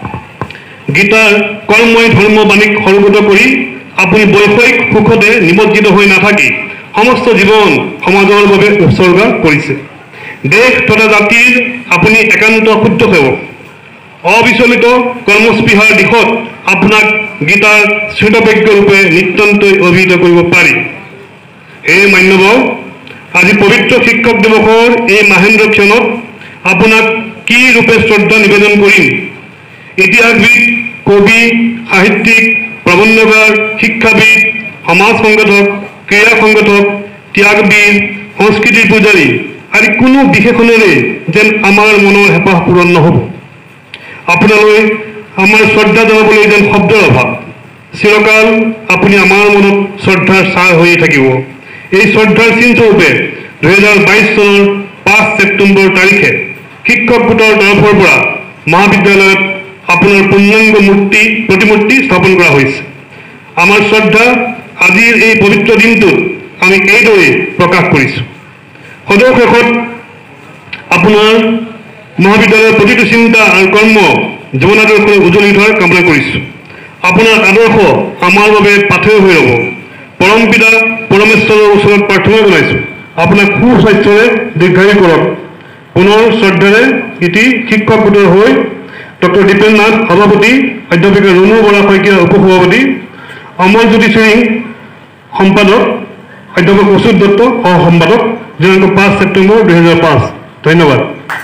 গীতাৰ কৰ্মই ধৰ্ম বাণীক সৰ্বগত কৰি আপুনি বৈষয়িক সুখতে নিমজ্জিত হৈ নাথাকি সমস্ত জীৱন সমাজৰ বাবে উৎসৰ্গা কৰিছে। দেশ তথা জাতিৰ আপুনি একান্ত শুদ্ধ সেৱক। অবিচলিত কৰ্মস্পৃহাৰ দিশত আপোনাক গীতাৰ শ্ৰুতবজ্ঞ ৰূপে নিত্যন্তই অভিহিত কৰিব পাৰি। হে মান্যবৰ, আজি পবিত্ৰ শিক্ষক দিৱসৰ এই মাহেন্দ্ৰ ক্ষণত আপোনাক কি ৰূপে শ্ৰদ্ধা নিবেদন কৰিম? ইতিহাসবিদ, কবি, সাহিত্যিক, প্ৰবন্ধকাৰ, শিক্ষাবিদ, সমাজ সংগঠক, ক্ৰীড়া সংগঠক, ত্যাগবীৰ, সংস্কৃতিৰ পূজাৰী আদি কোনো বিশেষণেৰে যেন আমাৰ মনৰ হেঁপাহ পূৰণ নহ'ব। আপোনালৈ আমাৰ শ্ৰদ্ধা জনাবলৈ যেন শব্দৰ অভাৱ। চিৰকাল আপুনি আমাৰ মনত শ্ৰদ্ধাৰ ছাঁ হৈয়ে থাকিব। এই শ্ৰদ্ধাৰ চিনস্বৰূপে দুহেজাৰ বাইছ চনৰ পাঁচ ছেপ্টেম্বৰ তাৰিখে শিক্ষক গোটৰ তৰফৰ পৰা মহাবিদ্যালয়ত আপোনাৰ পূৰ্ণাংগ মূৰ্তি প্ৰতিমূৰ্তি স্থাপন কৰা হৈছে। আমাৰ শ্ৰদ্ধা আজিৰ এই পবিত্ৰ দিনটোত আমি এইদৰে প্ৰকাশ কৰিছোঁ। সদৌ শেষত আপোনাৰ মহাবিদ্যালয়ৰ প্ৰতিটো চিন্তা আৰু কৰ্ম জীৱনাদৰ্শলৈ উজ্বলি উঠাৰ কামনা কৰিছোঁ। আপোনাৰ আদৰ্শ আমাৰ বাবে পাথেয় হৈ ৰ'ব। পৰম পিতা পৰমেশ্বৰৰ ওচৰত প্ৰাৰ্থনা জনাইছোঁ, আপোনাক সুস্বাস্থ্যৰে দীৰ্ঘায়ু কৰক। পুনৰ শ্ৰদ্ধাৰে ইতি শিক্ষক গোটৰ হৈ ডক্টৰ দীপেন নাথ সভাপতি, অধ্যাপিকা ৰুণু বৰা শইকীয়া উপসভাপতি, অমৰজ্যোতি সিং সম্পাদক, অধ্যাপক অচ্যুত দত্ত সহ সম্পাদক, দিনাংক পাঁচ ছেপ্টেম্বৰ দুহেজাৰ পাঁচ। ধন্যবাদ।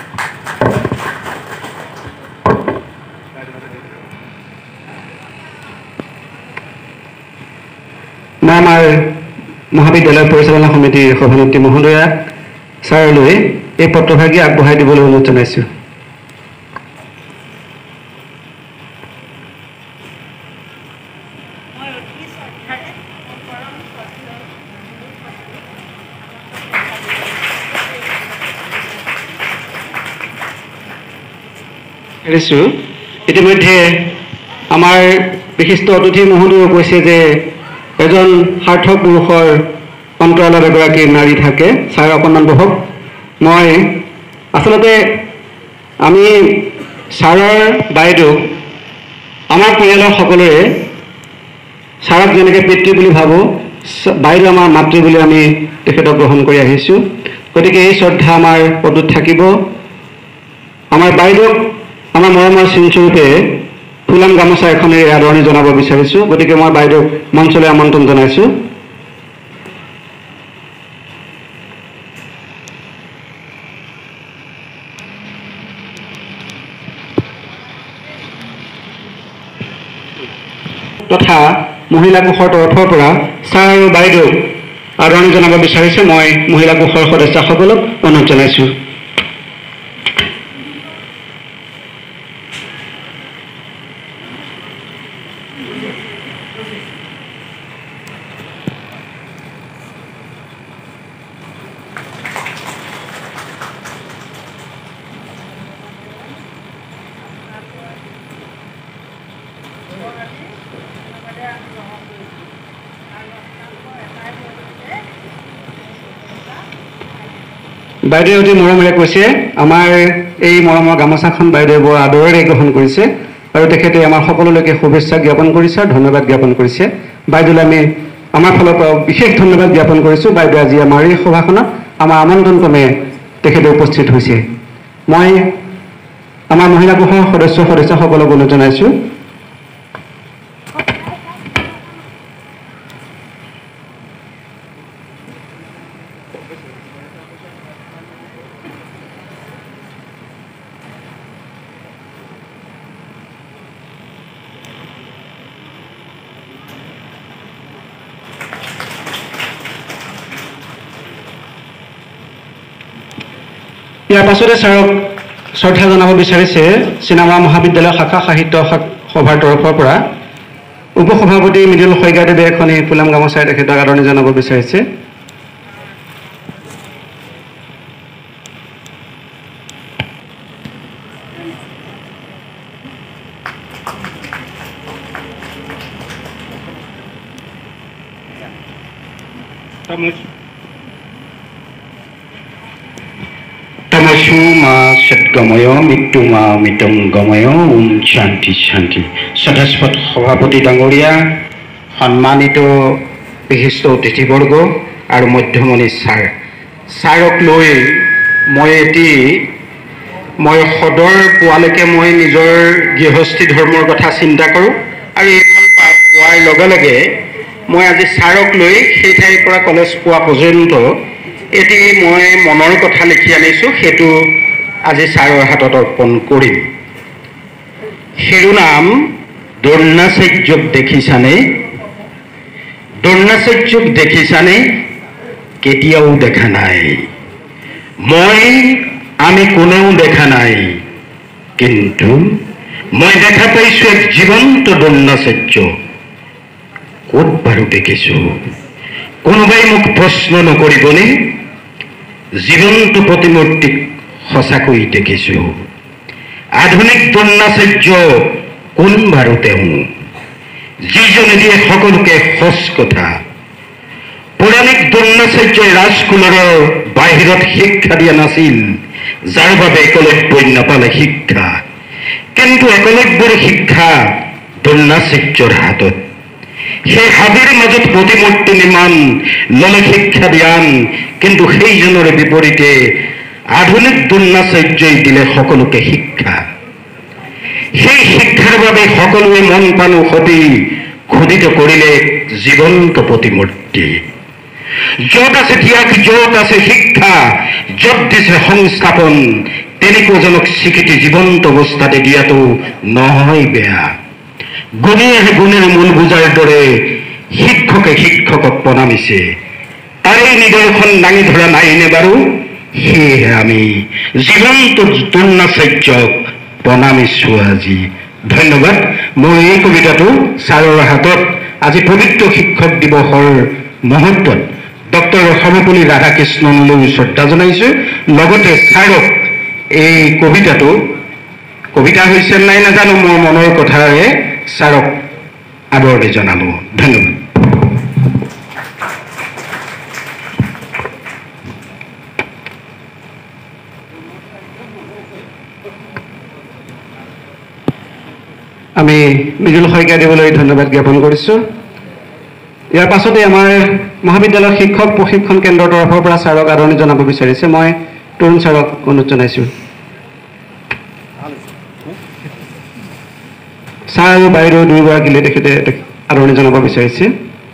মই আমাৰ মহাবিদ্যালয় পৰিচালনা সমিতিৰ সভানেত্ৰী মহোদয়াক ছাৰলৈ এই পত্ৰভাগী আগবঢ়াই দিবলৈ অনুৰোধ জনাইছোঁ। এৰিছোঁ। ইতিমধ্যে আমাৰ বিশিষ্ট অতিথি মহোদয়ে কৈছে যে এজন সাৰ্থক পুৰুষৰ অন্তৰালত এগৰাকী নাৰী থাকে। ছাৰ অকণমান বহক। মই আচলতে আমি ছাৰৰ বাইদেউ আমাৰ পৰিয়ালৰ সকলোৰে ছাৰক যেনেকৈ পিতৃ বুলি ভাবোঁ, বাইদেউ আমাৰ মাতৃ বুলি আমি তেখেতক গ্ৰহণ কৰি আহিছোঁ। গতিকে এই শ্ৰদ্ধা আমাৰ পদত থাকিব। আমাৰ বাইদেউক আমাৰ মৰমৰ চিনস্বৰূপে ফুলাম গামোচা এখনেৰে আদৰণি জনাব বিচাৰিছোঁ। গতিকে মই বাইদেউক মঞ্চলৈ আমন্ত্ৰণ জনাইছোঁ। তথা মহিলা কোষৰ তৰফৰ পৰা ছাৰ আৰু বাইদেউক আদৰণি জনাব বিচাৰিছে। মই মহিলা কোষৰ সদস্যসকলক অনুৰোধ জনাইছোঁ। বাইদেউ অতি মৰমেৰে কৈছে, আমাৰ এই মৰমৰ গামোচাখন বাইদেৱে বৰ আদৰেৰে গ্ৰহণ কৰিছে আৰু তেখেতে আমাৰ সকলোলৈকে শুভেচ্ছা জ্ঞাপন কৰিছে আৰু ধন্যবাদ জ্ঞাপন কৰিছে। বাইদেউলৈ আমি আমাৰ ফালৰ পৰা বিশেষ ধন্যবাদ জ্ঞাপন কৰিছোঁ। বাইদেউ আজি আমাৰ এই সভাখনত আমাৰ আমন্ত্ৰণ ক্ৰমে তেখেতে উপস্থিত হৈছে। মই আমাৰ মহিলা কোষৰ সদস্য সদস্যসকলক অনুৰোধ জনাইছোঁ। ইয়াৰ পাছতে ছাৰক শ্ৰদ্ধা জনাব বিচাৰিছে চিনেমা মহাবিদ্যালয় শাখা সাহিত্য সভাৰ তৰফৰ পৰা উপসভাপতি মৃদুল শইকীয়াদেৱে এখন এই ফুলাম গামোচাৰে তেখেতক আদৰণি জনাব বিচাৰিছে। তমসু মা সৎগময় মৃত্যু মা মৃতংগময় ওম শান্তি শান্তি। সদাস্পদ সভাপতি ডাঙৰীয়া, সন্মানিত বিশিষ্ট অতিথিবৰ্গ আৰু মধ্যমণি ছাৰ, ছাৰক লৈ মই এটি মই সদৰ পোৱালৈকে মই নিজৰ গৃহস্থী ধৰ্মৰ কথা চিন্তা কৰোঁ আৰু এইখন পোৱাৰ লগে লগে মই আজি ছাৰক লৈ সেই ঠাইৰ পৰা কলেজ পোৱা পৰ্যন্ত এটি মই মনৰ কথা লিখি আনিছোঁ, সেইটো আজি ছাৰৰ হাতত অৰ্পণ কৰিম। শিৰোনাম দ্ৰোণাচাৰ্যক দেখিছানে? দ্ৰোণাচাৰ্যক দেখিছানে? কেতিয়াও দেখা নাই, মই আমি কোনেও দেখা নাই, কিন্তু মই দেখা পাইছোঁ এক জীৱন্ত দ্ৰোণাচাৰ্য। ক'ত বাৰু দেখিছোঁ? কোনোবাই মোক প্ৰশ্ন নকৰিবনে? জীৱন্ত প্ৰতিমূৰ্তিক সঁচাকৈ দেখিছোঁ। আধুনিক দ্ৰোণাচাৰ্য কোন বাৰু তেওঁ? যিজনে দিয়ে সকলোকে সঁচ কথা। পৌৰাণিক দ্ৰোণাচাৰ্যই ৰাজকুলৰ বাহিৰত শিক্ষা দিয়া নাছিল, যাৰ বাবে একলব্যই নাপালে শিক্ষা। কিন্তু একলব্যৰ শিক্ষা দ্ৰোণাচাৰ্যৰ হাতত। সেই হাবিৰ মাজত প্ৰতিমূৰ্তি নিৰ্মাণ, ললে শিক্ষা জ্ঞান, কিন্তু সেইজনৰ বিপৰীতে আধুনিক দ্ৰোণাচাৰ্যই দিলে সকলোকে শিক্ষা। সেই শিক্ষাৰ বাবে সকলোৱে মন প্ৰাণ সতি খোদিত কৰিলে জীৱন্ত প্ৰতিমূৰ্তি। য'ত আছে ত্যাগ, য'ত আছে শিক্ষা, য'ত দিছে সংস্থাপন, তেনেকুৱাজনক স্বীকৃতি জীৱন্ত অৱস্থাতে দিয়াটো নহয় বেয়া। গুণে গুণেৰ মূল বুজাৰ দৰে শিক্ষকে শিক্ষকক প্ৰণামিছে, তাৰে নিদৰ্শন দাঙি ধৰা নাইনে বাৰু? সেয়েহে আমি জীৱন্ত দ্ৰোণাচাৰ্যক প্ৰণামিছোঁ আজি। ধন্যবাদ। মই এই কবিতাটো ছাৰৰ হাতত আজি পবিত্ৰ শিক্ষক দিৱসৰ মুহূৰ্তত ডক্টৰ সৰ্বপল্লী ৰাধাকৃষ্ণনলৈ শ্ৰদ্ধা জনাইছোঁ। লগতে ছাৰক এই কবিতাটো, কবিতা হৈছে নাই নাজানো, মোৰ মনৰ কথাৰে ছাৰক আদৰণি জনালোঁ। ধন্যবাদ। আমি মৃদুল শইকীয়াদেৱলৈ ধন্যবাদ জ্ঞাপন কৰিছোঁ। ইয়াৰ পাছতে আমাৰ মহাবিদ্যালয়ৰ শিক্ষক প্ৰশিক্ষণ কেন্দ্ৰৰ তৰফৰ পৰা ছাৰক আদৰণি জনাব বিচাৰিছে মই তৰুণ ছাৰক অনুৰোধ জনাইছোঁ ছাৰ আৰু বাইদেউ দুয়োগৰাকীলৈ তেখেতে আদৰণি জনাব বিচাৰিছে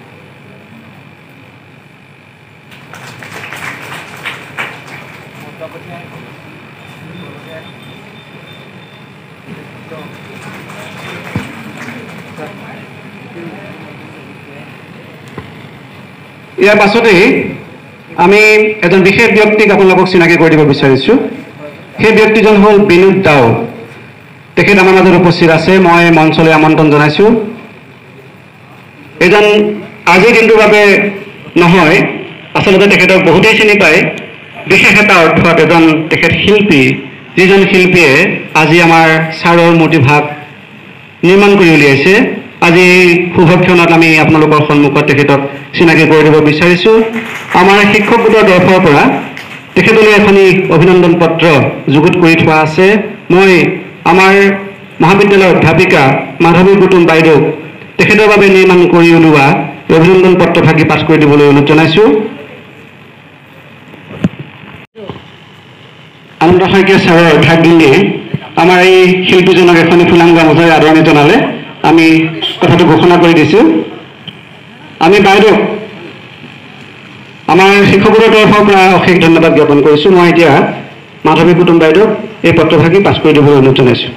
ইয়াৰ পাছতেই আমি এজন বিশেষ ব্যক্তিক আপোনালোকক চিনাকি কৰি দিব বিচাৰিছোঁ সেই ব্যক্তিজন হ'ল বিনোদ দাও তেখেত আমাৰ মাজত উপস্থিত আছে মই মঞ্চলৈ আমন্ত্ৰণ জনাইছোঁ এজন আজিৰ দিনটোৰ বাবে নহয় আচলতে তেখেতক বহুতেই চিনি পায় বিশেষ এটা অৰ্থত এজন তেখেত শিল্পী যিজন শিল্পীয়ে আজি আমাৰ ছাৰৰ মূৰ্তিভাগ নিৰ্মাণ কৰি উলিয়াইছে আজি শুভক্ষণত আমি আপোনালোকৰ সন্মুখত তেখেতক চিনাকি কৰি দিব বিচাৰিছোঁ আমাৰ শিক্ষক গোটৰ তৰফৰ পৰা তেখেতলৈ এখনি অভিনন্দন পত্ৰ যুগুত কৰি থোৱা আছে মই আমাৰ মহাবিদ্যালয়ৰ অধ্যাপিকা মাধৱী কুটুম বাইদেউক তেখেতৰ বাবে নিৰ্মাণ কৰি উলিওৱা অভিনন্দন পত্ৰ ভাগি পাছ কৰি দিবলৈ অনুৰোধ জনাইছোঁ আনন্দ শইকীয়া ছাৰৰ অধ্যাপনীয়ে আমাৰ এই শিল্পীজনক এখনি ফুলাম গামোচাৰে আদৰণি জনালে আমি কথাটো ঘোষণা কৰি দিছোঁ আমি বাইদেউ আমাৰ শিক্ষকৰ তৰফৰ পৰা অশেষ ধন্যবাদ জ্ঞাপন কৰিছোঁ মই এতিয়া মাধৱী কুটুম বাইদেউক এই পত্ৰভাগি পাছ কৰি দিবলৈ অনুৰোধ জনাইছোঁ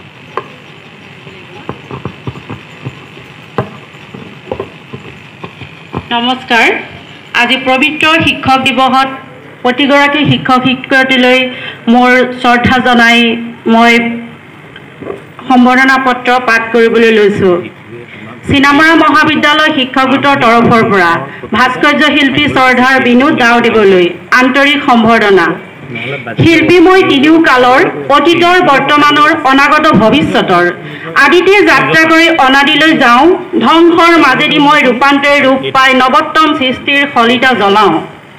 নমস্কাৰ আজি পবিত্ৰ শিক্ষক দিৱসত প্ৰতিগৰাকী শিক্ষক শিক্ষয়িত্ৰীলৈ মোৰ শ্ৰদ্ধা জনাই মই সম্বৰ্ধনা পত্ৰ পাঠ কৰিবলৈ লৈছোঁ চিনামৰা মহাবিদ্যালয় শিক্ষক গোটৰ তৰফৰ পৰা ভাস্কৰ্য শিল্পী শ্ৰদ্ধাৰ বিনোদ দাওদেৱলৈ আন্তৰিক সম্বৰ্ধনা শিল্পীময় তিনিও কালৰ অতীতৰ বৰ্তমানৰ অনাগত ভৱিষ্যতৰ আদিতে যাত্ৰা কৰি অনাদিলৈ যাওঁ ধ্বংসৰ মাজেদি মই ৰূপান্তৰে ৰূপ পাই নৱত্তম সৃষ্টিৰ শলিতা জ্বলাওঁ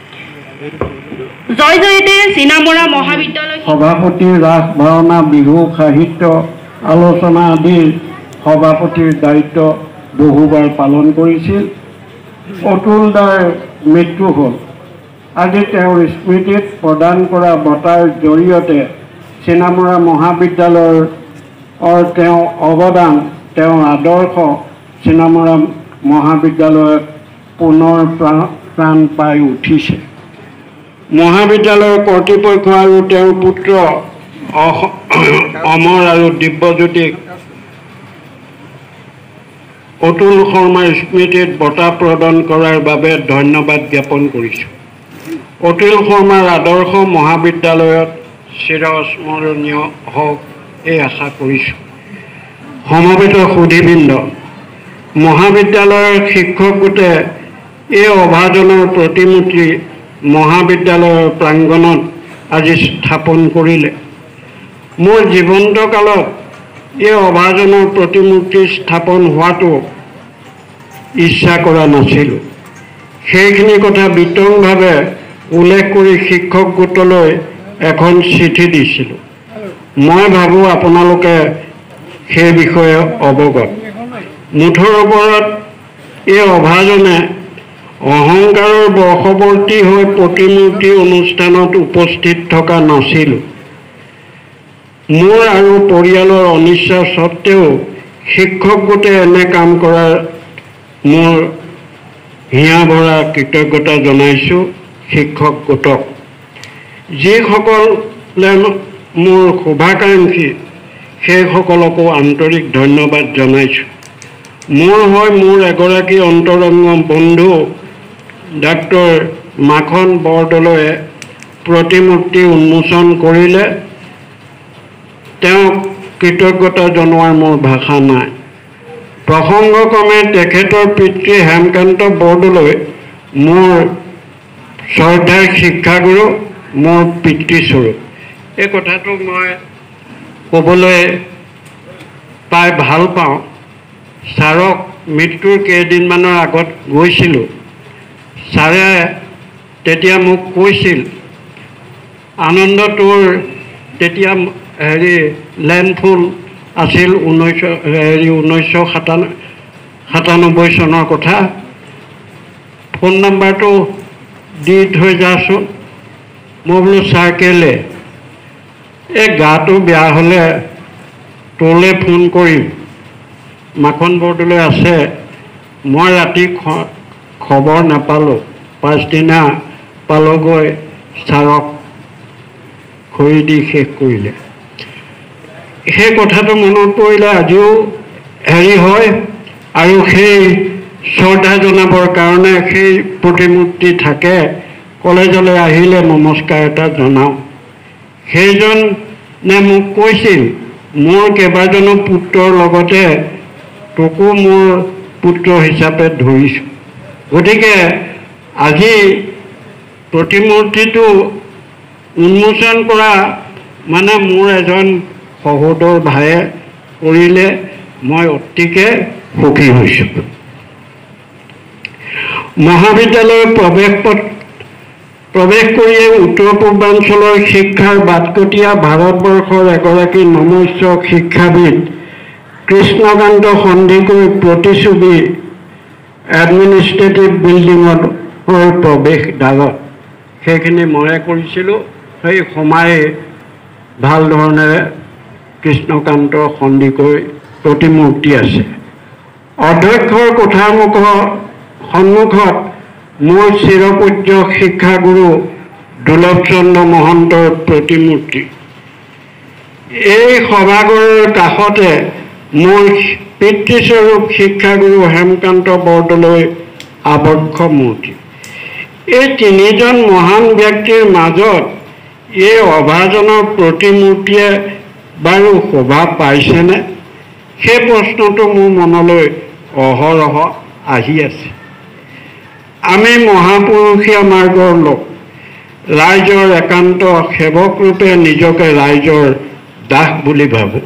জয় জয়তে চিনামৰা মহাবিদ্যালয় সভাপতি ৰাস ভাওনা বিহু সাহিত্য আলোচনা আদিৰ সভাপতিৰ দায়িত্ব বহুবাৰ পালন কৰিছিল অতুল দাৰ মৃত্যু হ'ল আজি তেওঁৰ স্মৃতিত প্ৰদান কৰা বঁটাৰ জৰিয়তে চিনামৰা মহাবিদ্যালয়ৰ তেওঁ অৱদান তেওঁৰ আদৰ্শ চিনামৰা মহাবিদ্যালয়ত পুনৰ প্ৰাণ পাই উঠিছে মহাবিদ্যালয়ৰ কৰ্তৃপক্ষ আৰু তেওঁৰ পুত্ৰ অমৰ আৰু দিব্যজ্যোতিক অতুল শৰ্মাৰ স্মৃতিত বঁটা প্ৰদান কৰাৰ বাবে ধন্যবাদ জ্ঞাপন কৰিছোঁ অতুল শৰ্মাৰ আদৰ্শ মহাবিদ্যালয়ত চিৰস্মৰণীয় হওক এই আশা কৰিছোঁ সমবেত সুধীবৃন্দ মহাবিদ্যালয়ৰ শিক্ষক গোটে এই অভাজনৰ প্ৰতিমূৰ্তি মহাবিদ্যালয়ৰ প্ৰাংগণত আজি স্থাপন কৰিলে মোৰ জীৱন্ত কালত এই অভাজনৰ প্ৰতিমূৰ্তি স্থাপন হোৱাটো ইচ্ছা কৰা নাছিলোঁ সেইখিনি কথা বিতংভাৱে উল্লেখ কৰি শিক্ষক গোটলৈ এখন চিঠি দিছিলোঁ মই ভাবোঁ আপোনালোকে সেই বিষয়ে অৱগত মুঠৰ ওপৰত এই অভাজনে অহংকাৰৰ বশৱৰ্তী হৈ প্ৰতিমূৰ্তি অনুষ্ঠানত উপস্থিত থকা নাছিলোঁ মোৰ আৰু পৰিয়ালৰ অনিচ্ছা সত্ত্বেও শিক্ষক গোটে এনে কাম কৰাৰ মোৰ হিয়া ভৰা কৃতজ্ঞতা জনাইছোঁ শিক্ষক গোটক যিসকলে মোৰ শুভাকাংক্ষী সেইসকলকো আন্তৰিক ধন্যবাদ জনাইছোঁ মোৰ হয় মোৰ এগৰাকী অন্তৰংগ বন্ধু ডাক্তৰ মাখন বৰদলৈয়ে প্ৰতিমূৰ্তি উন্মোচন কৰিলে তেওঁক কৃতজ্ঞতা জনোৱাৰ মোৰ ভাষা নাই প্ৰসংগক্ৰমে তেখেতৰ পিতৃ হেমকান্ত বৰদলৈ মোৰ শ্ৰদ্ধাৰ শিক্ষাগুৰু মোৰ পিতৃস্বৰূপ এই কথাটো মই ক'বলৈ পাই ভাল পাওঁ ছাৰক মৃত্যুৰ কেইদিনমানৰ আগত গৈছিলোঁ ছাৰে তেতিয়া মোক কৈছিল আনন্দ তোৰ তেতিয়া হেৰি লেণ্ডফুল আছিল ঊনৈছশ হেৰি ঊনৈছশ সাতান সাতানব্বৈ চনৰ কথা ফোন নাম্বাৰটো দি থৈ যাচোন। মই বোলো ছাৰ কেলে? এই গাটো বেয়া হ'লে তোলৈ ফোন কৰিম, মাখন বৰদলৈ আছে। মই ৰাতি খবৰ নাপালোঁ, পাছদিনা পালোগৈ, ছাৰক খৰি দি শেষ কৰিলে। সেই কথাটো মনত পৰিলে আজিও হেৰি হয়, আৰু সেই শ্ৰদ্ধা জনাবৰ কাৰণে সেই প্ৰতিমূৰ্তি থাকে। কলেজলৈ আহিলে নমস্কাৰ এটা জনাওঁ। সেইজনে মোক কৈছিল, মোৰ কেইবাজনো পুত্ৰৰ লগতে তোকো মোৰ পুত্ৰ হিচাপে ধৰিছোঁ। গতিকে আজি প্ৰতিমূৰ্তিটো উন্মোচন কৰা মানে মোৰ এজন সহোদৰ ভায়ে কৰিলে, মই অতিকে সুখী হৈছোঁ। মহাবিদ্যালয়ৰ প্ৰৱেশ পথ প্ৰৱেশ কৰিয়ে উত্তৰ পূৰ্বাঞ্চলৰ শিক্ষাৰ বাটকটীয়া ভাৰতবৰ্ষৰ এগৰাকী নমস্য শিক্ষাবিদ কৃষ্ণকান্ত সন্দিকৈ প্ৰতিচ্ছবি এডমিনিষ্ট্ৰেটিভ বিল্ডিঙৰ প্ৰৱেশ দ্বাৰত। সেইখিনি ময়ে কৰিছিলোঁ। সেই সোমাই ভাল ধৰণেৰে কৃষ্ণকান্ত সন্দিকৈ প্ৰতিমূৰ্তি আছে। অধ্যক্ষৰ কোঠাৰ মুখৰ সন্মুখত মোৰ চিৰপূজ্য শিক্ষাগুৰু দুৰ্লভচন্দ্ৰ মহন্তৰ প্ৰতিমূৰ্তি। এই সভাগৰৰ কাষতে মোৰ পিতৃস্বৰূপ শিক্ষাগুৰু হেমকান্ত বৰদলৈ আবক্ষ মূৰ্তি। এই তিনিজন মহান ব্যক্তিৰ মাজত এই অভাজনৰ প্ৰতিমূৰ্তিয়ে বাৰু শোভা পাইছেনে? সেই প্ৰশ্নটো মোৰ মনলৈ অহৰহ আহি আছে। আমি মহাপুৰুষীয়া মাৰ্গৰ লোক, ৰাইজৰ একান্ত সেৱকৰূপে নিজকে ৰাইজৰ দাস বুলি ভাবোঁ।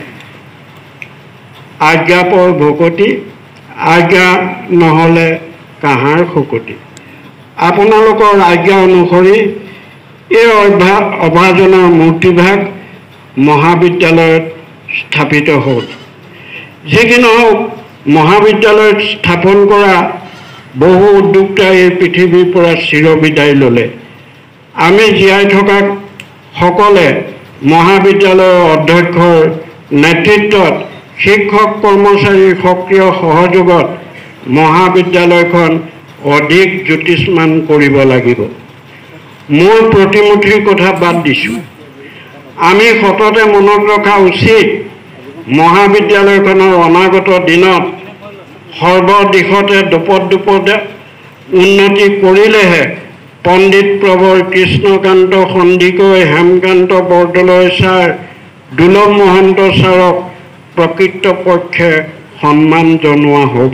আজ্ঞাপৰ ভকতি, আজ্ঞা নহ'লে কাহাৰ শকতি। আপোনালোকৰ আজ্ঞা অনুসৰি এই অভা অভাজনৰ মূৰ্তিভাগ মহাবিদ্যালয়ত স্থাপিত হ'ল। যি কি নহওক, মহাবিদ্যালয়ত স্থাপন কৰা বহু উদ্যোক্তাই এই পৃথিৱীৰ পৰা চিৰবিদায় ল'লে। আমি জীয়াই থকা সকলে মহাবিদ্যালয়ৰ অধ্যক্ষৰ নেতৃত্বত শিক্ষক কৰ্মচাৰীৰ সক্ৰিয় সহযোগত মহাবিদ্যালয়খন অধিক জ্যোতিষ্মান কৰিব লাগিব। মোৰ প্ৰতিমূৰ্তিৰ কথা বাদ দিছোঁ। আমি সততে মনত ৰখা উচিত, মহাবিদ্যালয়খনৰ অনাগত দিনত সৰ্বদিশতে দুপদ দুপদে উন্নতি কৰিলেহে পণ্ডিত প্ৰভৰ কৃষ্ণকান্ত সন্দিকৈ হেমকান্ত বৰদলৈ ছাৰ, দুৰ্লভ মহন্ত ছাৰক প্ৰকৃতপক্ষে সন্মান জনোৱা হ'ব।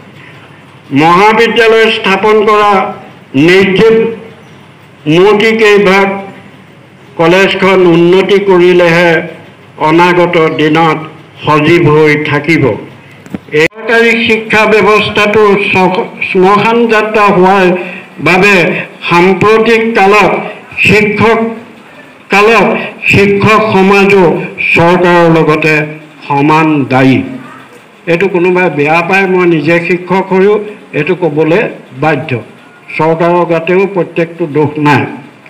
মহাবিদ্যালয় স্থাপন কৰা নিৰ্জীৱ মূৰ্তিকেইভাগ কলেজখন উন্নতি কৰিলেহে অনাগত দিনত সজীৱ হৈ থাকিব। চৰকাৰী শিক্ষা ব্যৱস্থাটো শ্মশান যাত্ৰা হোৱাৰ বাবে সাম্প্ৰতিক কালত শিক্ষক কালত শিক্ষক সমাজো চৰকাৰৰ লগতে সমান দায়ী। এইটো কোনোবাই বেয়া পায়, মই নিজে শিক্ষক হৈও এইটো ক'বলৈ বাধ্য। চৰকাৰৰ গাতেও প্ৰত্যেকটো দোষ নাই।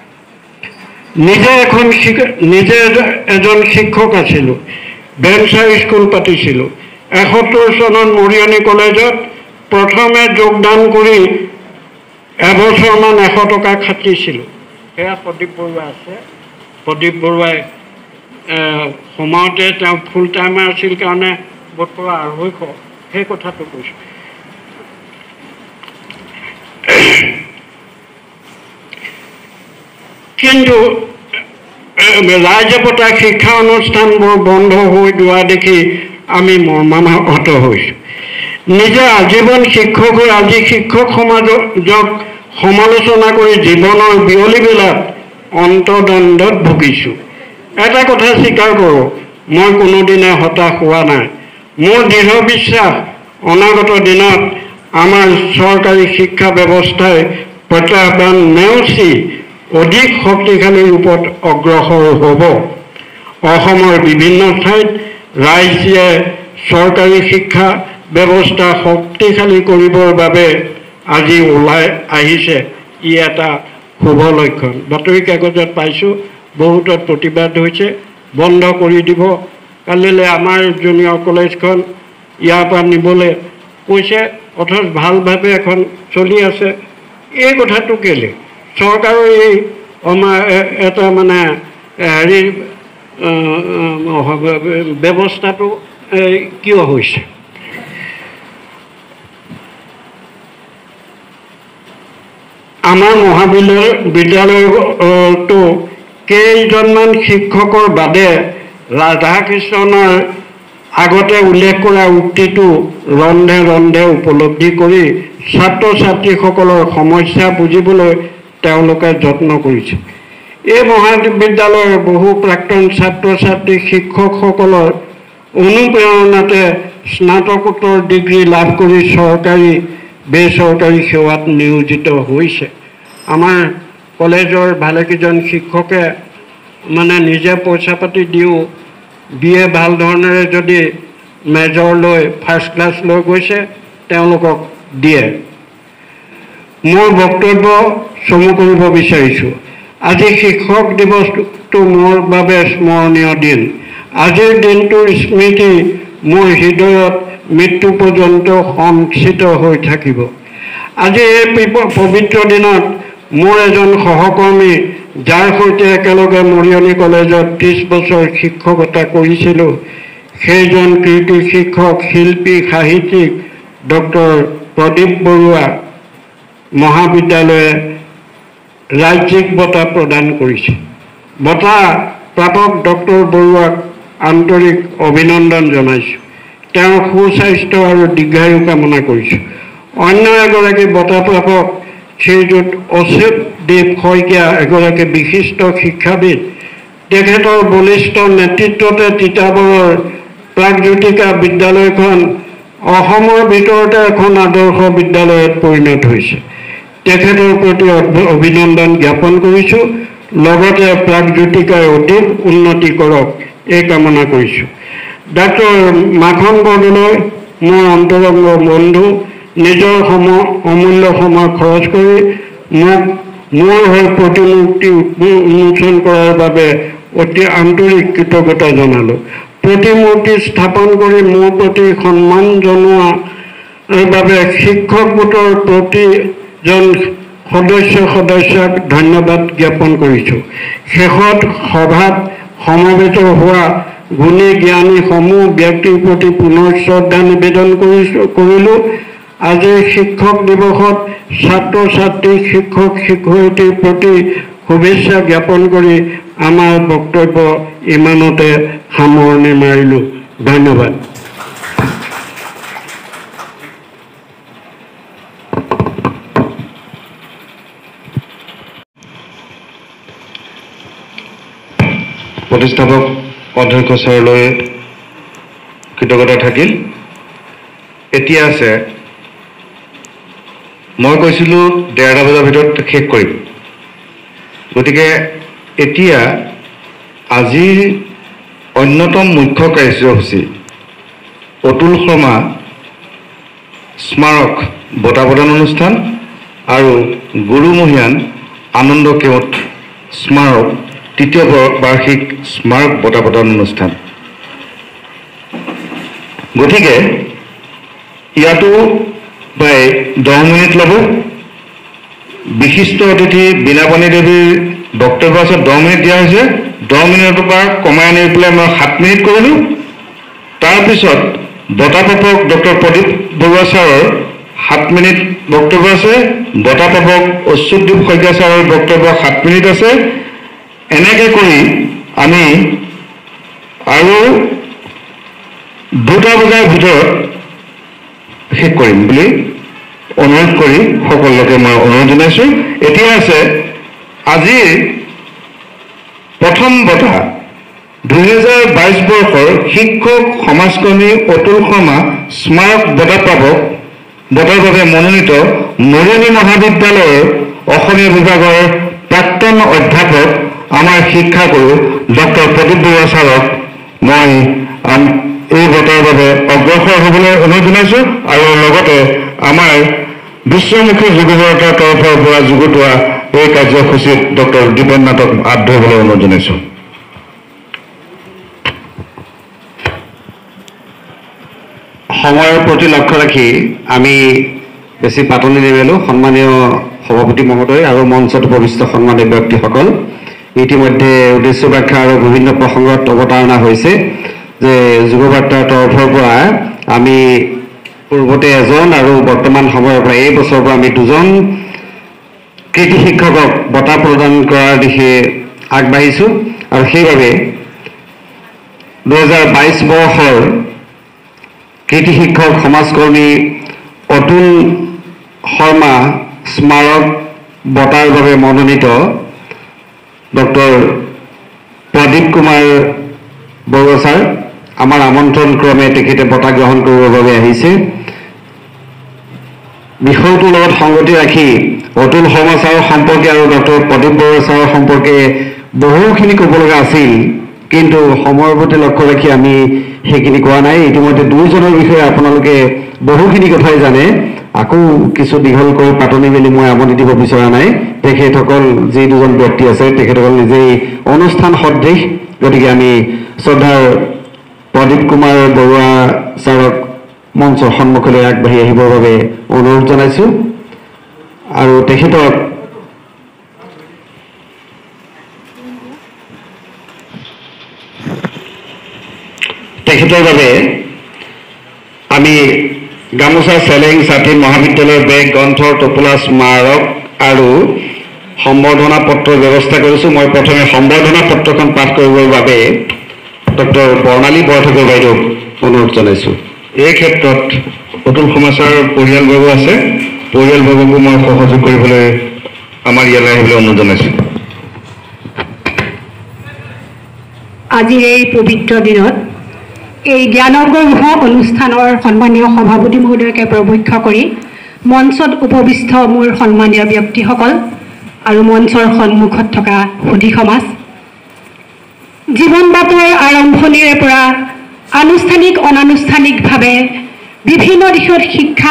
নিজে এখন নিজে এজন শিক্ষক আছিলোঁ, ভেঞ্চাৰ স্কুল পাতিছিলোঁ। এসত্তৰ চনত মৰিয়নি কলেজত প্ৰথমে যোগদান কৰি এবছৰমান এশ টকা খাটিছিলোঁ। সেয়া প্ৰদীপ বৰুৱা আছে। প্ৰদীপ বৰুৱাই সময়তে তেওঁ ফুল টাইমাৰ আছিল কাৰণে বোধকৰা আঢ়ৈশ, সেই কথাটো কৈছোঁ। কিন্তু ৰাইজে পতা শিক্ষা অনুষ্ঠানবোৰ বন্ধ হৈ যোৱা দেখি আমি মৰ্মাহত হৈছোঁ। নিজে আজীৱন শিক্ষক হৈ আজি শিক্ষক সমাজক সমালোচনা কৰি জীৱনৰ বিয়লিবিলাক অন্তৰ্দ্বন্দ্বত ভুগিছোঁ। এটা কথা স্বীকাৰ কৰোঁ, মই কোনোদিনে হতাশ হোৱা নাই। মোৰ দৃঢ় বিশ্বাস, অনাগত দিনত আমাৰ চৰকাৰী শিক্ষা ব্যৱস্থাই প্ৰত্যাহ্বান নেওচি অধিক শক্তিশালী ৰূপত অগ্ৰসৰ হ'ব। অসমৰ বিভিন্ন ঠাইত ৰাইজে চৰকাৰী শিক্ষা ব্যৱস্থা শক্তিশালী কৰিবৰ বাবে আজি ওলাই আহিছে, ই এটা শুভ লক্ষণ। বাতৰি কাকতত পাইছোঁ বহুতত প্ৰতিবাদ হৈছে, বন্ধ কৰি দিব। কালিলৈ আমাৰ জুনিয়ৰ কলেজখন ইয়াৰ পৰা নিবলৈ কৈছে, অথচ ভালভাৱে এখন চলি আছে। এই কথাটো কেলৈ চৰকাৰৰ এই আমাৰ এটা মানে হেৰি ব্যৱস্থাটো কিয় হৈছে? আমাৰ মহাবিদ্যালয় বিদ্যালয়টো কেইজনমান শিক্ষকৰ বাদে ৰাধাকৃষ্ণনৰ আগতে উল্লেখ কৰা উক্তিটো ৰন্ধে ৰন্ধে উপলব্ধি কৰি ছাত্ৰ ছাত্ৰীসকলৰ সমস্যা বুজিবলৈ তেওঁলোকে যত্ন কৰিছে। এই মহাবিদ্যালয়ৰ বহু প্ৰাক্তন ছাত্ৰ ছাত্ৰী শিক্ষকসকলৰ অনুপ্ৰেৰণাতে স্নাতকোত্তৰ ডিগ্ৰী লাভ কৰি চৰকাৰী বেচৰকাৰী সেৱাত নিয়োজিত হৈছে। আমাৰ কলেজৰ ভালেকেইজন শিক্ষকে মানে নিজে পইচা পাতি দিও বি এ ভাল ধৰণেৰে যদি মেজৰ লৈ ফাৰ্ষ্ট ক্লাছ লৈ গৈছে তেওঁলোকক দিয়ে। মোৰ বক্তব্য চমু কৰিব বিচাৰিছোঁ। আজি শিক্ষক দিৱসটো মোৰ বাবে স্মৰণীয় দিন। আজিৰ দিনটোৰ স্মৃতি মোৰ হৃদয়ত মৃত্যু পৰ্যন্ত সঞ্চিত হৈ থাকিব। আজি এই পবিত্ৰ দিনত মোৰ এজন সহকৰ্মী, যাৰ সৈতে একেলগে মৰিয়নি কলেজত ত্ৰিছ বছৰ শিক্ষকতা কৰিছিলোঁ, সেইজন কীৰ্তি শিক্ষক শিল্পী সাহিত্যিক ডক্টৰ প্ৰদীপ বৰুৱা মহাবিদ্যালয়ে ৰাজ্যিক বঁটা প্ৰদান কৰিছে। বঁটা প্ৰাপক ডক্টৰ বৰুৱাক আন্তৰিক অভিনন্দন জনাইছোঁ। তেওঁৰ সুস্বাস্থ্য আৰু দীৰ্ঘায়ু কামনা কৰিছোঁ। অন্য এগৰাকী বঁটা প্ৰাপক শ্ৰীযুত অচ্যুত দেৱ শইকীয়া এগৰাকী বিশিষ্ট শিক্ষাবিদ। তেখেতৰ বলিষ্ঠ নেতৃত্বতে তিতাবৰৰ প্ৰাগজ্যোতিকা বিদ্যালয়খন অসমৰ ভিতৰতে এখন আদৰ্শ বিদ্যালয়ত পৰিণত হৈছে। তেখেতৰ প্ৰতি অভিনন্দন জ্ঞাপন কৰিছোঁ। লগতে প্ৰাগজ্যোতিকাই অধিক উন্নতি কৰক এই কামনা কৰিছোঁ। ডাক্তৰ মাখন বৰদলৈ মোৰ অন্তৰংগ বন্ধু, নিজৰ সময় অমূল্য সময় খৰচ কৰি মোক মোৰ হৈ প্ৰতিমূৰ্তি উন্মোচন কৰাৰ বাবে অতি আন্তৰিক কৃতজ্ঞতা জনালোঁ। প্ৰতিমূৰ্তি স্থাপন কৰি মোৰ প্ৰতি সন্মান জনোৱাৰ বাবে শিক্ষক গোটৰ প্ৰতিজন সদস্য সদস্যক ধন্যবাদ জ্ঞাপন কৰিছোঁ। শেষত সভাত সমবেত হোৱা গুণী জ্ঞানী সমূহ ব্যক্তিৰ প্ৰতি পুনৰ শ্ৰদ্ধা নিবেদন কৰিছোঁ কৰিলোঁ। আজিৰ শিক্ষক দিৱসত ছাত্ৰ ছাত্ৰী শিক্ষক শিক্ষয়িত্ৰীৰ প্ৰতি শুভেচ্ছা জ্ঞাপন কৰি আমাৰ বক্তব্য ইমানতে সামৰণি মাৰিলোঁ। ধন্যবাদ। প্ৰতিষ্ঠাপক অধ্যক্ষ ছাৰলৈ কৃতজ্ঞতা থাকিল। এতিয়া আছে, মই কৈছিলোঁ ডেৰটা বজাৰ ভিতৰত শেষ কৰিম। গতিকে এতিয়া আজিৰ অন্যতম মুখ্য কাৰ্যসূচী অতুল শৰ্মা স্মাৰক বঁটা প্ৰদান অনুষ্ঠান আৰু গুৰুমহীয়ান আনন্দ কেওট স্মাৰক তৃতীয় বাৰ্ষিক স্মাৰক বঁটা প্ৰদান অনুষ্ঠান। গতিকে ইয়াতো প্ৰায় দহ মিনিট ল'ব। বিশিষ্ট অতিথি বীণাপাণি দেৱীৰ বক্তব্য আছে, দহ মিনিট দিয়া হৈছে। দহ মিনিটৰ পৰা কমাই আনি পেলাই মই সাত মিনিট কৰিলোঁ। তাৰপিছত বঁটা প্ৰাপক ডক্টৰ প্ৰদীপ বৰুৱা ছাৰৰ সাত মিনিট বক্তব্য আছে। বঁটা প্ৰাপক অচ্যুতদ্বীপ শইকীয়া ছাৰৰ বক্তব্য সাত মিনিট আছে। এনেকৈ কৰি আমি আৰু দুটা বজাৰ ভিতৰত শেষ কৰিম বুলি অনুৰোধ কৰি সকলোকে মই অনুৰোধ জনাইছোঁ। এতিয়া আছে আজিৰ প্ৰথম বঁটা দুহেজাৰ বাইছ বৰ্ষৰ শিক্ষক সমাজকৰ্মী অতুল শৰ্মা স্মাৰক বঁটা প্ৰাপক বঁটাৰ বাবে মনোনীত মৰিয়নি মহাবিদ্যালয়ৰ অসমীয়া বিভাগৰ প্ৰাক্তন অধ্যাপক আমাৰ শিক্ষাগুৰু ডক্টৰ প্ৰদীপ বৰুৱা ছাৰক মই এই বঁটাৰ বাবে অগ্ৰসৰ হ'বলৈ অনুৰোধ জনাইছোঁ। আৰু লগতে আমাৰ বিশ্বমুখী যুগবৰ্তাৰ তৰফৰ পৰা যুগুতোৱা এই কাৰ্যসূচীত ডক্টৰ দীপেন নাথক হাত ধৰিবলৈ অনুৰোধ জনাইছোঁ। সময়ৰ প্ৰতি লক্ষ্য ৰাখি আমি বেছি পাতনি নিবেলোঁ। সন্মানীয় সভাপতি মহোদয় আৰু মঞ্চত উপবিষ্ট সন্মানীয় ব্যক্তিসকল, ইতিমধ্যে উদ্দেশ্য ব্যাখ্যা আৰু বিভিন্ন প্ৰসংগত অৱতাৰণা হৈছে যে যুগবাৰ্তাৰ তৰফৰ পৰা আমি পূৰ্বতে এজন আৰু বৰ্তমান সময়ৰ পৰা এই বছৰৰ পৰা আমি দুজন কৃতি শিক্ষকক বঁটা প্ৰদান কৰাৰ দিশে আগবাঢ়িছোঁ আৰু সেইবাবে দুহেজাৰ বাইছ বৰ্ষৰ কৃতি শিক্ষক সমাজকৰ্মী অতুল শৰ্মা স্মাৰক বঁটাৰ বাবে মনোনীত ডক্টৰ প্ৰদীপ কুমাৰ বৰুৱা ছাৰ আমাৰ আমন্ত্ৰণ ক্ৰমে তেখেতে বঁটা গ্ৰহণ কৰিবৰ বাবে আহিছে। বিষয়টোৰ লগত সংগতি ৰাখি অতুল শৰ্মা ছাৰৰ সম্পৰ্কে আৰু ডক্টৰ প্ৰদীপ বৰুৱা ছাৰৰ সম্পৰ্কে বহুখিনি ক'ব লগা আছিল, কিন্তু সময়ৰ প্ৰতি লক্ষ্য ৰাখি আমি সেইখিনি কোৱা নাই। ইতিমধ্যে দুয়োজনৰ বিষয়ে আপোনালোকে বহুখিনি কথাই জানে। আকৌ কিছু দীঘল কৰি পাতনি মেলি মই আমনি দিব বিচৰা নাই। তেখেতসকল যি দুজন ব্যক্তি আছে তেখেতসকল নিজেই অনুষ্ঠান সদৃশ, গতিকে আমি শ্ৰদ্ধাৰ প্ৰদীপ কুমাৰ বৰুৱা ছাৰক মঞ্চৰ সন্মুখলৈ আগবাঢ়ি আহিবৰ বাবে অনুৰোধ জনাইছোঁ আৰু তেখেতক তেখেতৰ বাবে আমি গামোচা, চেলেং, ছাতি, মহাবিদ্যালয়ৰ বেগ, গ্ৰন্থৰ টোপোলা, স্মাৰক আৰু সম্বৰ্ধনা পত্ৰৰ ব্যৱস্থা কৰিছোঁ। মই প্ৰথমে সম্বৰ্ধনা পত্ৰখন পাঠ কৰিবৰ বাবে ডক্টৰ বৰ্ণালী বৰঠাকুৰ বাইদেউক অনুৰোধ জনাইছোঁ। এই ক্ষেত্ৰত অতুল সমাচাৰ পৰিয়ালবৰ্গ আছে, পৰিয়ালবৰ্গকো মই সহযোগ কৰিবলৈ আমাৰ ইয়ালৈ আহিবলৈ অনুৰোধ জনাইছোঁ। আজিৰ এই পবিত্ৰ দিনত এই জ্ঞানগৰ্ভ অনুষ্ঠানৰ সন্মানীয় সভাপতি মহোদয়কে প্ৰবক্ষ কৰি মঞ্চত উপবিষ্ট মোৰ সন্মানীয় ব্যক্তিসকল আৰু মঞ্চৰ সন্মুখত থকা সুধী সমাজ, জীৱন বাটৰ আৰম্ভণিৰে পৰা আনুষ্ঠানিক অনানুষ্ঠানিকভাৱে বিভিন্ন দিশত শিক্ষা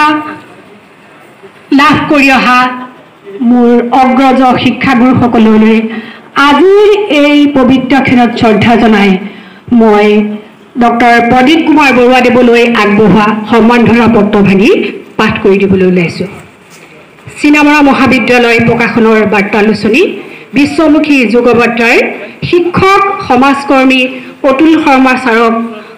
লাভ কৰি অহা মোৰ অগ্ৰজ শিক্ষাগুৰুসকললৈ আজিৰ এই পবিত্ৰ ক্ষণত শ্ৰদ্ধা জনাই মই ডক্টৰ প্ৰদীপ কুমাৰ বৰুৱাদেৱলৈ আগবঢ়োৱা সম্বৰ্ধনা পত্ৰভাগি পাঠ কৰি দিবলৈ ওলাইছোঁ। চিনামৰা মহাবিদ্যালয় প্ৰকাশনৰ বাৰ্তালোচনী বিশ্বমুখী যুগবাৰ্তাৰ শিক্ষক সমাজকৰ্মী অতুল শৰ্মা ছাৰক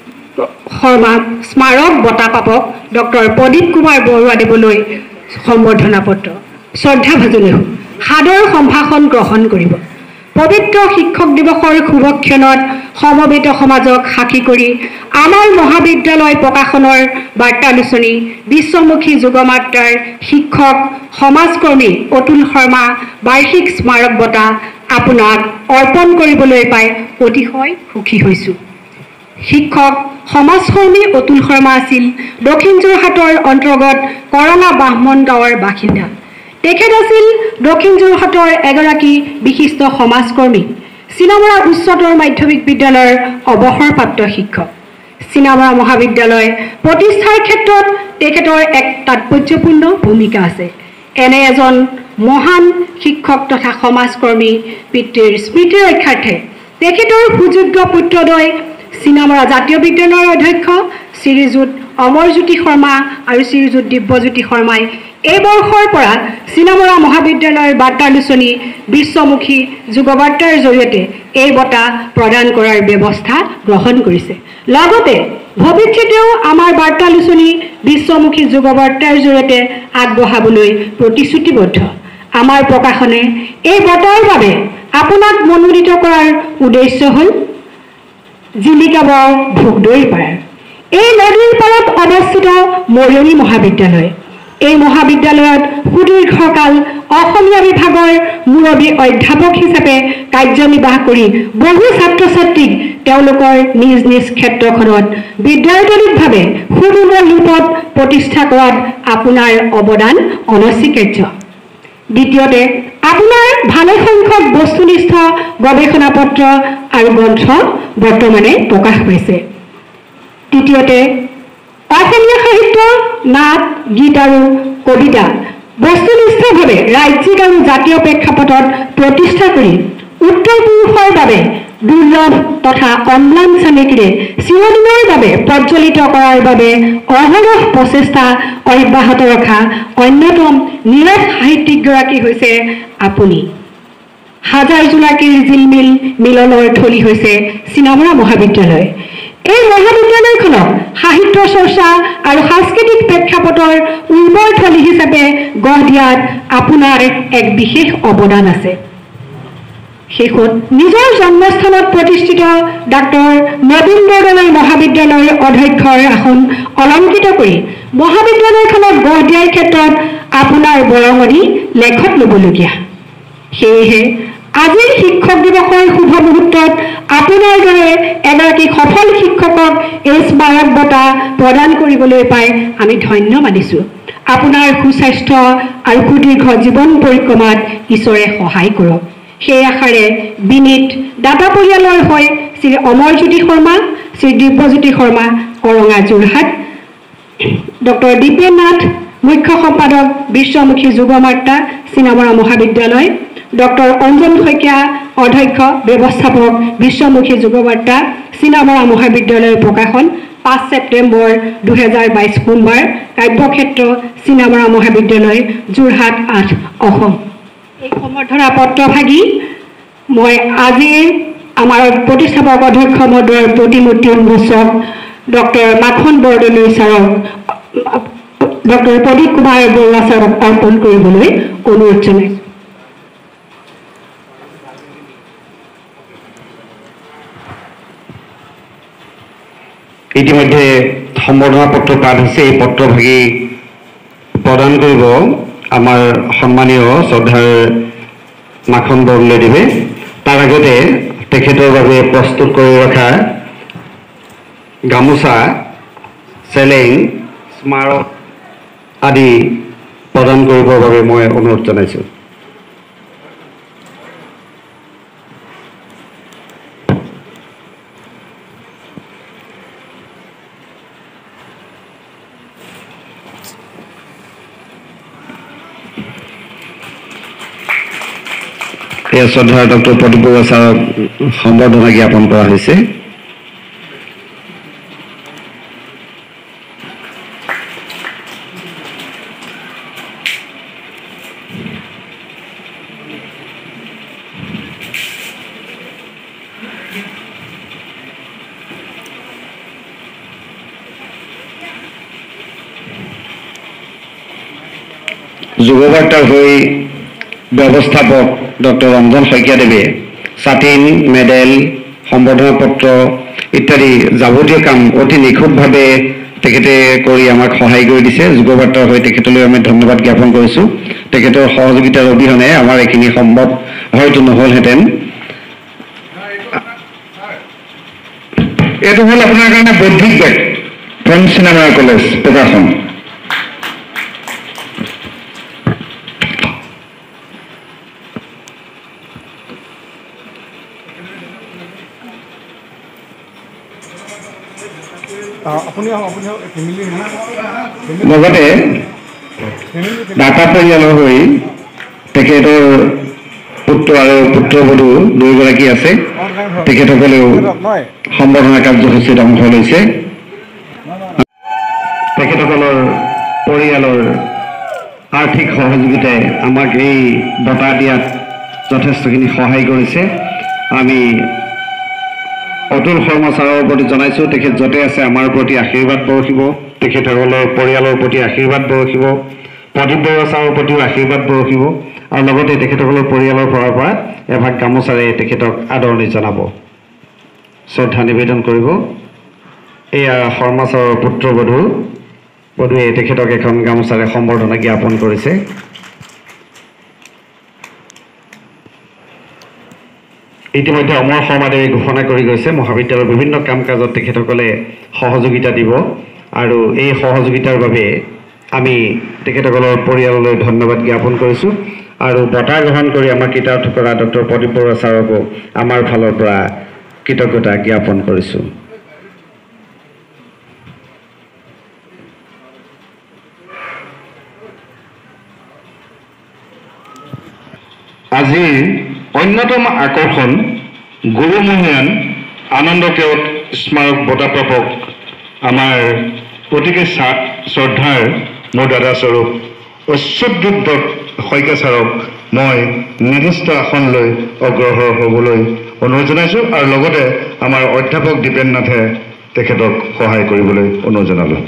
শৰ্মা স্মাৰক বঁটা প্ৰাপক ডক্টৰ প্ৰদীপ কুমাৰ বৰুৱাদেৱলৈ সম্বৰ্ধনা পত্ৰ শ্ৰদ্ধাভাজনী সাদৰ সম্ভাষণ গ্ৰহণ কৰিব। পবিত্ৰ শিক্ষক দিৱসৰ শুভক্ষণত সমবেত সমাজক সাক্ষী কৰি আমাৰ মহাবিদ্যালয় প্ৰকাশনৰ বাৰ্তালোচনী বিশ্বমুখী যুগমাত্ৰাৰ শিক্ষক সমাজকৰ্মী অতুল শৰ্মা বাৰ্ষিক স্মাৰক বঁটা আপোনাক অৰ্পণ কৰিবলৈ পাই অতিশয় সুখী হৈছোঁ। শিক্ষক সমাজকৰ্মী অতুল শৰ্মা আছিল দক্ষিণ যোৰহাটৰ অন্তৰ্গত কৰঙা বাহমন গাঁৱৰ বাসিন্দা। তেখেত আছিল দক্ষিণ যোৰহাটৰ এগৰাকী বিশিষ্ট সমাজকৰ্মী, চিনামৰা উচ্চতৰ মাধ্যমিক বিদ্যালয়ৰ অৱসৰপ্ৰাপ্ত শিক্ষক। চিনামৰা মহাবিদ্যালয় প্ৰতিষ্ঠাৰ ক্ষেত্ৰত তেখেতৰ এক তাৎপৰ্যপূৰ্ণ ভূমিকা আছে। এনে এজন মহান শিক্ষক তথা সমাজকৰ্মী পিতৃৰ স্মৃতি ৰক্ষাৰ্থে তেখেতৰ সুযোগ্য পুত্ৰদ্বয় চিনামৰা জাতীয় বিদ্যালয়ৰ অধ্যক্ষ শ্ৰীযুত অমৰজ্যোতি শৰ্মা আৰু শ্ৰীযুত দিব্যজ্যোতি শৰ্মাই এই বৰ্ষৰ পৰা চিনামৰা মহাবিদ্যালয়ৰ বাৰ্তালোচনী বিশ্বমুখী যুগবাৰ্তাৰ জৰিয়তে এই বঁটা প্ৰদান কৰাৰ ব্যৱস্থা গ্ৰহণ কৰিছে। লগতে ভৱিষ্যতেও আমাৰ বাৰ্তালোচনী বিশ্বমুখী যুগবাৰ্তাৰ জৰিয়তে আগবঢ়াবলৈ প্ৰতিশ্ৰুতিবদ্ধ। আমাৰ প্ৰকাশনে এই বঁটাৰ বাবে আপোনাক মনোনীত কৰাৰ উদ্দেশ্য হ'ল জিলিকাব ভোগদৈৰ পাৰ। এই নদীৰ পাৰত অৱস্থিত মৰিয়নি মহাবিদ্যালয়। এই মহাবিদ্যালয়ত সুদীৰ্ঘকাল অসমীয়া বিভাগৰ মুৰব্বী অধ্যাপক হিচাপে কাৰ্যনিৰ্বাহ কৰি বহু ছাত্ৰ ছাত্ৰীক তেওঁলোকৰ নিজ নিজ ক্ষেত্ৰখনত বিদ্যাৰ্থীভাৱে সুদূৰ ৰূপত প্ৰতিষ্ঠা কৰাত আপোনাৰ অৱদান অনস্বীকাৰ্য। দ্বিতীয়তে, আপোনাৰ ভালেসংখ্যক বস্তুনিষ্ঠ গৱেষণা পত্ৰ আৰু গ্ৰন্থ বৰ্তমানে প্ৰকাশ পাইছে। তৃতীয়তে, অসমীয়া সাহিত্য, নাট, গীত আৰু কবিতা বস্তুনিষ্ঠভাৱে ৰাজ্যিক আৰু জাতীয় প্ৰেক্ষাপটত প্ৰতিষ্ঠা কৰি উত্তৰ পুৰুষৰ বাবে দুৰ্লভ তথা অম্লান চানেকিৰে চিৰদিনৰ বাবে প্ৰজ্বলিত কৰাৰ বাবে অহৰহ প্ৰচেষ্টা অব্যাহত ৰখা অন্যতম নিৰৱ সাহিত্যিকগৰাকী হৈছে আপুনি। হাজাৰ জোনাকীৰ জিলমিল মিলনৰ থলী হৈছে চিনামৰা মহাবিদ্যালয়। এই মহাবিদ্যালয়খনক সাহিত্য চৰ্চা আৰু সাংস্কৃতিক প্ৰেক্ষাপটৰ উৰ্বৰ থলী হিচাপে গঢ় দিয়াত আপোনাৰ এক বিশেষ অৱদান আছে। শেষত নিজৰ জন্মস্থানত প্ৰতিষ্ঠিত ডাক্তৰ নবীন বৰদলৈ মহাবিদ্যালয়ৰ অধ্যক্ষৰ আসন অলংকৃত কৰি মহাবিদ্যালয়খনক গঢ় দিয়াৰ ক্ষেত্ৰত আপোনাৰ বৰঙণি লেখত ল'বলগীয়া। সেয়েহে আজিৰ শিক্ষক দিৱসৰ শুভ মুহূৰ্তত আপোনাৰ দৰে এগৰাকী সফল শিক্ষকক এই স্মাৰক বঁটা প্ৰদান কৰিবলৈ পাই আমি ধন্য মানিছোঁ। আপোনাৰ সুস্বাস্থ্য আৰু সুদীৰ্ঘ জীৱন পৰিক্ৰমাত ঈশ্বৰে সহায় কৰক। সেই আশাৰে বিনীত দাতা পৰিয়ালৰ হৈ শ্ৰী অমৰজ্যোতি শৰ্মা, শ্ৰী দিব্যজ্যোতি শৰ্মা, কৰঙা, যোৰহাট, ডক্টৰ দীপেন নাথ, মুখ্য সম্পাদক, বিশ্বমুখী যুৱবাৰ্তা, চিনামৰা মহাবিদ্যালয়, ডক্টৰ অঞ্জন শইকীয়া, অধ্যক্ষ, ব্যৱস্থাপক, বিশ্বমুখী যুৱবাৰ্তা, চিনামৰা মহাবিদ্যালয়ৰ প্ৰকাশন পাঁচ ছেপ্টেম্বৰ দুহেজাৰ বাইছ সোমবাৰ, কাব্যক্ষেত্ৰ, চিনামৰা মহাবিদ্যালয়, যোৰহাট আঠ, অসম। এই সম্বৰ্ধনা পত্ৰভাগী মই আজিৰ আমাৰ প্ৰতিষ্ঠাপক অধ্যক্ষ মহোদয়ৰ প্ৰতিমূৰ্তি উন্মোচক ডক্টৰ মাখন বৰদলৈ ছাৰক, ডক্টৰ প্ৰদীপ কুমাৰ বৰুৱা ছাৰক অৰ্পণ কৰিবলৈ অনুৰোধ জনাইছোঁ। ইতিমধ্যে সম্বৰ্ধনা পত্ৰ পাঠ হৈছে। এই পত্ৰভাগী প্ৰদান কৰিব আমাৰ সন্মানীয় শ্ৰদ্ধাৰ মাখন বৰদলৈদেৱে। তাৰ আগতে তেখেতৰ বাবে প্ৰস্তুত কৰি ৰখা গামোচা, চেলেং, স্মাৰক আদি প্ৰদান কৰিবৰ বাবে মই অনুৰোধ জনাইছোঁ। এয়া শ্ৰদ্ধাৰ ডক্টৰ প্ৰদীপ বৰুৱা ছাৰক সম্বৰ্ধনা জ্ঞাপন কৰা হৈছে। যুৱবাৰ্তাৰ হৈ ব্যৱস্থাপক ডক্টৰ ৰঞ্জন শইকীয়াদেৱে ছাতিন, মেডেল, সম্বৰ্ধনা পত্ৰ ইত্যাদি যাৱতীয় কাম অতি নিখুঁতভাৱে তেখেতে কৰি আমাক সহায় কৰি দিছে। যুৱবাৰ্তাৰ হৈ তেখেতলৈ আমি ধন্যবাদ জ্ঞাপন কৰিছোঁ। তেখেতৰ সহযোগিতাৰ অবিহনে আমাৰ এইখিনি সম্ভৱ হয়তো নহ'লহেঁতেন। এইটো হ'ল আপোনাৰ কাৰণে বৌদ্ধিক বেগ, ফ্ৰম চিনেমাৰা কলেজ প্ৰকাশন। লগতে দাতা পৰিয়ালৰ হৈ তেখেতৰ পুত্ৰ আৰু পুত্ৰবধূ দুয়োগৰাকী আছে। তেখেতসকলেও সম্বৰ্ধনা কাৰ্যসূচীত অংশ লৈছে। তেখেতসকলৰ পৰিয়ালৰ আৰ্থিক সহযোগিতাই আমাক এই বঁটা দিয়াত যথেষ্টখিনি সহায় কৰিছে। আমি অতুল শৰ্মা ছাৰৰ প্ৰতি জনাইছোঁ, তেখেত য'তে আছে আমাৰ প্ৰতি আশীৰ্বাদ বৰষিব, তেখেতসকলৰ পৰিয়ালৰ প্ৰতি আশীৰ্বাদ বৰষিব, প্ৰদীপ বৰুৱা ছাৰৰ প্ৰতিও আশীৰ্বাদ বৰষিব আৰু লগতে তেখেতসকলৰ পৰিয়ালৰ ফালৰ পৰা এভাগ গামোচাৰে তেখেতক আদৰণি জনাব, শ্ৰদ্ধা নিবেদন কৰিব। এয়া শৰ্মা ছাৰৰ পুত্ৰবধূ বধূৱে তেখেতক এখন গামোচাৰে সম্বৰ্ধনা জ্ঞাপন কৰিছে। ইতিমধ্যে অমৰ শৰ্মাদেৱে ঘোষণা কৰি গৈছে মহাবিদ্যালয়ৰ বিভিন্ন কাম কাজত তেখেতসকলে সহযোগিতা দিব আৰু এই সহযোগিতাৰ বাবে আমি তেখেতসকলৰ পৰিয়াললৈ ধন্যবাদ জ্ঞাপন কৰিছোঁ আৰু বঁটা গ্ৰহণ কৰি আমাক কৃতাৰ্থ কৰা ডক্টৰ প্ৰদীপ বৰুৱা ছাৰকো আমাৰ ফালৰ পৰা কৃতজ্ঞতা জ্ঞাপন কৰিছোঁ। আজিৰ অন্যতম আকৰ্ষণ গুৰুমহীয়ান আনন্দ কেওট স্মাৰক বঁটা প্ৰাপক আমাৰ অতিকে শ্ৰদ্ধাৰ মোৰ দাদাস্বৰূপ অচ্যুতদ্বীপ দত্ত শইকীয়া ছাৰক মই নিৰ্দিষ্ট আসনলৈ অগ্ৰসৰ হ'বলৈ অনুৰোধ জনাইছোঁ আৰু লগতে আমাৰ অধ্যাপক দীপেন নাথে তেখেতক সহায় কৰিবলৈ অনুৰোধ জনালোঁ।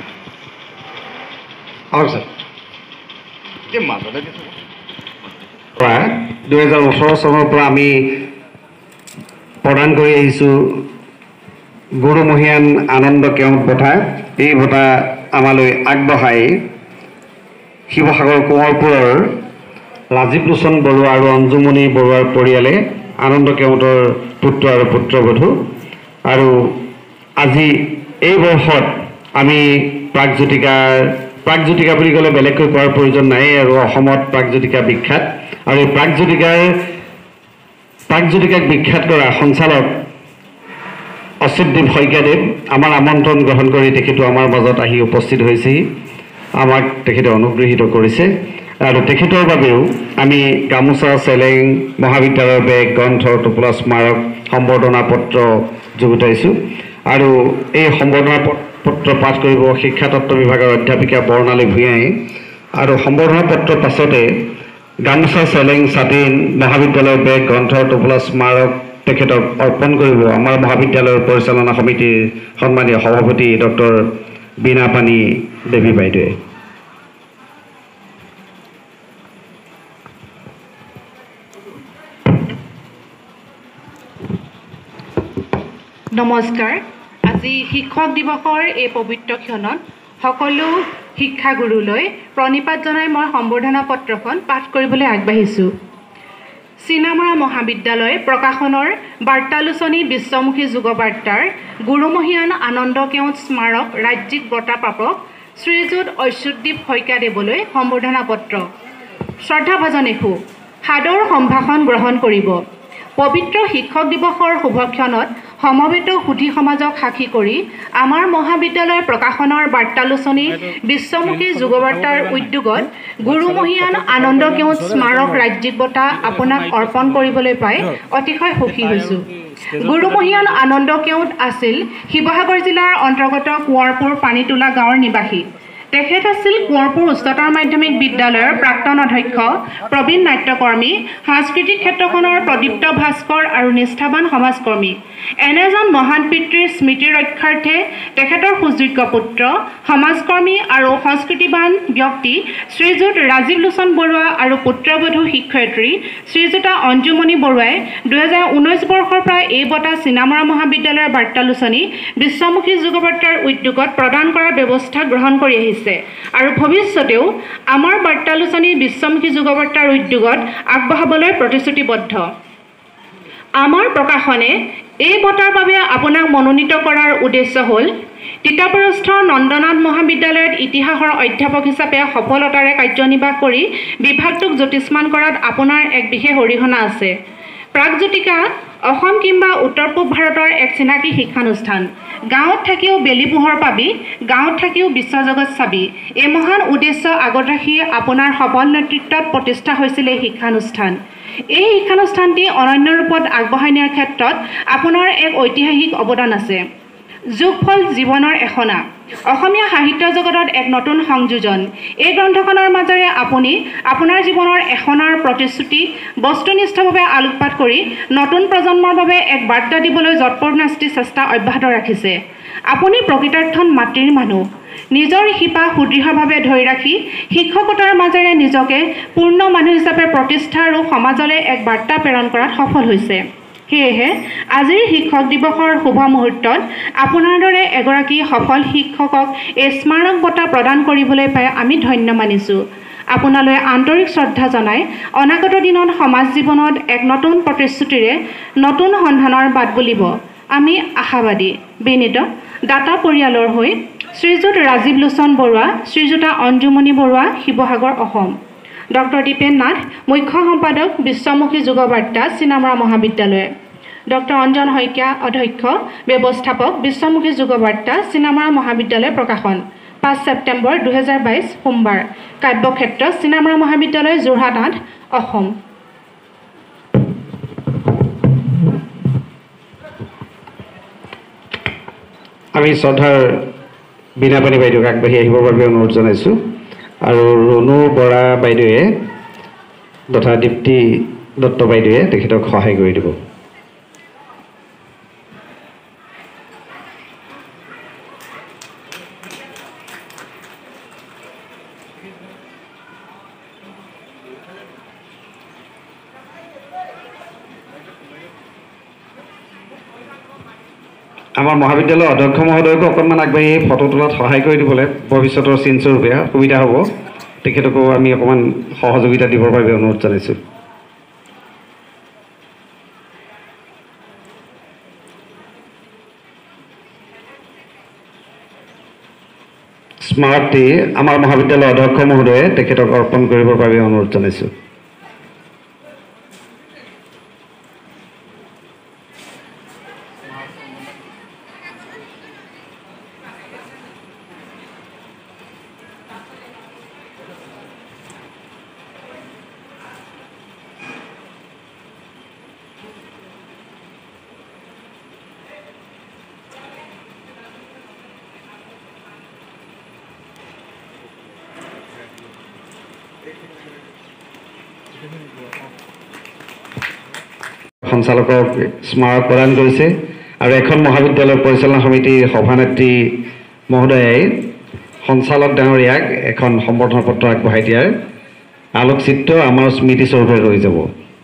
দুহেজাৰ ওঠৰ চনৰ পৰা আমি প্ৰদান কৰি আহিছোঁ গুৰুমহীয়ান আনন্দ কেওট বঁটা। এই বঁটা আমালৈ আগবঢ়াই শিৱসাগৰ কোঁৱৰপুৰৰ ৰাজীৱ লোচন বৰুৱা আৰু অঞ্জুমণি বৰুৱাৰ পৰিয়ালে আনন্দ কেওটৰ পুত্ৰ আৰু পুত্ৰবধূ। আৰু আজি এই বৰ্ষত আমি প্ৰাগজ্যোতিকাৰ প্ৰাগজ্যোতিকা বুলি ক'লে বেলেগকৈ কোৱাৰ প্ৰয়োজন নাই আৰু অসমত প্ৰাগজ্যোতিকা বিখ্যাত আৰু এই প্ৰাগজ্যোতিকাৰ প্ৰাগজ্যোতিকাক বিখ্যাত কৰা সঞ্চালক অচ্যুতদ্বীপ শইকীয়াদেৱ আমাৰ আমন্ত্ৰণ গ্ৰহণ কৰি তেখেতো আমাৰ মাজত আহি উপস্থিত হৈছেহি। আমাক তেখেতে অনুগ্ৰহিত কৰিছে আৰু তেখেতৰ বাবেও আমি গামোচা চেলেং মহাবিদ্যালয়ৰ বেগ গ্ৰন্থ টোপোলা স্মাৰক সম্বৰ্ধনা পত্ৰ যুগুতাইছোঁ আৰু এই সম্বৰ্ধনা পত্ৰ পাঠ কৰিব শিক্ষাতত্ত্ব বিভাগৰ অধ্যাপিকা বৰ্ণালী ভূঞাই আৰু সম্বৰ্ধনা পত্ৰৰ পাছতে গামোচা চেলেং ছাতিন মহাবিদ্যালয়ৰ বেগ গ্ৰন্থ টোপোলা স্মাৰক তেখেতক অৰ্পণ কৰিব আমাৰ মহাবিদ্যালয়ৰ পৰিচালনা সমিতিৰ সন্মানীয় সভাপতি ডক্টৰ বীণাপাণি দেৱী বাইদেৱে। নমস্কাৰ। আজি শিক্ষক দিৱসৰ এই পবিত্ৰ ক্ষণত সকলো শিক্ষাগুৰুলৈ প্ৰণিপাত জনাই মই সম্বৰ্ধনা পত্ৰখন পাঠ কৰিবলৈ আগবাঢ়িছোঁ। চিনামৰা মহাবিদ্যালয় প্ৰকাশনৰ বাৰ্তালোচনী বিশ্বমুখী যুগবাৰ্তাৰ গুৰুমহীয়ান আনন্দ কেওট স্মাৰক ৰাজ্যিক বঁটা প্ৰাপক শ্ৰীযুত অচ্যুতদ্বীপ শইকীয়াদেৱলৈ সম্বৰ্ধনা পত্ৰ। শ্ৰদ্ধাভাজন এখু সাদৰ সম্ভাষণ গ্ৰহণ কৰিব। পবিত্ৰ শিক্ষক দিৱসৰ শুভক্ষণত সমবেত সুধী সমাজক সাক্ষী কৰি আমাৰ মহাবিদ্যালয় প্ৰকাশনৰ বাৰ্তালোচনী বিশ্বমুখী যুগবাৰ্তাৰ উদ্যোগত গুৰুমহীয়ান আনন্দ কেওট স্মাৰক ৰাজ্যিক বঁটা আপোনাক অৰ্পণ কৰিবলৈ পাই অতিশয় সুখী হৈছোঁ। গুৰুমহীয়ান আনন্দ কেওট আছিল শিৱসাগৰ জিলাৰ অন্তৰ্গত কোঁৱৰপুৰ পানীতোলা গাঁৱৰ নিবাসী। তেখেত আছিল কোঁৱৰপুৰ উচ্চতৰ মাধ্যমিক বিদ্যালয়ৰ প্ৰাক্তন অধ্যক্ষ, প্ৰবীণ নাট্যকৰ্মী, সাংস্কৃতিক ক্ষেত্ৰখনৰ প্ৰদীপ্ত ভাস্কৰ আৰু নিষ্ঠাৱান সমাজকৰ্মী। এনেজন মহান পিতৃৰ স্মৃতি ৰক্ষাৰ্থে তেখেতৰ সুযোগ্য পুত্ৰ, সমাজকৰ্মী আৰু সংস্কৃতিবান ব্যক্তি শ্ৰীযুত ৰাজীৱ লোচন বৰুৱা আৰু পুত্ৰবধূ শিক্ষয়িত্ৰী শ্ৰীযুতা অঞ্জুমণি বৰুৱাই দুহেজাৰ ঊনৈছ বৰ্ষৰ পৰা এই বঁটা চিনামৰা মহাবিদ্যালয়ৰ বাৰ্তালোচনী বিশ্বমুখী যুগবাৰ্তাৰ উদ্যোগত প্ৰদান কৰাৰ ব্যৱস্থা গ্ৰহণ কৰি আহিছে আৰু ভৱিষ্যতেও আমাৰ বাৰ্তালোচনী বিশ্বমুখী যুগবাৰ্তাৰ উদ্যোগত আগবঢ়াবলৈ প্ৰতিশ্ৰুতিবদ্ধ। আমাৰ প্ৰকাশনে এই বঁটাৰ বাবে আপোনাক মনোনীত কৰাৰ উদ্দেশ্য হ'ল তিতাবৰস্থ নন্দনাথ মহাবিদ্যালয়ত ইতিহাসৰ অধ্যাপক হিচাপে সফলতাৰে কাৰ্যনিৰ্বাহ কৰি বিভাগটোক জ্যোতিষ্মান কৰাত আপোনাৰ এক বিশেষ অৰিহণা আছে। প্ৰাগজ্যোতিকা অসম কিংবা উত্তৰ পূব ভাৰতৰ এক চিনাকি শিক্ষানুষ্ঠান। গাঁৱত থাকিও বেলি পোহৰ পাবি, গাঁৱত থাকিও বিশ্বজগত চাবি। এই মহান উদ্দেশ্য আগত ৰাখি আপোনাৰ সবল নেতৃত্বত প্ৰতিষ্ঠা হৈছিল এই শিক্ষানুষ্ঠান। এই শিক্ষানুষ্ঠানটি অনন্য ৰূপত আগবঢ়াই নিয়াৰ ক্ষেত্ৰত আপোনাৰ এক ঐতিহাসিক অৱদান আছে। যোগফল জীৱনৰ এখনা অসমীয়া সাহিত্য জগতত এক নতুন সংযোজন। এই গ্ৰন্থখনৰ মাজেৰে আপুনি আপোনাৰ জীৱনৰ এখনাৰ প্ৰতিশ্ৰুতি বস্তুনিষ্ঠভাৱে আলোকপাত কৰি নতুন প্ৰজন্মৰ বাবে এক বাৰ্তা দিবলৈ যৎপৰোনাস্তি চেষ্টা অব্যাহত ৰাখিছে। আপুনি প্ৰকৃতাৰ্থত মাতৃৰ মানুহ। নিজৰ শিপা সুদৃঢ়ভাৱে ধৰি ৰাখি শিক্ষকতাৰ মাজেৰে নিজকে পূৰ্ণ মানুহ হিচাপে প্ৰতিষ্ঠা আৰু সমাজলৈ এক বাৰ্তা প্ৰেৰণ কৰাত সফল হৈছে। সেয়েহে আজিৰ শিক্ষক দিৱসৰ শুভ মুহূৰ্তত আপোনাৰ দৰে এগৰাকী সফল শিক্ষকক এই স্মাৰক বঁটা প্ৰদান কৰিবলৈ পাই আমি ধন্য মানিছোঁ। আপোনালৈ আন্তৰিক শ্ৰদ্ধা জনাই অনাগত দিনত সমাজ জীৱনত এক নতুন প্ৰতিশ্ৰুতিৰে নতুন সন্ধানৰ বাট বুলিব আমি আশাবাদী। বিনীত দাতা পৰিয়ালৰ হৈ শ্ৰীযুত ৰাজীৱ লোচন বৰুৱা, শ্ৰীযুতা অঞ্জুমণি বৰুৱা, শিৱসাগৰ, অসম। ডক্টৰ দীপেন নাথ, মুখ্য সম্পাদক, বিশ্বমুখী যুগবাৰ্তা, চিনামৰা মহাবিদ্যালয়। ডক্টৰ অঞ্জন শইকীয়া, অধ্যক্ষ, ব্যৱস্থাপক, বিশ্বমুখী যুগবাৰ্তা, চিনামৰা মহাবিদ্যালয়, প্ৰকাশন। পাঁচ ছেপ্টেম্বৰ দুহেজাৰ বাইছ সোমবাৰ। কাব্যক্ষেত্ৰ, চিনামৰা মহাবিদ্যালয়, যোৰহাট আঠ, অসম। আমি শ্ৰদ্ধাৰ বীণাপাণি বাইদেউক আগবাঢ়ি আহিবৰ বাবে অনুৰোধ জনাইছোঁ আৰু ৰণু বৰা বাইদেৱে তথা দীপ্তি দত্ত বাইদেৱে তেখেতক সহায় কৰি দিব। আমাৰ মহাবিদ্যালয়ৰ অধ্যক্ষ মহোদয়কো অকণমান আগবাঢ়ি ফটো তোলাত সহায় কৰি দিবলৈ ভৱিষ্যতৰ চিনস্বৰূপে সুবিধা হ'ব, তেখেতকো আমি অকণমান সহযোগিতা দিবৰ বাবে অনুৰোধ জনাইছোঁ। স্মাৰকটি আমাৰ মহাবিদ্যালয়ৰ অধ্যক্ষ মহোদয়ে তেখেতক অৰ্পণ কৰিবৰ বাবে অনুৰোধ জনাইছোঁ। সঞ্চালকক স্মাৰক প্ৰদান কৰিছে আৰু এখন মহাবিদ্যালয়ৰ পৰিচালনা সমিতিৰ সভানেত্ৰী মহোদয়াই সঞ্চালক ডাঙৰীয়াক এখন সম্বৰ্ধনা পত্ৰ আগবঢ়াই দিয়াৰ আলোকচিত্ৰ আমাৰ স্মৃতিস্বৰূপে ৰৈ যাব।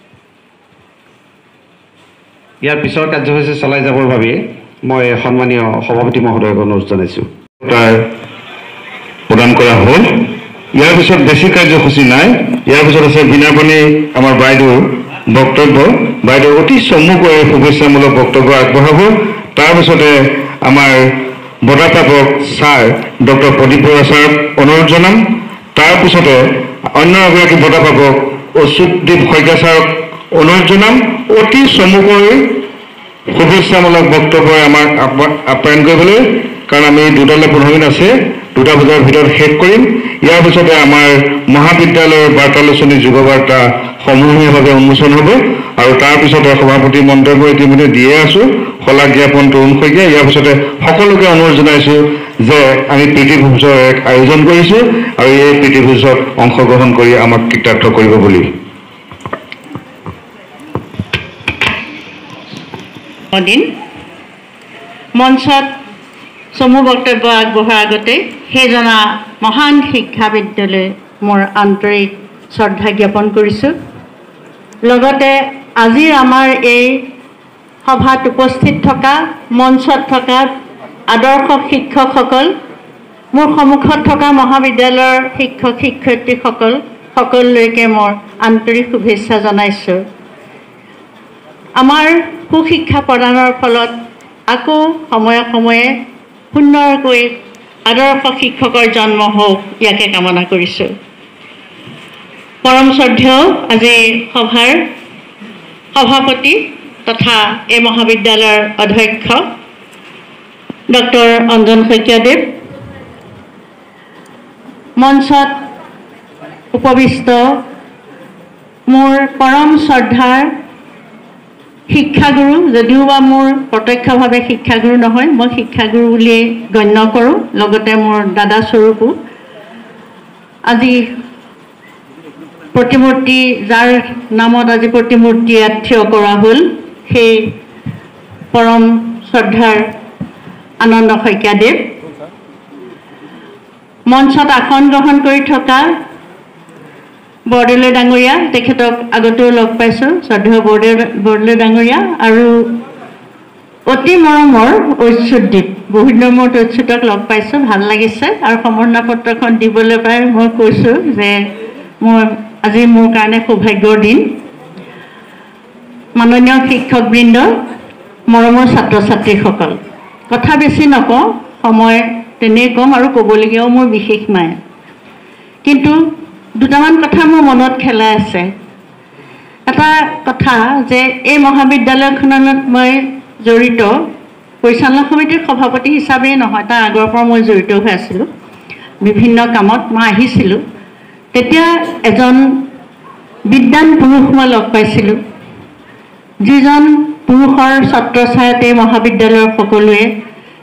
ইয়াৰ পিছৰ কাৰ্যসূচী চলাই যাবৰ বাবে মই সন্মানীয় সভাপতি মহোদয়ক অনুৰোধ জনাইছোঁ। প্ৰদান কৰা হ'ল। ইয়াৰ পিছত বেছি কাৰ্যসূচী নাই। ইয়াৰ পিছত আছে বীণাপাণি আমাৰ বাইদেউৰ বক্তব্য। বাইদেউ অতি চমুকৈ শুভেচ্ছামূলক বক্তব্য আগবঢ়াব। তাৰপিছতে আমাৰ বঁটা প্ৰাপক ছাৰ ডক্টৰ প্ৰদীপ বৰা ছাৰক অনুৰোধ জনাম। তাৰপিছতে অন্য এগৰাকী বঁটা প্ৰাপক অচ্যুতদ্বীপ শইকীয়া ছাৰক অনুৰোধ জনাম অতি চমুকৈ শুভেচ্ছামূলক বক্তব্যই আমাক আপ্যায়ন কৰিবলৈ, কাৰণ আমি দুটালৈ পোন্ধৰ মিনিট আছে, দুটা বজাৰ ভিতৰত শেষ কৰিম। ইয়াৰ পিছতে আমাৰ মহাবিদ্যালয়ৰ বাৰ্তালোচনী যুগবাৰ্তা সমূহীয়াভাৱে উন্মোচন হ'ব আৰু তাৰপিছতে সভাপতি মন্তব্য ইতিমধ্যে দিয়ে আছোঁ, শলাগ জ্ঞাপন তৰুণ শইকীয়া। ইয়াৰ পিছতে সকলোকে অনুৰোধ জনাইছোঁ যে আমি প্ৰীতিভোজৰ এক আয়োজন কৰিছোঁ আৰু এই প্ৰীতিভোজত অংশগ্ৰহণ কৰি আমাক কৃতাৰ্থ কৰিব বুলি। দিন মঞ্চত চমু বক্তব্য আগবঢ়াৰ আগতে সেইজনা মহান শিক্ষাবিদলৈ মোৰ আন্তৰিক শ্ৰদ্ধা জ্ঞাপন কৰিছোঁ। লগতে আজিৰ আমাৰ এই সভাত উপস্থিত থকা মঞ্চত থকা আদৰ্শ শিক্ষকসকল, মোৰ সন্মুখত থকা মহাবিদ্যালয়ৰ শিক্ষক শিক্ষয়িত্ৰীসকল সকলোলৈকে মোৰ আন্তৰিক শুভেচ্ছা জনাইছোঁ। আমাৰ সুশিক্ষা প্ৰদানৰ ফলত আকৌ সময়ে সময়ে সুন্দৰকৈ আদৰ্শ শিক্ষকৰ জন্ম হওক, ইয়াকে কামনা কৰিছোঁ। পৰম শ্ৰদ্ধেয় আজি সভাৰ সভাপতি তথা এই মহাবিদ্যালয়ৰ অধ্যক্ষ ডক্টৰ অঞ্জন শইকীয়াদেৱ, মঞ্চত উপবিষ্ট মোৰ পৰম শ্ৰদ্ধাৰ শিক্ষাগুৰু, যদিও বা মোৰ প্ৰত্যক্ষভাৱে শিক্ষাগুৰু নহয়, মই শিক্ষাগুৰু বুলিয়ে গণ্য কৰোঁ, লগতে মোৰ দাদা স্বৰূপো। আজি প্ৰতিমূৰ্তি, যাৰ নামত আজি প্ৰতিমূৰ্তি ইয়াত থিয় কৰা হ'ল, সেই পৰম শ্ৰদ্ধাৰ আনন্দ শইকীয়াদেৱ, মঞ্চত আসন গ্ৰহণ কৰি থকা বৰদলৈ ডাঙৰীয়া, তেখেতক আগতেও লগ পাইছোঁ, শ্ৰদ্ধেয় বৰদলৈ বৰদলৈ ডাঙৰীয়া, আৰু অতি মৰমৰ অচ্যুতদ্বীপ, বহুত দিনৰ মূৰত অচ্যুতক লগ পাইছোঁ, ভাল লাগিছে। আৰু সম্বৰ্ধনা পত্ৰখন দিবলৈ পাই মই কৈছোঁ যে মই আজি মোৰ কাৰণে সৌভাগ্যৰ দিন। মাননীয় শিক্ষকবৃন্দ, মৰমৰ ছাত্ৰ ছাত্ৰীসকল, কথা বেছি নকওঁ, সময় তেনেই কম আৰু ক'বলগীয়াও মোৰ বিশেষ নাই, কিন্তু দুটামান কথা মোৰ মনত খেলাই আছে। এটা কথা যে এই মহাবিদ্যালয়খনত মই জড়িত পৰিচালনা সমিতিৰ সভাপতি হিচাপেই নহয়, তাৰ আগৰ পৰা মই জড়িত হৈ আছিলোঁ, বিভিন্ন কামত মই আহিছিলোঁ। তেতিয়া এজন বিদ্বান পুৰুষ মই লগ পাইছিলোঁ, যিজন পুৰুষৰ ছত্ৰছায়াত এই মহাবিদ্যালয়ৰ সকলোৱে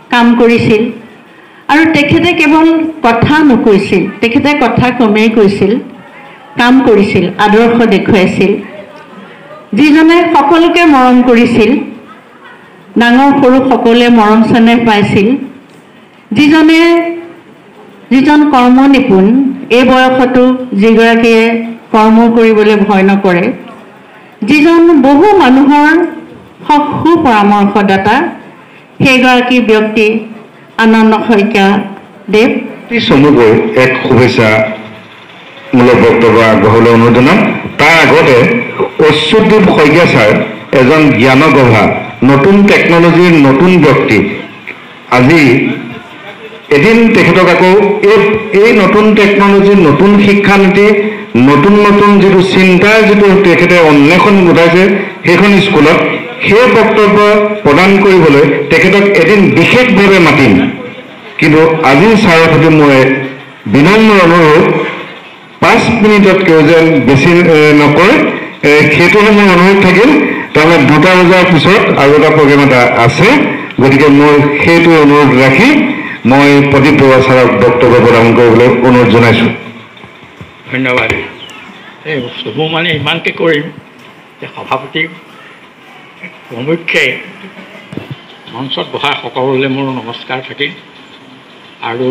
কাম কৰিছিল আৰু তেখেতে কেৱল কথা নকৈছিল, তেখেতে কথা কমেই কৈছিল, কাম কৰিছিল, আদৰ্শ দেখুৱাইছিল, যিজনে সকলোকে মৰম কৰিছিল, ডাঙৰ সৰু সকলোৱে মৰম চেনেহ পাইছিল, যিজনে যিজন কৰ্ম নিপুণ, এই বয়সতো যিগৰাকীয়ে কৰ্ম কৰিবলৈ ভয় নকৰে, যিজন বহু মানুহৰ সুপৰামৰ্শদাতা, সেইগৰাকী ব্যক্তি আনন্দ শইকীয়া দেৱ। চমুকৈ এক শুভেচ্ছামূলক বক্তব্য আগবঢ়াবলৈ অনুৰোধ জনাম। তাৰ আগতে অচ্যুতদেৱ শইকীয়া ছাৰ এজন জ্ঞানগভা, নতুন টেকনলজিৰ নতুন ব্যক্তি। আজি এদিন তেখেতক আকৌ এই এই নতুন টেকনলজিৰ নতুন শিক্ষানীতি, নতুন নতুন যিটো চিন্তাৰ যিটো তেখেতে অন্বেষণ ঘটাইছে সেইখন স্কুলত, সেই বক্তব্য প্ৰদান কৰিবলৈ তেখেতক এদিন বিশেষভাৱে মাতিম। কিন্তু আজি ছাৰৰ সৈতে মই বিনম্ৰ অনুৰোধ, পাঁচ মিনিটতকৈ যেন বেছি নকয়, সেইটোহে মোৰ অনুৰোধ থাকিল। তাৰমানে দুটা বজাৰ পিছত আৰু এটা প্ৰগ্ৰেম এটা আছে, গতিকে মই সেইটো অনুৰোধ ৰাখি মই প্ৰদীপ বৰুৱা ছাৰক বক্তব্য প্ৰদান কৰিবলৈ অনুৰোধ জনাইছোঁ। ধন্যবাদ। এই চমু মানে ইমানকৈ কৰিম যে সভাপতি প্ৰমুখ্যে মঞ্চত বহা সকলোলৈ মোৰ নমস্কাৰ থাকিল। আৰু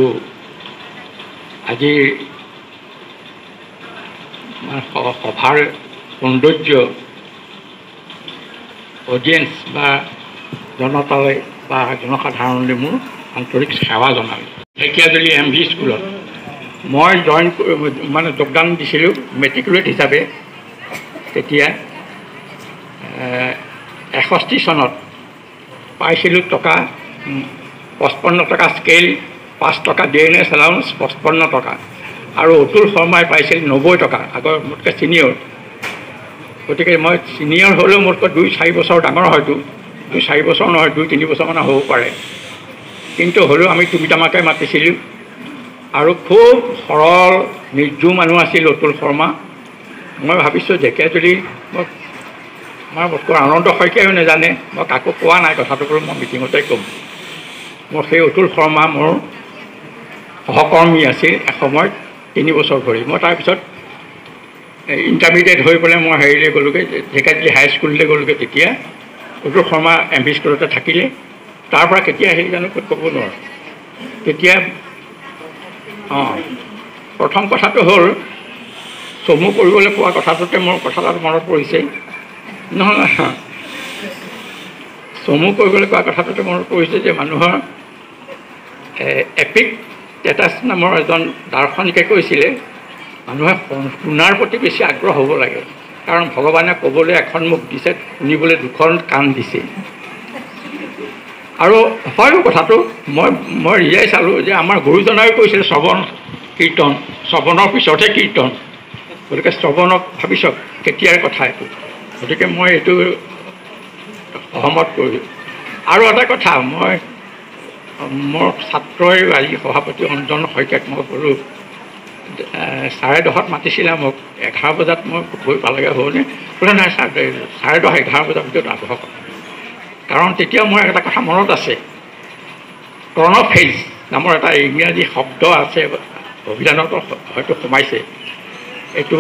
আজিৰ সভাৰ সৌন্দৰ্য অডিয়েঞ্চ বা জনতালৈ বা জনসাধাৰণলৈ মোৰ আন্তৰিক সেৱা জনালোঁ। ঢেকীয়াজুলি এম ভি স্কুলত মই জইন মানে যোগদান দিছিলোঁ মেট্ৰিকুলেট হিচাপে। তেতিয়া এষষ্ঠি চনত পাইছিলোঁ টকা পঁচপন্ন টকা স্কেল, পাঁচ টকা ডি এন এছ এলাউন্স পঁচপন্ন টকা, আৰু অতুল শৰ্মাই পাইছিল নব্বৈ টকা, আগৰ মোতকৈ ছিনিয়ৰ। গতিকে মই ছিনিয়ৰ হ'লেও মোতকৈ দুই চাৰি বছৰ ডাঙৰ, হয়তো দুই চাৰি বছৰ নহয়, দুই তিনি বছৰমান হ'ব পাৰে। কিন্তু হ'লেও আমি টুমিটামাকৈ মাতিছিলোঁ। আৰু খুব সৰল নিৰ্জু মানুহ আছিল অতুল শৰ্মা। মই ভাবিছোঁ ঢেকীয়াজুলি মই আমাৰ মোতকৈ আনন্দ শইকীয়াও নাজানে, মই কাকো কোৱা নাই কথাটো, মই মিটিঙতে ক'ম। মোৰ সেই অতুল শৰ্মা মোৰ সহকৰ্মী আছিল এসময়ত তিনি বছৰ ধৰি। মই তাৰপিছত ইণ্টাৰমিডিয়েট হৈ পেলাই মই হেৰিলৈ গ'লোগৈ, ঢেকীয়াজুলি হাইস্কুললৈ গ'লোগৈ। তেতিয়া অতুল শৰ্মা এম ভি স্কুলতে থাকিলে। তাৰ পৰা কেতিয়া আহিল জানো ক'ব নোৱাৰোঁ। তেতিয়া অঁ প্ৰথম কথাটো হ'ল, চমু কৰিবলৈ কোৱা কথাটোতে মোৰ কথা এটা মনত পৰিছে। নহয়, চমু কৰিবলৈ কোৱা কথাটোতে মনত পৰিছে যে মানুহৰ এপিক টেটাছ নামৰ এজন দাৰ্শনিকে কৈছিলে, মানুহে শুনাৰ প্ৰতি বেছি আগ্ৰহ হ'ব লাগে, কাৰণ ভগৱানে ক'বলৈ এখন মুখ দিছে, শুনিবলৈ দুখন কাণ দিছে। আৰু হয়ো কথাটো মই মই ৰিজাই চালোঁ যে আমাৰ গুৰুজনাই কৈছিলে শ্ৰৱণ কীৰ্তন, শ্ৰৱণৰ পিছতহে কীৰ্তন। গতিকে শ্ৰৱণক ভাবি চাওক কেতিয়াৰ কথা এইটো। গতিকে মই এইটো সহমত কৰিলোঁ। আৰু এটা কথা, মই মোৰ ছাত্ৰই আজি সভাপতি অঞ্জন শইকীয়াক মই ক'লোঁ, চাৰে দহত মাতিছিলে মোক, এঘাৰ বজাত মই গৈ পালেগৈ হ'বনে? বোলে নাই ছাৰ, চাৰে দহ এঘাৰ বজাৰ ভিতৰত আহক। কাৰণ তেতিয়া মোৰ এটা কথা মনত আছে, ক্ৰন'ফেজ নামৰ এটা ইংৰাজী শব্দ আছে, অভিধানত হয়তো সোমাইছে। এইটো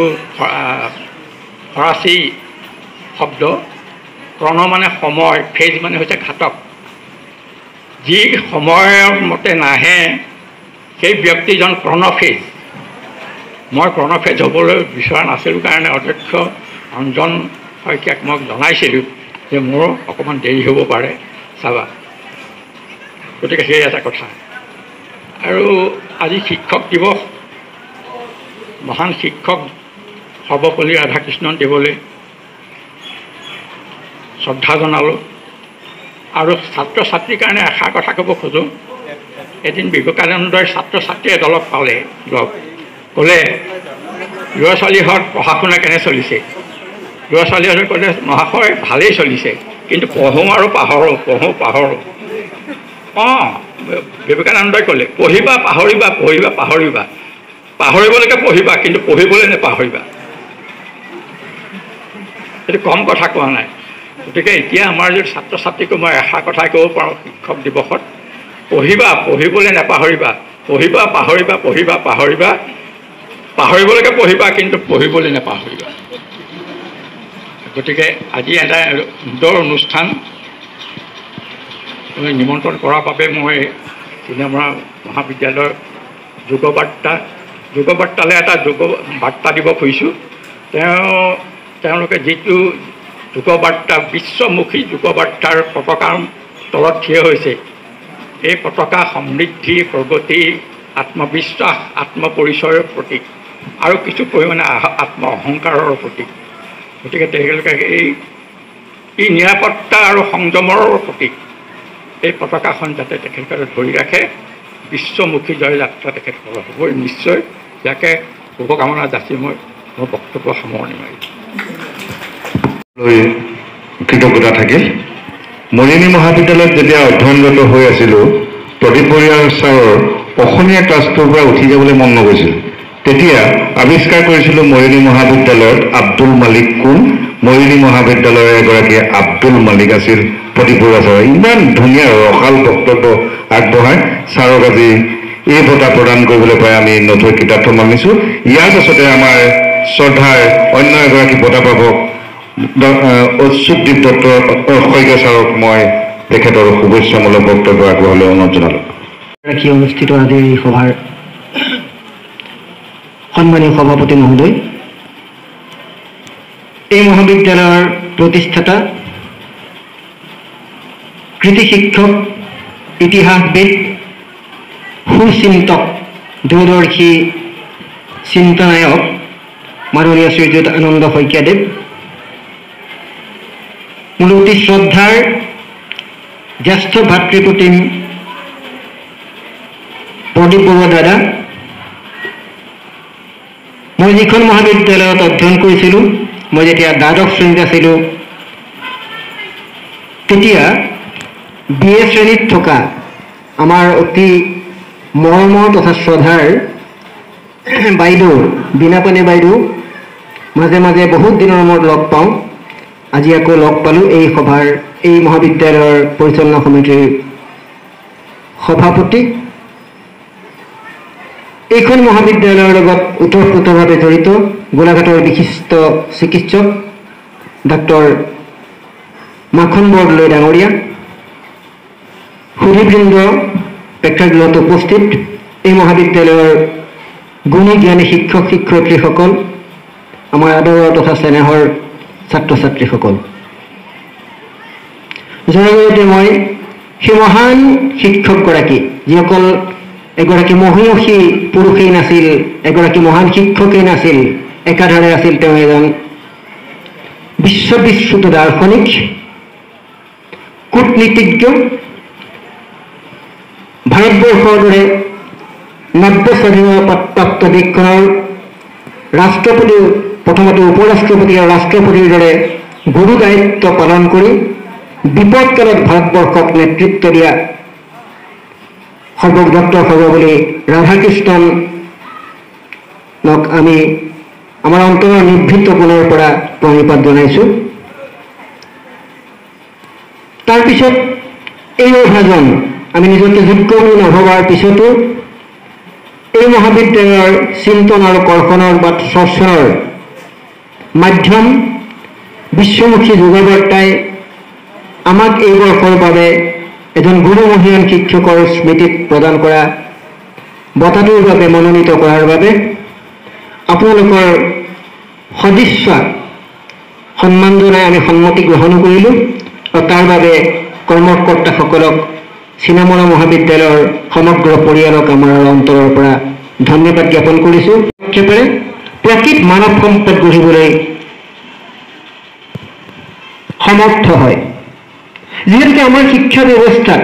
ফৰাচী শব্দ। ক্ৰন' মানে সময়, ফেজ মানে হৈছে ঘাতক। যি সময়ৰ মতে নাহে সেই ব্যক্তিজন ক্ৰন'ফেজ। মই ক্ৰন'ফেজ হ'বলৈ বিচৰা নাছিলোঁ কাৰণে অধ্যক্ষ অঞ্জন শইকীয়াক মই জনাইছিলোঁ যে মোৰ অকণমান দেৰি হ'ব পাৰে, চাবা। গতিকে সেই এটা কথা। আৰু আজি শিক্ষক দিৱস, মহান শিক্ষক সৰ্বপল্লী ৰাধাকৃষ্ণন দেৱলৈ শ্ৰদ্ধা জনালোঁ। আৰু ছাত্ৰ ছাত্ৰীৰ কাৰণে এষাৰ কথা ক'ব খোজোঁ। এদিন বিবেকানন্দই ছাত্ৰ ছাত্ৰী এদলক পালে, লগ ক'লে, ল'ৰা ছোৱালীহঁত পঢ়া শুনা কেনে চলিছে? ল'ৰা ছোৱালীহঁতে ক'লে, মহাশয় ভালেই চলিছে, কিন্তু পঢ়োঁ আৰু পাহৰোঁ, পঢ়োঁ পাহৰোঁ। অঁ, বিবেকানন্দই ক'লে, পঢ়িবা পাহৰিবা, পঢ়িবা পাহৰিবা, পাহৰিবলৈকে পঢ়িবা, কিন্তু পঢ়িবলৈ নেপাহৰিবা। সেইটো কম কথা কোৱা নাই। গতিকে এতিয়া আমাৰ যদি ছাত্ৰ ছাত্ৰীকো মই এষাৰ কথাই ক'ব পাৰোঁ শিক্ষক দিৱসত, পঢ়িবা পঢ়িবলৈ নাপাহৰিবা পঢ়িবা পাহৰিবা পঢ়িবা পাহৰিবা পাহৰিবলৈকে পঢ়িবা কিন্তু পঢ়িবলৈ নাপাহৰিবা গতিকে আজি এটা সুন্দৰ অনুষ্ঠান নিমন্ত্ৰণ কৰাৰ বাবে মই চিনেমা মহাবিদ্যালয়ৰ যোগবাৰ্তা যোগবাৰ্তালৈ এটা যোগ বাৰ্তা দিব খুজিছোঁ তেওঁ তেওঁলোকে যিটো যোগবাৰ্তা বিশ্বমুখী যোগবাৰ্তাৰ পতাকাৰ তলত থিয় হৈছে এই পতাকা সমৃদ্ধি প্ৰগতি আত্মবিশ্বাস আত্মপৰিচয়ৰ প্ৰতীক আৰু কিছু পৰিমাণে আত্ম অহংকাৰৰ প্ৰতীক গতিকে তেওঁলোকে এই ই নিৰাপত্তা আৰু সংযমৰ প্ৰতীক এই পতাকাখন যাতে তেখেতসকলে ধৰি ৰাখে বিশ্বমুখী জয়যাত্ৰা তেখেতসকলৰ হ'বই নিশ্চয় ইয়াকে শুভকামনা যাচি মই মোৰ বক্তব্য সামৰণি মাৰিছোঁ কৃতজ্ঞতা থাকিল মৰিয়নি মহাবিদ্যালয়ত যেতিয়া অধ্যয়নৰত হৈ আছিলোঁ প্ৰদীপ বৰুৱা ছাৰৰ অসমীয়া ক্লাছটোৰ পৰা উঠি যাবলৈ মন নগৈছিল তেতিয়া আৱিষ্কাৰ কৰিছিলোঁ মৰিয়নি মহাবিদ্যালয়ত আব্দুল মালিক কোন মৰিয়নি মহাবিদ্যালয়ৰ এগৰাকী আব্দুল মালিক আছিল প্ৰদীপ বৰুৱা ছাৰৰ ইমান ধুনীয়া ৰসাল বক্তব্য আগবঢ়াই ছাৰক আজি এই বঁটা প্ৰদান কৰিবলৈ পাই আমি নথৈ কৃতাৰ্থ মানিছোঁ ইয়াৰ পাছতে আমাৰ শ্ৰদ্ধাৰ অন্য এগৰাকী বঁটা প্ৰাপক অচ্যুতদ্বীপ দত্ত শইকীয়া ছাৰক মই তেখেতৰ শুভেচ্ছামূলক বক্তব্য আগবঢ়াবলৈ অনুৰোধ জনালোঁ ৰাখি অনুষ্ঠিত আজিৰ এই সভাৰ সন্মানীয় সভাপতি মহোদয় এই মহাবিদ্যালয়ৰ প্ৰতিষ্ঠাতা কৃতি শিক্ষক ইতিহাসবিদ সুচিন্তক দূৰদৰ্শী চিন্তানায়ক মাননীয় শ্ৰীযুত আনন্দ শইকীয়াদেৱ মোৰ অতি শ্ৰদ্ধাৰ জ্যেষ্ঠ ভাতৃপ্ৰতিম প্ৰদীপ বৰুৱা দাদা মই যিখন মহাবিদ্যালয়ত অধ্যয়ন কৰিছিলোঁ মই যেতিয়া দ্বাদশ শ্ৰেণীত আছিলোঁ তেতিয়া বি এ শ্ৰেণীত থকা আমাৰ অতি মৰমৰ তথা শ্ৰদ্ধাৰ বাইদেউ বীণাপাণি বাইদেউ মাজে মাজে বহুত দিনৰ মূৰত লগ পাওঁ আজি আকৌ লগ পালোঁ এই সভাৰ এই মহাবিদ্যালয়ৰ পৰিচালনা সমিতিৰ সভাপতি এইখন মহাবিদ্যালয়ৰ লগত ওতঃপ্ৰোতভাৱে জড়িত গোলাঘাটৰ বিশিষ্ট চিকিৎসক ডাক্তৰ মাখন বৰদলৈ ডাঙৰীয়া সুধীবৃন্দ প্ৰেক্ষাগৃহত উপস্থিত এই মহাবিদ্যালয়ৰ গুণী জ্ঞানী শিক্ষক শিক্ষয়িত্ৰীসকল আমাৰ আদৰৰ তথা চেনেহৰ ছাত্ৰ ছাত্ৰীসকল জনগণতে মই সেই মহান শিক্ষকগৰাকী যিসকল এগৰাকী মহিয়সী পুৰুষেই নাছিল এগৰাকী মহান শিক্ষকেই নাছিল একাধাৰে আছিল তেওঁ এজন বিশ্ববিশ্ৰুত দাৰ্শনিক কূটনীতিজ্ঞ ভাৰতবৰ্ষৰ দৰে নব্য স্বাধীনতাপ্ৰাপ্ত দেশখনৰ ৰাষ্ট্ৰপতি প্ৰথমতে উপ ৰাষ্ট্ৰপতি আৰু ৰাষ্ট্ৰপতিৰ দৰে গুৰু দায়িত্ব পালন কৰি বিপদকালত ভাৰতবৰ্ষক নেতৃত্ব দিয়া সৰ্ব ডক্টৰ সৰ্বপল্লী ৰাধাকৃষ্ণনক আমি আমাৰ অন্তৰৰ নিভৃত কোণৰ পৰা প্ৰণিপাত জনাইছোঁ তাৰপিছত এই অভাজন আমি নিজকে যোগ্য বুলি নভবাৰ পিছতো এই মহাবিদ্যালয়ৰ চিন্তন আৰু কৰ্ষণৰ বা চৰ্চনৰ মাধ্যম বিশ্বমুখী যোগবাৰ্তাই আমাক এই বৰ্ষৰ বাবে এজন গুৰুমহীয়ান শিক্ষকৰ স্মৃতিত প্ৰদান কৰা বঁটাটোৰ বাবে মনোনীত কৰাৰ বাবে আপোনালোকৰ সদিচ্ছা সন্মান জনাই আমি সন্মতি গ্ৰহণ কৰিলোঁ আৰু তাৰ বাবে কৰ্মকৰ্তাসকলক চিনেমৰা মহাবিদ্যালয়ৰ সমগ্ৰ পৰিয়ালক আমাৰ অন্তৰৰ পৰা ধন্যবাদ জ্ঞাপন কৰিছোঁ একেবাৰে প্ৰকৃত মানৱ সম্পদ গঢ়িবলৈ সমৰ্থ হয় যিহেতুকে আমাৰ শিক্ষা ব্যৱস্থাত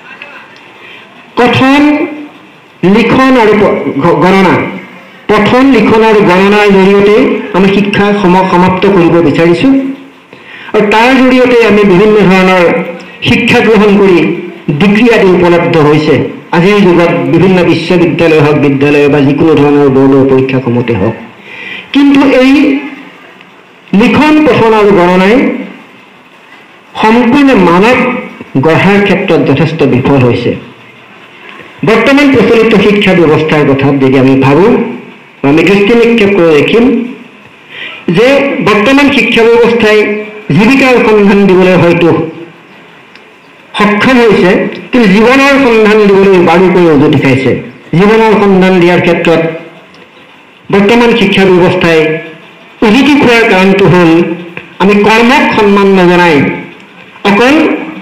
কথন লিখন আৰু গণনা পঠন লিখন আৰু গণনাৰ জৰিয়তে আমি শিক্ষা সমাপ্ত কৰিব বিচাৰিছোঁ আৰু তাৰ জৰিয়তে আমি বিভিন্ন ধৰণৰ শিক্ষা গ্ৰহণ কৰি ডিগ্ৰী আদি উপলব্ধ হৈছে আজিৰ যুগত বিভিন্ন বিশ্ববিদ্যালয় হওক বিদ্যালয় বা যিকোনো ধৰণৰ বৰ্ডৰ পৰীক্ষাসমূহতে হওক কিন্তু এই লিখন পঠন আৰু গণনাই সম্পূৰ্ণ মানৱ গঢ়াৰ ক্ষেত্ৰত যথেষ্ট বিফল হৈছে বৰ্তমান প্ৰচলিত শিক্ষা ব্যৱস্থাৰ কথাত যদি আমি ভাবোঁ আমি দৃষ্টি নিক্ষেপ কৰি দেখিম যে বৰ্তমান শিক্ষা ব্যৱস্থাই জীৱিকাৰ সন্ধান দিবলৈ হয়তো সক্ষম হৈছে, কিন্তু জীৱনৰ সন্ধান দিবলৈ বাৰুকৈ উজুতি খাইছে। জীৱনৰ সন্ধান দিয়াৰ ক্ষেত্ৰত বৰ্তমান শিক্ষা ব্যৱস্থাই উজুতি খোৱাৰ কাৰণটো হ'ল আমি কৰ্মক সন্মান নজনাই অকল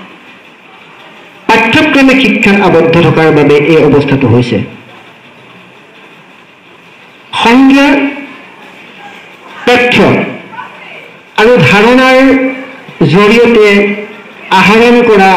পাঠ্যক্ৰমিক শিক্ষাত আবদ্ধ থকাৰ বাবে এই অৱস্থাটো হৈছে। সংজ্ঞা, তথ্য আৰু ধাৰণাৰ জৰিয়তে আহৰণ কৰা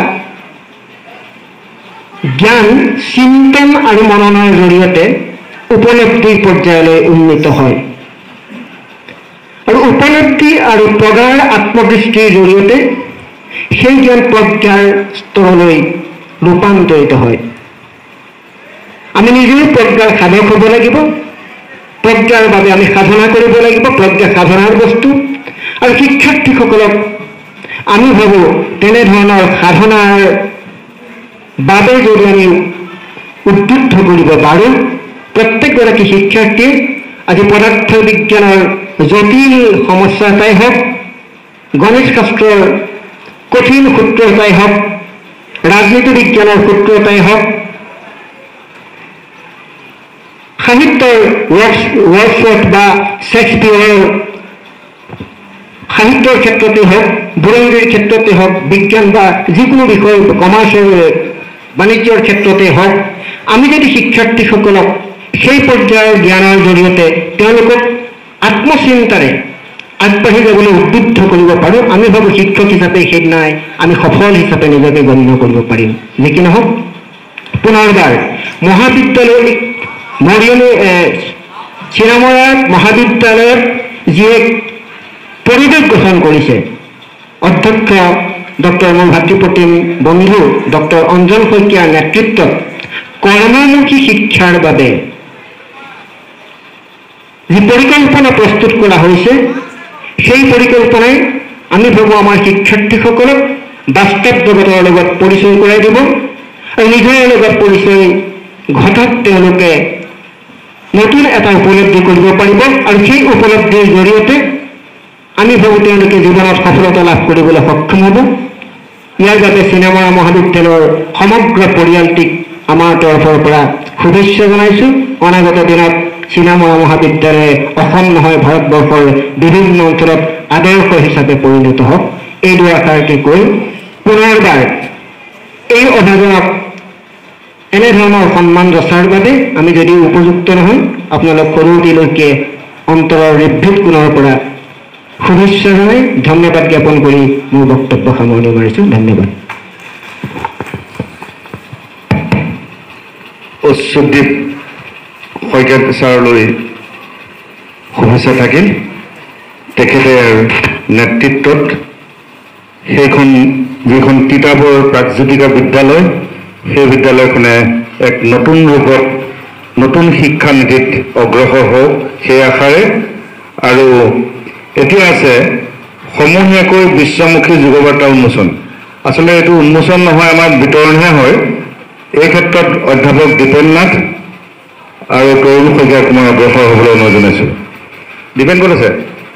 জ্ঞান চিন্তন আৰু মননৰ জৰিয়তে উপলব্ধিৰ পৰ্যায়লৈ উন্নীত হয় আৰু উপলব্ধি আৰু প্ৰগাঢ় আত্মদৃষ্টিৰ জৰিয়তে সেই জ্ঞান প্ৰজ্ঞাৰ স্তৰলৈ ৰূপান্তৰিত হয়। আমি নিজেও প্ৰজ্ঞাৰ সাধক হ'ব লাগিব, প্ৰজ্ঞাৰ বাবে আমি সাধনা কৰিব লাগিব, প্ৰজ্ঞা সাধনাৰ বস্তু। আৰু শিক্ষাৰ্থীসকলক আমি ভাবোঁ তেনেধৰণৰ সাধনাৰ বাবে যদি আমি উদ্বুদ্ধ কৰিব পাৰোঁ, প্ৰত্যেকগৰাকী শিক্ষাৰ্থীয়ে আজি পদাৰ্থ বিজ্ঞানৰ জটিল সমস্যা এটাই হওক, গণিত শাস্ত্ৰৰ কঠিন সূত্ৰ এটাই হওক, ৰাজনীতি বিজ্ঞানৰ সূত্ৰ এটাই হওক, সাহিত্যৰ ৱৰ্ডছৱৰ্থ বা শ্বেক্সপিয়ৰৰ সাহিত্যৰ ক্ষেত্ৰতে হওক, বুৰঞ্জীৰ ক্ষেত্ৰতে হওক, বিজ্ঞান বা যিকোনো বিষয় কমাৰ্চৰ বাণিজ্যৰ ক্ষেত্ৰতে হওক, আমি যদি শিক্ষাৰ্থীসকলক সেই পৰ্যায়ৰ জ্ঞানৰ জৰিয়তে তেওঁলোকক আত্মচিন্তাৰে আগবাঢ়ি যাবলৈ উদ্বুদ্ধ কৰিব পাৰোঁ, আমি ভাবোঁ শিক্ষক হিচাপে সেইদিনাই আমি সফল হিচাপে নিজকে গণ্য কৰিব পাৰিম। যি কি নহওক, পুনৰবাৰ মহাবিদ্যালয় মৰিয়নি চিৰামৰা মহাবিদ্যালয়ত যি এক পৰিৱেশ গঠন কৰিছে, অধ্যক্ষ ডক্টৰ মোৰ ভাতৃপ্ৰতিম বন্ধু ডক্টৰ অঞ্জন শইকীয়াৰ নেতৃত্বত কৰ্মমুখী শিক্ষাৰ বাবে যি পৰিকল্পনা প্ৰস্তুত কৰা হৈছে, সেই পৰিকল্পনাই আমি ভাবোঁ আমাৰ শিক্ষাৰ্থীসকলক বাস্তৱ জগতৰ লগত পৰিচয় কৰাই দিব আৰু নিজৰ লগত পৰিচয় ঘটাত তেওঁলোকে নতুন এটা উপলব্ধি কৰিব পাৰিব আৰু সেই উপলব্ধিৰ জৰিয়তে আমি ভাবোঁ তেওঁলোকে জীৱনত সফলতা লাভ কৰিবলৈ সক্ষম হ'ব। ইয়াৰ বাবে চিনেমা মহাবিদ্যালয়ৰ সমগ্ৰ পৰিয়ালটিক আমাৰ তৰফৰ পৰা শুভেচ্ছা জনাইছোঁ। অনাগত দিনত চিনেমা মহাবিদ্যালয়ে অসম নহয় ভাৰতবৰ্ষৰ বিভিন্ন অঞ্চলত আদৰ্শ হিচাপে পৰিণত হওক, এই দুআষাৰকে কৈ পুনৰবাৰ এই অভাজনক এনেধৰণৰ সন্মান যচাৰ বাবে আমি যদি উপযুক্ত নহয়, আপোনালোক সৰুটিলৈকে অন্তৰৰ ঋদ্ধিত কোণৰ পৰা শুভেচ্ছা জনাই ধন্যবাদ জ্ঞাপন কৰি মোৰ বক্তব্য সামৰণি মাৰিছোঁ। ধন্যবাদ। অচ্যুতদ্বীপ শইকীয়া ছাৰলৈ শুভেচ্ছা থাকিল। তেখেতৰ নেতৃত্বত সেইখন যিখন তিতাবৰ প্ৰাগজ্যোতিকা বিদ্যালয়, সেই বিদ্যালয়খনে এক নতুন ৰূপত নতুন শিক্ষানীতিত অগ্ৰসৰ হওক সেই আশাৰে, আৰু এতিয়া আছে সমূহীয়াকৈ বিশ্বমুখী যুগবাৰ্তা উন্মোচন। আচলতে এইটো উন্মোচন নহয়, আমাৰ বিতৰণহে হয়। এই ক্ষেত্ৰত অধ্যাপক দীপেন নাথ আৰু তৰুণ শইকীয়া কুমাৰ অগ্ৰসৰ হ'বলৈ অনুৰোধ জনাইছোঁ। দীপেন ক'ত আছে?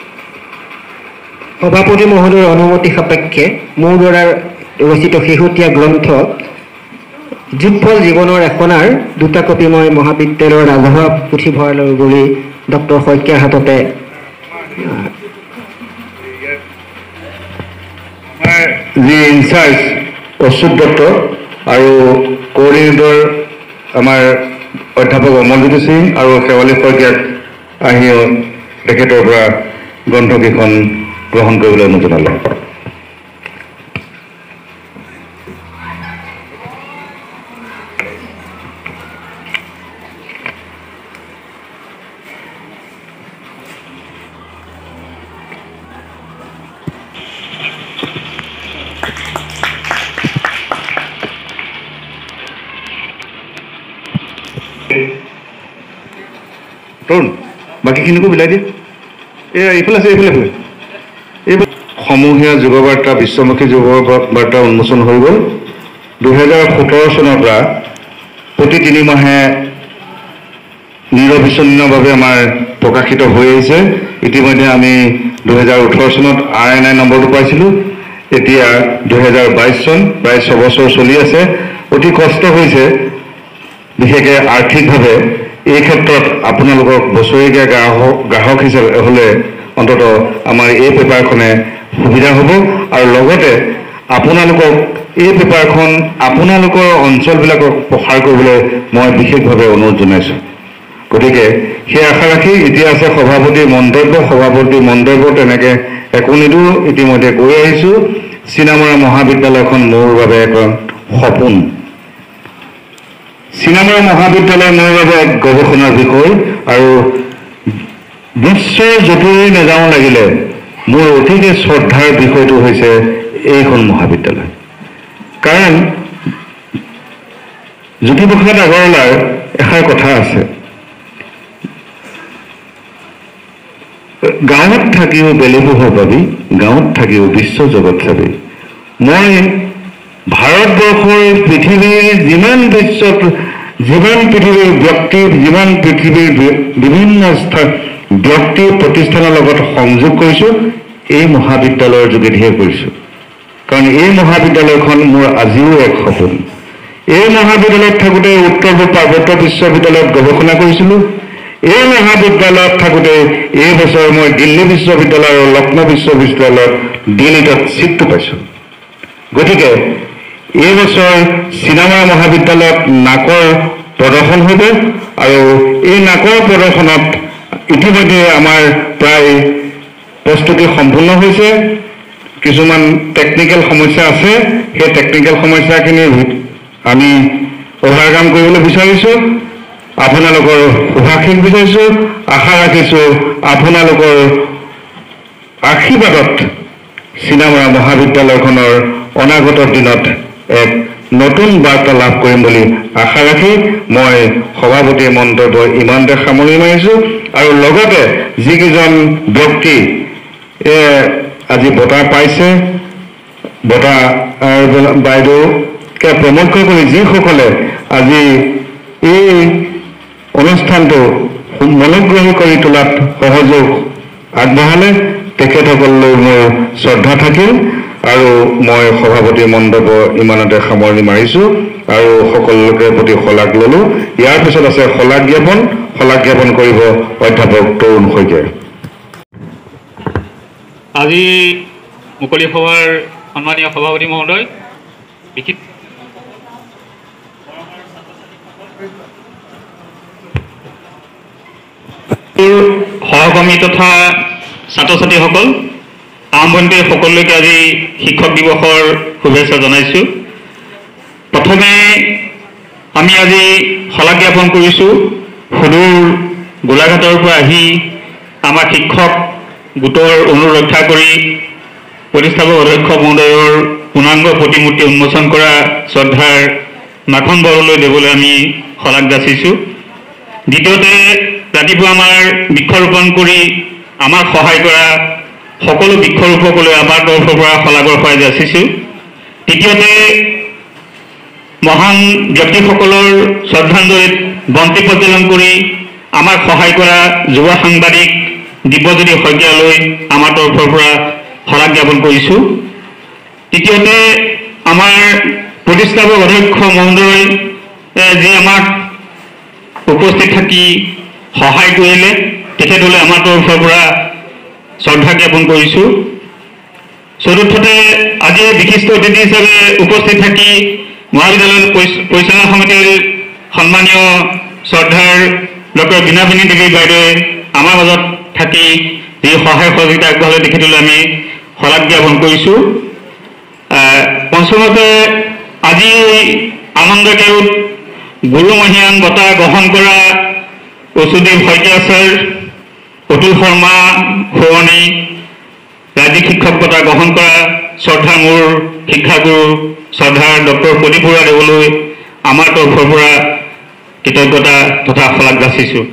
সভাপতি মহোদয়ৰ অনুমতি সাপেক্ষে মোৰ দ্বাৰা ৰচিত শেহতীয়া গ্ৰন্থ যোগফল জীৱনৰ এখনাৰ দুটা কপি মই মহাবিদ্যালয়ৰ ৰাজহুৱা পুথিভঁৰালৰ গুৰি ডক্টৰ শইকীয়াৰ হাততে যি ইনচাৰ্জ অচ্যুত দত্ত আৰু কোঅৰ্ডিনেটৰ আমাৰ অধ্যাপক অমলজ্যোতি সিং আৰু শেৱালী শইকীয়াক আহি তেখেতৰ পৰা গ্ৰন্থকেইখন গ্ৰহণ কৰিবলৈ অনুৰোধ জনালে। তৰুণ বাকীখিনিকো মিলাই দিয়ে। এই এইফালে আছে, এইফালে এইফালে এইফালে সমূহীয়া যুগবাৰ্তা বিশ্বমুখী যুগবাৰ্তা উন্মোচন হৈ গ'ল। দুহেজাৰ সোতৰ চনৰ পৰা প্ৰতি তিনি মাহে নিৰবিচ্ছিন্নভাৱে আমাৰ প্ৰকাশিত হৈ আহিছে। ইতিমধ্যে আমি দুহেজাৰ ওঠৰ চনত আৰ এন আই নম্বৰটো পাইছিলোঁ, এতিয়া দুহেজাৰ বাইছ চন, প্ৰায় ছবছৰ চলি আছে। অতি কষ্ট হৈছে, বিশেষকৈ আৰ্থিকভাৱে। এই ক্ষেত্ৰত আপোনালোকক বছৰেকীয়া গ্ৰাহক গ্ৰাহক হিচাপে হ'লে অন্তত আমাৰ এই পেপাৰখনে সুবিধা হ'ব, আৰু লগতে আপোনালোকক এই পেপাৰখন আপোনালোকৰ অঞ্চলবিলাকক প্ৰসাৰ কৰিবলৈ মই বিশেষভাৱে অনুৰোধ জনাইছোঁ। গতিকে সেই আশা ৰাখি এতিয়া আছে সভাপতিৰ মন্তব্য। সভাপতিৰ মন্তব্য তেনেকৈ একো নিদিওঁ, ইতিমধ্যে কৈ আহিছোঁ। চিনামৰা মহাবিদ্যালয়খন মোৰ বাবে এক সপোন। চিনামৰা মহাবিদ্যালয় মোৰ বাবে এক গৱেষণাৰ বিষয়, আৰু বিশ্বৰ য'তেই নাযাওঁ লাগিলে মোৰ অতিকে শ্ৰদ্ধাৰ বিষয়টো হৈছে এইখন মহাবিদ্যালয়। কাৰণ জ্যোতিপ্ৰসাদ আগৰৱালাৰ এষাৰ কথা আছে, গাঁৱত থাকিও বেলিপোহৰ পাবি, গাঁৱত থাকিও বিশ্ব জগত চাবি। মই ভাৰতবৰ্ষৰ পৃথিৱীৰ যিমান বিশ্বত যিমান পৃথিৱীৰ ব্যক্তি, যিমান পৃথিৱীৰ বিভিন্ন স্থান ব্যক্তি প্ৰতিষ্ঠানৰ লগত সংযোগ কৰিছোঁ, এই মহাবিদ্যালয়ৰ যোগেদিহে কৰিছোঁ। কাৰণ এই মহাবিদ্যালয়খন মোৰ আজিও এক সপোন। এই মহাবিদ্যালয়ত থাকোঁতে উত্তৰ পূব পাৰ্বত্য বিশ্ববিদ্যালয়ত গৱেষণা কৰিছিলোঁ। এই মহাবিদ্যালয়ত থাকোঁতে এই বছৰ মই দিল্লী বিশ্ববিদ্যালয় আৰু লক্ষ্ণৌ বিশ্ববিদ্যালয়ত ডি লিটত ছিটটো পাইছোঁ। গতিকে এই বছৰ চিনামৰা মহাবিদ্যালয়ত নাকৰ প্ৰদৰ্শন হ'ব, আৰু এই নাকৰ প্ৰদৰ্শনত ইতিমধ্যে আমাৰ প্ৰায় প্ৰস্তুতি সম্পূৰ্ণ হৈছে। কিছুমান টেকনিকেল সমস্যা আছে, সেই টেকনিকেল সমস্যাখিনি আমি অভাৰকাম কৰিবলৈ বিচাৰিছোঁ। আপোনালোকৰ সুভাষিক বিচাৰিছোঁ। আশা ৰাখিছোঁ আপোনালোকৰ আশীৰ্বাদত চিনামৰা মহাবিদ্যালয়খনৰ অনাগত দিনত এক নতুন বাৰ্তা লাভ কৰিম বুলি আশা ৰাখি মই সভাপতিৰ মন্তব্য ইমানতে সামৰি মাৰিছোঁ। আৰু লগতে যিকেইজন ব্যক্তি আজি বঁটা পাইছে, বঁটা বাইদেউকে প্ৰমুখ্য কৰি যিসকলে আজি এই অনুষ্ঠানটো মনোগ্ৰাহী কৰি তোলাত সহযোগ আগবঢ়ালে, তেখেতসকললৈ মোৰ শ্ৰদ্ধা থাকিল। আৰু মই সভাপতিৰ মন্তব্য ইমানতে সামৰণি মাৰিছোঁ আৰু সকলোকে প্ৰতি শলাগ ল'লোঁ। ইয়াৰ পিছত আছে শলাগ জ্ঞাপন। শলাগ জ্ঞাপন কৰিব অধ্যাপক তৰুণ শইকীয়াই। আজি মুকলি সভাৰ সন্মানীয় সভাপতি মহোদয়, বিশেষ সহকৰ্মী তথা ছাত্ৰ ছাত্ৰীসকল, আৰম্ভণিতে সকলোকে আজি শিক্ষক দিৱসৰ শুভেচ্ছা জনাইছোঁ। প্ৰথমে আমি আজি শলাগ জ্ঞাপন কৰিছোঁ সুদূৰ গোলাঘাটৰ পৰা আহি আমাৰ শিক্ষক গোটৰ অনুৰোধ ৰক্ষা কৰি প্ৰতিষ্ঠাপক অধ্যক্ষ মহোদয়ৰ পূৰ্ণাংগ প্ৰতিমূৰ্তি উন্মোচন কৰা শ্ৰদ্ধাৰ মাখন বৰলৈ দেবলৈ আমি শলাগ যাচিছোঁ। দ্বিতীয়তে ৰাতিপুৱা আমাৰ বৃক্ষৰোপণ কৰি আমাক সহায় কৰা সকলো বৃক্ষৰোপকলৈ আমাৰ তৰফৰ পৰা শলাগৰ শৰাই যাচিছোঁ। তৃতীয়তে মহান ব্যক্তিসকলৰ শ্ৰদ্ধাঞ্জলিত বন্তি প্ৰজ্বলন কৰি আমাক সহায় কৰা যুৱ সাংবাদিক দিব্যজ্যোতি শইকীয়ালৈ আমাৰ তৰফৰ পৰা শলাগ জ্ঞাপন কৰিছোঁ। তৃতীয়তে আমাৰ প্ৰতিষ্ঠাপক অধ্যক্ষ মহোদয় যি আমাক উপস্থিত থাকি সহায় কৰিলে, তেখেতলৈ আমাৰ তৰফৰ পৰা শ্ৰদ্ধা জ্ঞাপন কৰিছোঁ। চতুৰ্থতে আজি বিশিষ্ট অতিথি হিচাপে উপস্থিত থাকি মহাবিদ্যালয় পৰিচালনা সমিতিৰ সন্মানীয় শ্ৰদ্ধাৰ ডক্টৰ বীণাবিনী দেৱী বাইদেৱে আমাৰ মাজত থাকি যি সহায় সহযোগিতা আগবঢ়ালে, তেখেতলৈ আমি শলাগ জ্ঞাপন কৰিছোঁ। পঞ্চমতে আজি আনন্দ কেওট গুৰুমহীয়ান বঁটা গ্ৰহণ কৰা বসুদেৱ শইকীয়া ছাৰ, অতুল শৰ্মা সোৱণী ৰাজ্যিক শিক্ষক বঁটা গ্ৰহণ কৰা শ্ৰদ্ধা মোৰ শিক্ষাগুৰু শ্ৰদ্ধাৰ ডক্টৰ প্ৰদীপ বৰুৱা দেৱলৈ আমাৰ তৰফৰ পৰা কৃতজ্ঞতা তথা শলাগ যাচিছোঁ।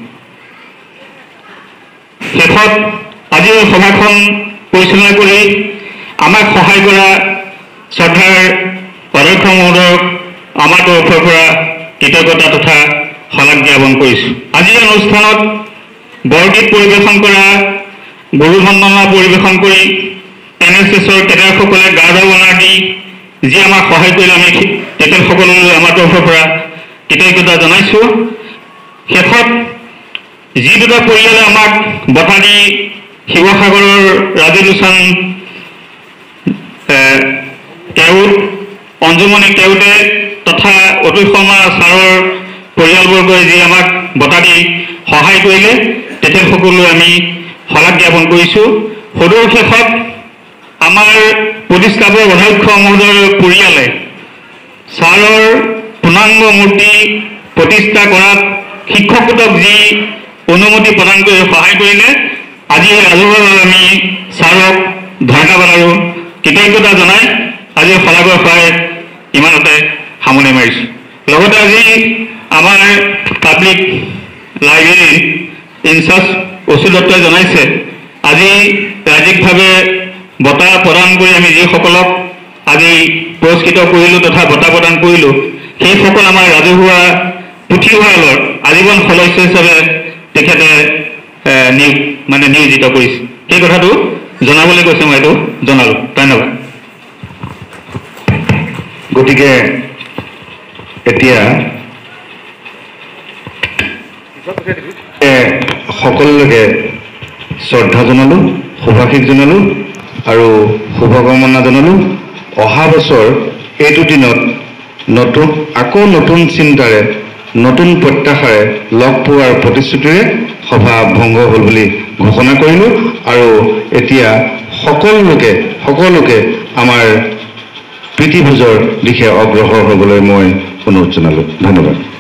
শেষত আজিৰ সভাখন পৰিচালনা কৰি আমাক সহায় কৰা শ্ৰদ্ধাৰ অধ্যক্ষ মহোদয়ক আমাৰ তৰফৰ পৰা কৃতজ্ঞতা তথা শলাগ জ্ঞাপন কৰিছোঁ। আজিৰ অনুষ্ঠানত বৰগীত পৰিৱেশন কৰা, গুৰু বন্দনা পৰিৱেশন কৰি এন এছ এছৰ কেডাৰসকলে গাৰ্ড অৱ অনাৰ দি যি আমাক সহায় কৰিলে আমি তেখেতসকললৈ আমাৰ তৰফৰ পৰা কৃতজ্ঞতা জনাইছোঁ। শেষত যি দুটা পৰিয়ালে আমাক বঁটা দি শিৱসাগৰৰ ৰাজুলোচন কেওট, অঞ্জুমণি কেওটে তথা অতুল শৰ্মা ছাৰৰ পৰিয়ালবৰ্গই যি আমাক বঁটা দি সহায় কৰিলে তেখেতসকললৈ আমি শলাগ জ্ঞাপন কৰিছোঁ। সদৌ শেষত আমাৰ প্ৰতিষ্ঠাপক অধ্যক্ষ মহোদয়ৰ পৰিয়ালে ছাৰৰ পূৰ্ণাংগ মূৰ্তি প্ৰতিষ্ঠা কৰাত শিক্ষকগোটক যি অনুমতি প্ৰদান কৰি সহায় কৰিলে, আজি ৰাজহুৱাভাৱে আমি ছাৰক ধন্যবাদ আৰু কৃতজ্ঞতা জনাই আজি শলাগৰ সহায়ত ইমানতে সামৰণি মাৰিছোঁ। লগতে আজি আমাৰ পাব্লিক লাইব্ৰেৰীৰ ইনচাৰ্জ অচু দত্তই জনাইছে, আজি ৰাজ্যিকভাৱে বঁটা প্ৰদান কৰি আমি যিসকলক আজি পুৰস্কৃত কৰিলোঁ তথা বঁটা প্ৰদান কৰিলোঁ, সেইসকল আমাৰ ৰাজহুৱা পুথিভঁৰালৰ আজীৱন সদস্য হিচাপে তেখেতে নিয়োগ মানে নিয়োজিত কৰিছে। সেই কথাটো জনাবলৈ কৈছে, মই এইটো জনালোঁ। ধন্যবাদ। গতিকে এতিয়া সকলোকে শ্ৰদ্ধা জনালোঁ, শুভাশীষ জনালোঁ আৰু শুভকামনা জনালোঁ। অহা বছৰ এইটো দিনত নতুন আকৌ নতুন চিন্তাৰে নতুন প্ৰত্যাশাৰে লগ পোৱাৰ প্ৰতিশ্ৰুতিৰে সভা ভংগ হ'ল বুলি ঘোষণা কৰিলোঁ আৰু এতিয়া সকলোকে সকলোকে আমাৰ প্ৰীতিভোজৰ দিশে অগ্ৰসৰ হ'বলৈ মই অনুৰোধ জনালোঁ। ধন্যবাদ।